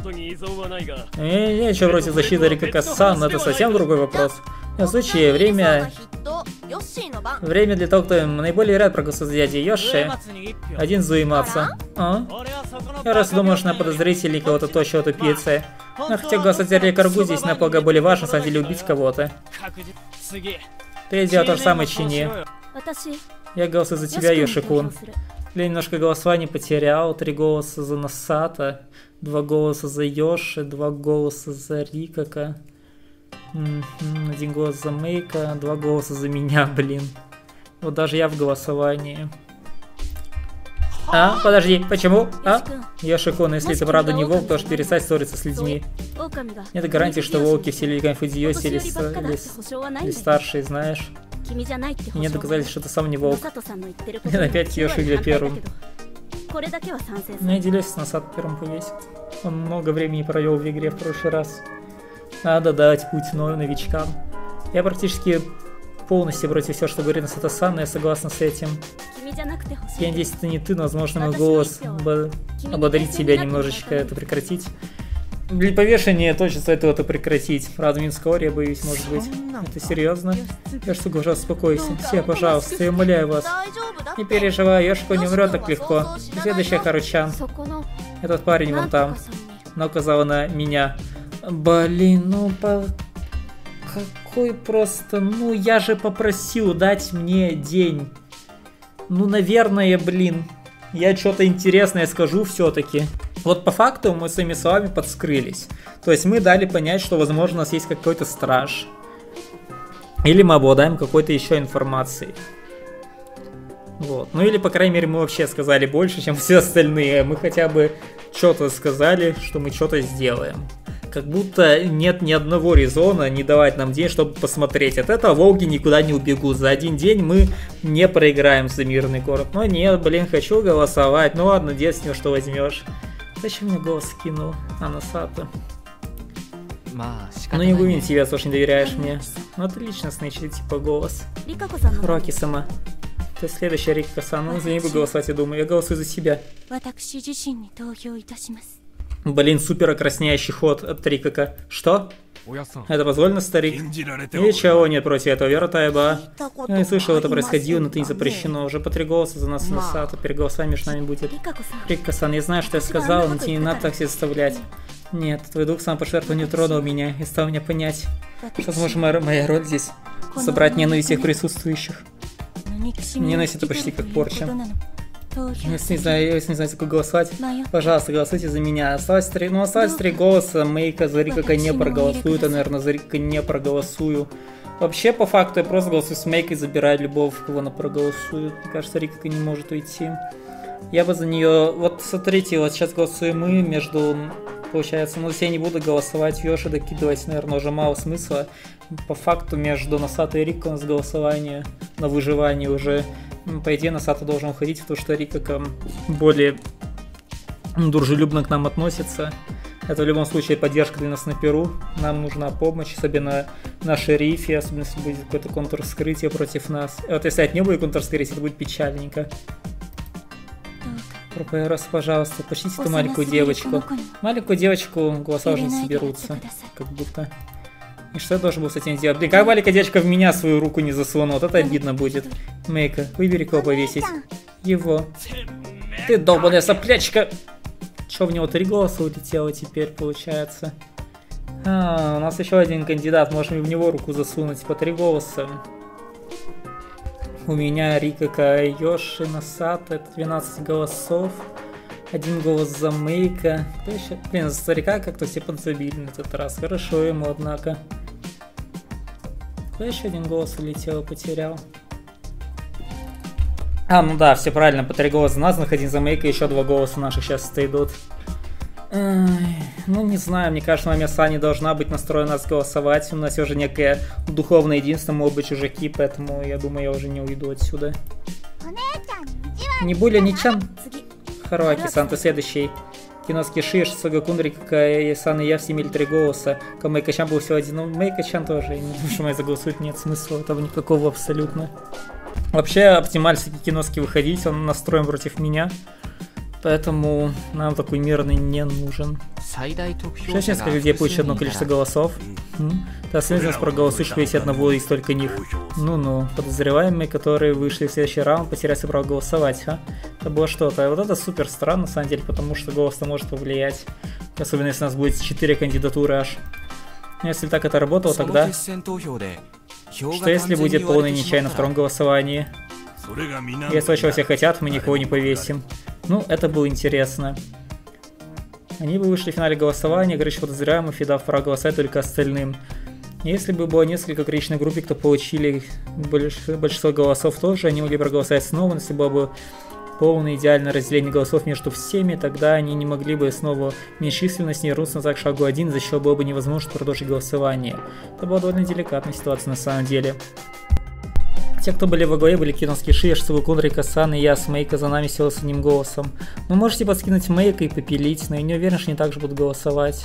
Э, нечего против защиты Рикака-сан, но это совсем другой вопрос. В любом случае, время... Время для того, кто наиболее вероятно проголосовать за дядю Йоши. Один Зуимаца. А? Я раз думаешь на подозрителей кого-то тощего тупицы. Но хотя голосовать за Рикаргу здесь намного более важно, на самом деле, убить кого-то. Ты сделал то же самое, Чини. Я голосую за тебя, Йоши-кун. Я немножко голосования потерял. Три голоса за Носата, два голоса за Йоши, два голоса за Рикака. Mm-hmm. Один голос за Мейка, два голоса за меня, блин. Вот даже я в голосовании. А, подожди, почему? А? Йоши-кун, если ты правда не волк, то перестать ссориться с людьми. Нет гарантии, что волки все великан Фудзиоси или, или, или старшие, знаешь. И нет доказательств, что ты сам не волк. Мне опять Йоши для первым. Ну и делюсь с Носат первым повесит. Он много времени провел в игре в прошлый раз. Надо дать путь новым новичкам. Я практически полностью против всего, что говорит Носата-сан, но я согласна с этим. Я надеюсь, это не ты, но возможно мой голос об... ободрит тебя немножечко это прекратить. Для повешения точно стоит это прекратить. Правда, Минского я боюсь, может быть. Это серьезно? Я что, пожалуйста, успокойся. Все, пожалуйста, я умоляю вас. Не переживай, Йошико не умрет так легко. Следующая Харучан. Этот парень вон там. Она указала на меня. Блин, ну по... какой просто... Ну я же попросил дать мне день. Ну, наверное, блин. Я что-то интересное скажу все-таки. Вот по факту мы своими словами подскрылись. То есть мы дали понять, что возможно у нас есть какой-то страж. Или мы обладаем какой-то еще информацией. Вот. Ну или по крайней мере мы вообще сказали больше, чем все остальные. Мы хотя бы что-то сказали, что мы что-то сделаем. Как будто нет ни одного резона не давать нам день, чтобы посмотреть. От этого волки никуда не убегут. За один день мы не проиграем за мирный город. Но нет, блин, хочу голосовать. Ну ладно, дед с него что возьмешь. Зачем мне голос кинул? А, Носата. Ну не будем тебя, тоже не доверяешь мне. Ну отлично, значит, типа голос. Роки сама. Ты следующая, Рикака-сан. Ну за ней буду голосовать, я думаю. Я голосую за себя. Блин, супер окрасняющий ход от Рикака. Что? Это позволено, старик? Ничего нет против этого, Вера Тайба. Я не слышал, это происходило, но это не запрещено. Уже по три голоса за нас Носата. Переголосование между нами будет. Рикака-сан, я знаю, что я сказал, но тебе не надо так себя заставлять. Нет, твой дух самопожертвования не тронул меня и стал меня понять. Что, возможно, моя, моя роль здесь собрать ненависть всех присутствующих. Ненависть это почти как порча. Если не знаю, если не знаете, как голосовать, пожалуйста, голосуйте за меня. Осталось три, ну осталось три голоса. Мейка за Рикака не проголосует, а, наверное, за Рикака не проголосую. Вообще, по факту, я просто голосую с Мейкой, забираю любого, кого она проголосует. Мне кажется, Рикака не может уйти. Я бы за нее... Вот смотрите, вот сейчас голосуем мы между... Получается, ну если я не буду голосовать, Йоши докидывать, наверное, уже мало смысла. По факту между Носатой и Рикако у нас голосование на выживание уже. По идее, Носата должен уходить, потому что Рикако более дружелюбно к нам относится. Это в любом случае поддержка для нас на Перу. Нам нужна помощь, особенно на шерифе, особенно если будет какое-то контрвскрытие против нас. А вот если от него будет контрвскрытие, это будет печальненько. Раз, пожалуйста, пошлите эту маленькую девочку. Маленькую девочку голоса уже не соберутся. Как будто. И что я должен был с этим делать? Блин, как маленькая девочка в меня свою руку не засунула. Вот это обидно будет. Мейка, выбери кого повесить. Его. Ты долбаная соплячка. Че, в него три голоса улетело теперь, получается? А, у нас еще один кандидат. Можем и в него руку засунуть по три голоса. У меня Рика Кайоши Насата, это двенадцать голосов. Один голос за Мейка. Кто еще? Блин, за старика как-то все подзабили на этот раз. Хорошо ему, однако. Кто еще один голос улетел и потерял? А, ну да, все правильно, по три голоса за нас, один за Мейка, еще два голоса наших сейчас идут. Ай, ну не знаю, мне кажется, маме Са не должна быть настроена нас голосовать. У нас уже некое духовное единство, могут быть чужаки, поэтому я думаю, я уже не уйду отсюда. Не более ничем. Харуаки-сан, ты следующий. Киноски Шиш, Сагакун, Рика-сан и я все имели три голоса. Мейка-чан был всего один, но Мейка-чан тоже. Не думаю, что мои заголосуют, нет смысла этого никакого абсолютно. Вообще, оптимально с Киноски выходить, он настроен против меня. Поэтому нам такой мирный не нужен. Сейчас несколько людей получат одно количество голосов. Ты остальные проголосуешь весь одного из только них. Ну-ну, подозреваемые, которые вышли в следующий раунд, потеряют право голосовать, а? Это было что-то. Вот это супер странно, на самом деле, потому что голос-то может повлиять. Особенно если у нас будет четыре кандидатуры аж. Если так это работало, тогда... Что если будет полный ничей на втором голосовании? Если очень все хотят, мы никого не повесим. Ну, это было интересно. Они бы вышли в финале голосования, горячо подозреваемых, и дав право голосовать только остальным. Если бы было несколько ограниченных групп, кто получили большинство голосов тоже, они могли проголосовать снова, но если было бы полное идеальное разделение голосов между всеми, тогда они не могли бы снова меньшинственность не вернуться назад к шагу один, за что было бы невозможно продолжить голосование. Это была довольно деликатная ситуация на самом деле. Те, кто были во главе, были Киноски Шиш, Сагакун, Рика-сан и я с Мейка за нами села с одним голосом. Вы можете подскинуть Мейка и попилить, но я не уверен, что они также будут голосовать.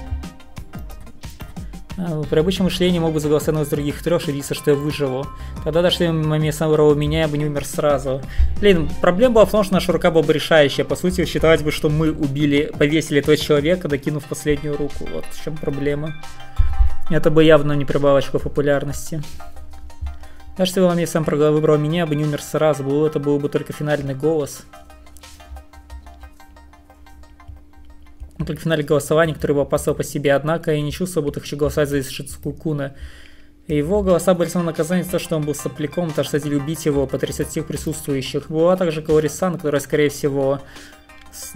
При обычном мышлении мог бы заголосовать из других трех и видится, что я выживу. Тогда даже если момент самого меня, я бы не умер сразу. Блин, проблема была в том, что наша рука была бы решающая. По сути, считалось бы, что мы убили, повесили этого человека, докинув последнюю руку. Вот в чем проблема. Это бы явно не прибавило очков популярности. Даже если бы он сам выбрал меня, я бы не умер сразу. Это был бы только финальный голос. Только в финале голосования, который был опасал по себе, однако я не чувствовал, будто хочу голосовать за Шицукуна. Его голоса были самым наказанием за то, что он был сопляком, так что хотели убить его, потрясать всех присутствующих. Была также Каори-сан, которая, скорее всего, с...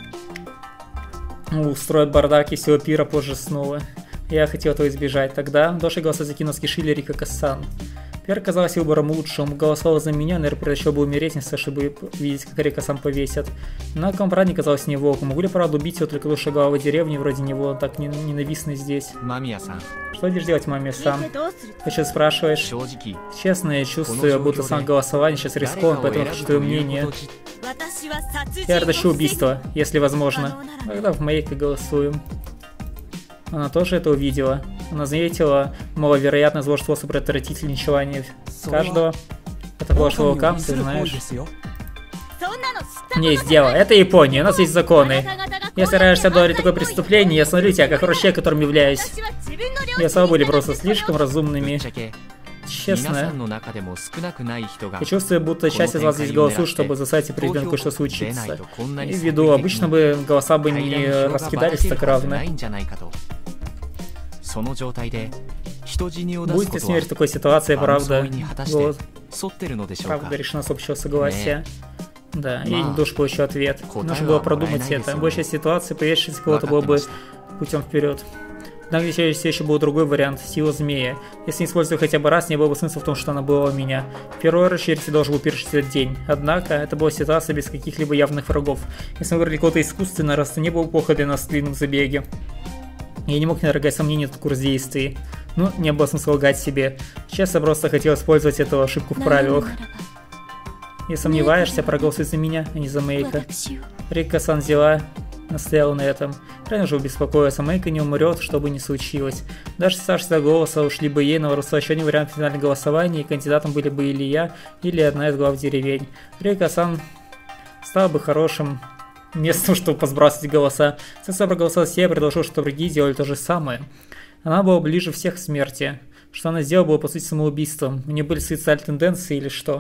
устроит бардак и всего пира позже снова. Я хотел этого избежать. Тогда Доши голосовал за Киноски Шили Рика-сан. Первый казался выбором лучшим, он голосовал за меня, наверное, предпочел бы умереть, вместо чтобы видеть, как Рика сам повесят. Но компрад не казалось не волком. Могу ли, правда, убить его только душа главы деревни, вроде него, так ненавистный здесь? Мамия-сан. Что будешь делать, Мамия-сан? Ты что спрашиваешь? Честно, я чувствую, будто сам голосование сейчас рискован, поэтому хочу твое мнение. Я разрешил убийство, если возможно. Тогда в Мейка голосуем. Она тоже это увидела. Она заметила маловероятно злой способ предотвратить линчевание каждого. Это было шелкам, ты знаешь. Не есть дело. Это Япония, у нас есть законы. Если стараешься одолеть такое преступление, я смотрю тебя как хороший человек, которым являюсь. Я сам были просто слишком разумными. Честно. Я чувствую, будто часть из вас здесь голосует, чтобы заставить определенно кое-что случится. И ввиду обычно бы голоса бы не раскидались так равно. Будет ли смерть в такой ситуации, правда? Голос... Правда решена с общего согласия. Да, и душ получил ответ. Нужно было продумать это. Большая ситуация, повешивать кого-то было бы путем вперед. Однако здесь еще был другой вариант, сила змея. Если не использовать хотя бы раз, не было бы смысла в том, что она была у меня. В первую очередь должен был пережить этот день. Однако, это была ситуация без каких-либо явных врагов. Если мы выбрали кого-то искусственно, раз то не было плохо для нас в длинном забеге. Я не мог не нарогать сомнений в этот курс действий. Ну, не было смысла лгать себе. Сейчас я просто хотел использовать эту ошибку в правилах. Не сомневаешься, проголосуй за меня, а не за Мейка. Рика-сан взяла, настояла на этом. Ранее уже беспокоился, Мейка не умрет, что бы ни случилось. Даже оставшиеся голоса ушли бы ей, но еще один вариант финального голосования, и кандидатом были бы или я, или одна из глав деревень. Рика-сан стало бы хорошим местом, чтобы позбрасывать голоса. Сенсей проголосовал все и предложил, что другие делали то же самое. Она была ближе всех к смерти. Что она сделала, было по сути самоубийством. У нее были суицидальные тенденции или что?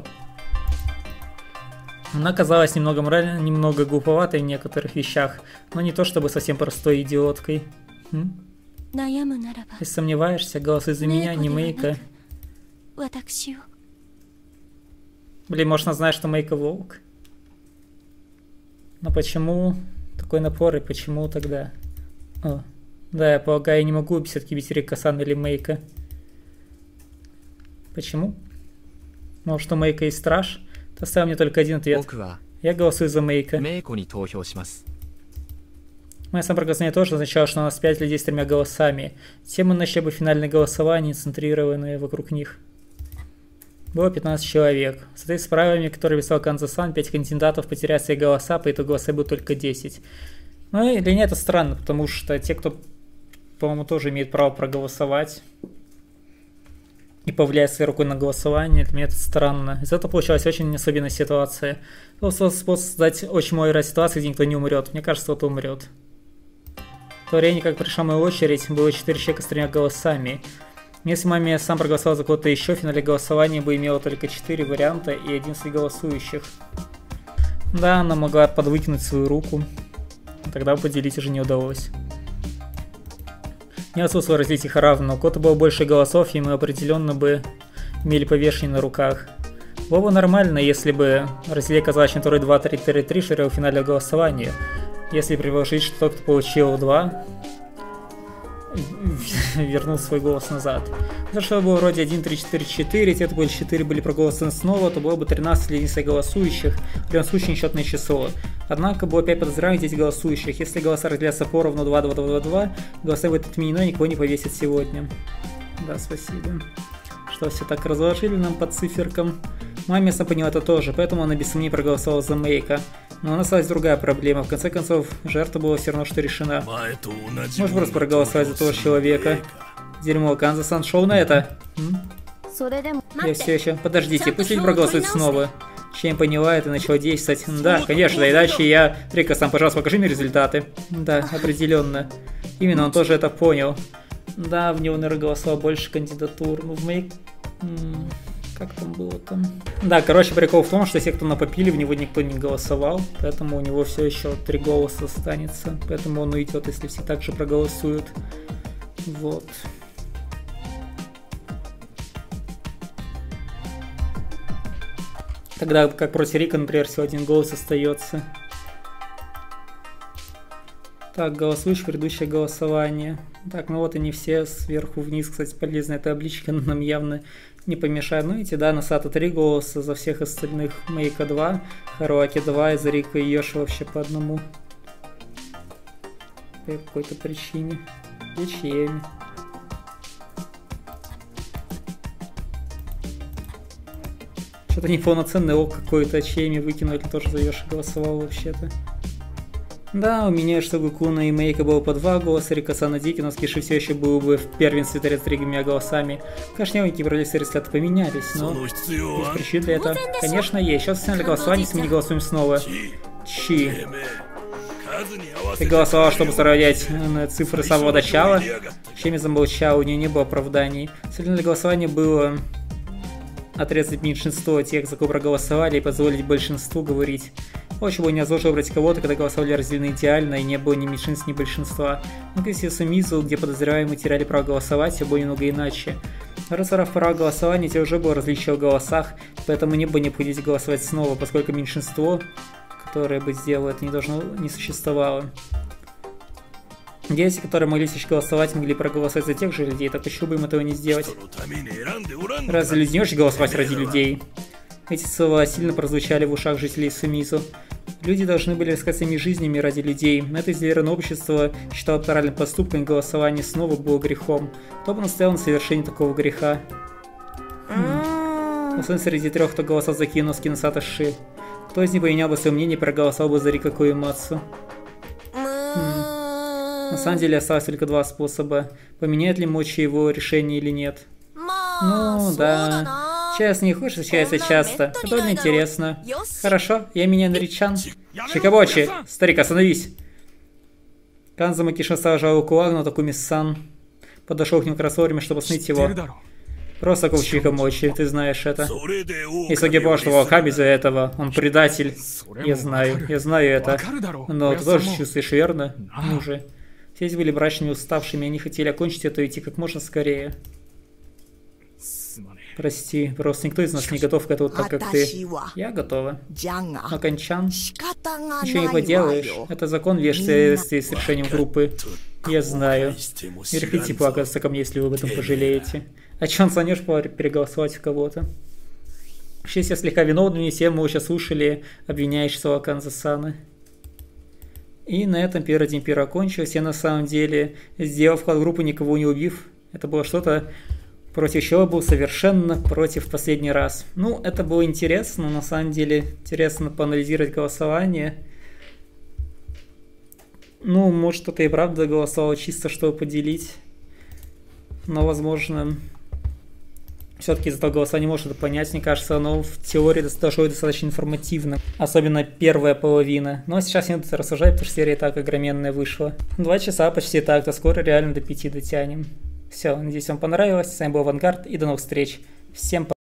Она казалась немного морально, немного глуповатой в некоторых вещах, но не то чтобы совсем простой идиоткой. М? Если сомневаешься, голос из-за меня, не Мейка. Блин, может, она знает, что Мейка волк? Но почему такой напор и почему тогда? О, да, я полагаю, я не могу все-таки бить Рика-сан или Мейка. Почему? Может, что Мейка и страж? Ты оставил мне только один ответ. Я голосую за Мейка. Мое самопроголосование тоже означало, что у нас пять людей с тремя голосами. Все мы начали бы финальное голосование, центрированное вокруг них. Было пятнадцать человек. В соответствии с правилами, которые писал Канзасан, пять кандидатов потеряют свои голоса, по итогу голоса будут только десять. Ну и для меня это странно, потому что те, кто, по-моему, тоже имеет право проголосовать и повлиять своей рукой на голосование, для меня это странно. Из этого получилась очень особенная ситуация. Был способ создать очень мою ситуацию, где никто не умрет. Мне кажется, кто-то умрет. В то время, как пришла моя очередь, было четыре человека с тремя голосами. Если маме сам проголосовал за кого-то еще, в финале голосования бы имело только четыре варианта и одиннадцать голосующих. Да, она могла подвыкинуть свою руку. Тогда поделить уже не удалось. Не отсутствовало разделить их равно, но у кого-то было больше голосов, и мы определенно бы имели повешение на руках. Было бы нормально, если бы разделение оказалось который два три три три ширил в финале голосования. Если предложить, что тот, кто получил два, вернул свой голос назад. За что было вроде один три четыре четыре, те, кто были четыре, были проголосованы снова, то было бы тринадцать единиц голосующих, в любом случае несчетное число. Однако было пять подозреваемых здесь голосующих. Если голоса разделятся поровну два два два два два, голоса будет отменено, никого не повесит сегодня. Да, спасибо. Что все так разложили нам по циферкам. Мама ясно поняла это тоже, поэтому она без сомнений проголосовала за Мейка. Но у нас осталась другая проблема. В конце концов, жертва была все равно что решена. Можешь просто проголосовать за того человека. Дерьмо, Канзасан шел на это? М? Я все еще... Подождите, пусть люди проголосуют снова. Чем поняла, это начало действовать. Да, конечно, да, иначе я... Рика-сан, пожалуйста, покажи мне результаты. Да, определенно. Именно, он тоже это понял. Да, в него, наверное, голосовало больше кандидатур. Ну, в Мейк... Как там было там? Да, короче, прикол в том, что все, кто напопили, в него никто не голосовал, поэтому у него все еще три голоса останется, поэтому он уйдет, если все так же проголосуют. Вот. Тогда, как против Рика, например, всего один голос остается. Так, голосуешь предыдущее голосование. Так, ну вот они все сверху вниз, кстати, полезная табличка нам явно не помешает. Ну, эти, да, Насата три голоса, за всех остальных Мейка два, Харуаки два, и за Рика и Йоши вообще по одному. По какой-то причине. И чьими. Что-то неполноценный ок какой-то, чьими выкинули, тоже за Йоши голосовал вообще-то. Да, у меня что Гукуна и Мейка было по два голоса, Рика-сан и Дики, но Скиши все еще был бы в первенстве тремя голосами. Конечно, некие ролевые результаты поменялись, но есть причин для этого. Конечно, есть. Сейчас официальное голосование, если мы не голосуем снова. Чи. Ты голосовал, чтобы сравнять цифры с самого начала. Чеми замолчал, у нее не было оправданий. Целью для голосования было отрезать меньшинство тех, за кого проголосовали, и позволить большинству говорить. Очень было невозможно выбрать кого-то, когда голосовали разделены идеально, и не было ни меньшинств, ни большинства. Но если Сумизу, где подозреваемые теряли право голосовать, все было немного иначе. Рассорав право голосования, те уже было различие в голосах, поэтому не было необходимости голосовать снова, поскольку меньшинство, которое бы сделало это, не должно, не существовало. Дети, которые могли сейчас голосовать, могли проголосовать за тех же людей, так почему бы им этого не сделать? Разве люди не очень голосовать ради людей? Эти слова сильно прозвучали в ушах жителей Сумизу. Люди должны были рисковать своими жизнями ради людей. Это изверное общество считало моральным поступком, и голосование снова было грехом. Кто бы настоял на совершении такого греха? Хм. Особенно среди трех, кто голосовал за Киноски Насата Ши. Кто из них поменял бы свое мнение и проголосовал бы за Рика Коэмацу? Хм. На самом деле осталось только два способа. Поменяет ли Мочи его решение или нет? Ну, да. Сейчас не хуже встречается часто. Это довольно интересно. Хорошо, я меня Наричан. Шикабочи, старик, остановись. Канза Макишин сажал кулак, но Такуми-сан подошел к нему как раз вовремя, чтобы остановить его. Просто Каучика Мочи, ты знаешь это. Если я понял, что Валхаби из-за этого, он предатель. Я знаю, я знаю это. Но ты тоже чувствуешь, верно? Ну же. Все эти были мрачными, уставшими, они хотели окончить это и идти как можно скорее. Прости, просто никто из нас не готов к этому так, как ты. Я готова. Но Канчан, ничего не поделаешь. Это закон вежливости с решением группы. Я знаю. Не репите плакаться ко мне, если вы об этом пожалеете. А Чан Санёш переголосовать в кого-то. Вообще, я слегка виновны, не все мы сейчас слушали обвиняющего Канза-сана. И на этом первый день пира окончился. Я на самом деле, сделав вклад в группу, никого не убив. Это было что-то, против чего был совершенно против в последний раз. Ну, это было интересно, но на самом деле интересно поанализировать голосование. Ну, может, кто-то и правда голосовал чисто, чтобы поделить. Но, возможно, все-таки из этого голосования может это понять. Мне кажется, оно в теории должно достаточно информативно. Особенно первая половина. Но сейчас не буду рассуждать, потому что серия и так огроменная вышла. Два часа почти так, то скоро реально до пяти дотянем. Все, надеюсь, вам понравилось. С вами был Авангард, и до новых встреч. Всем пока.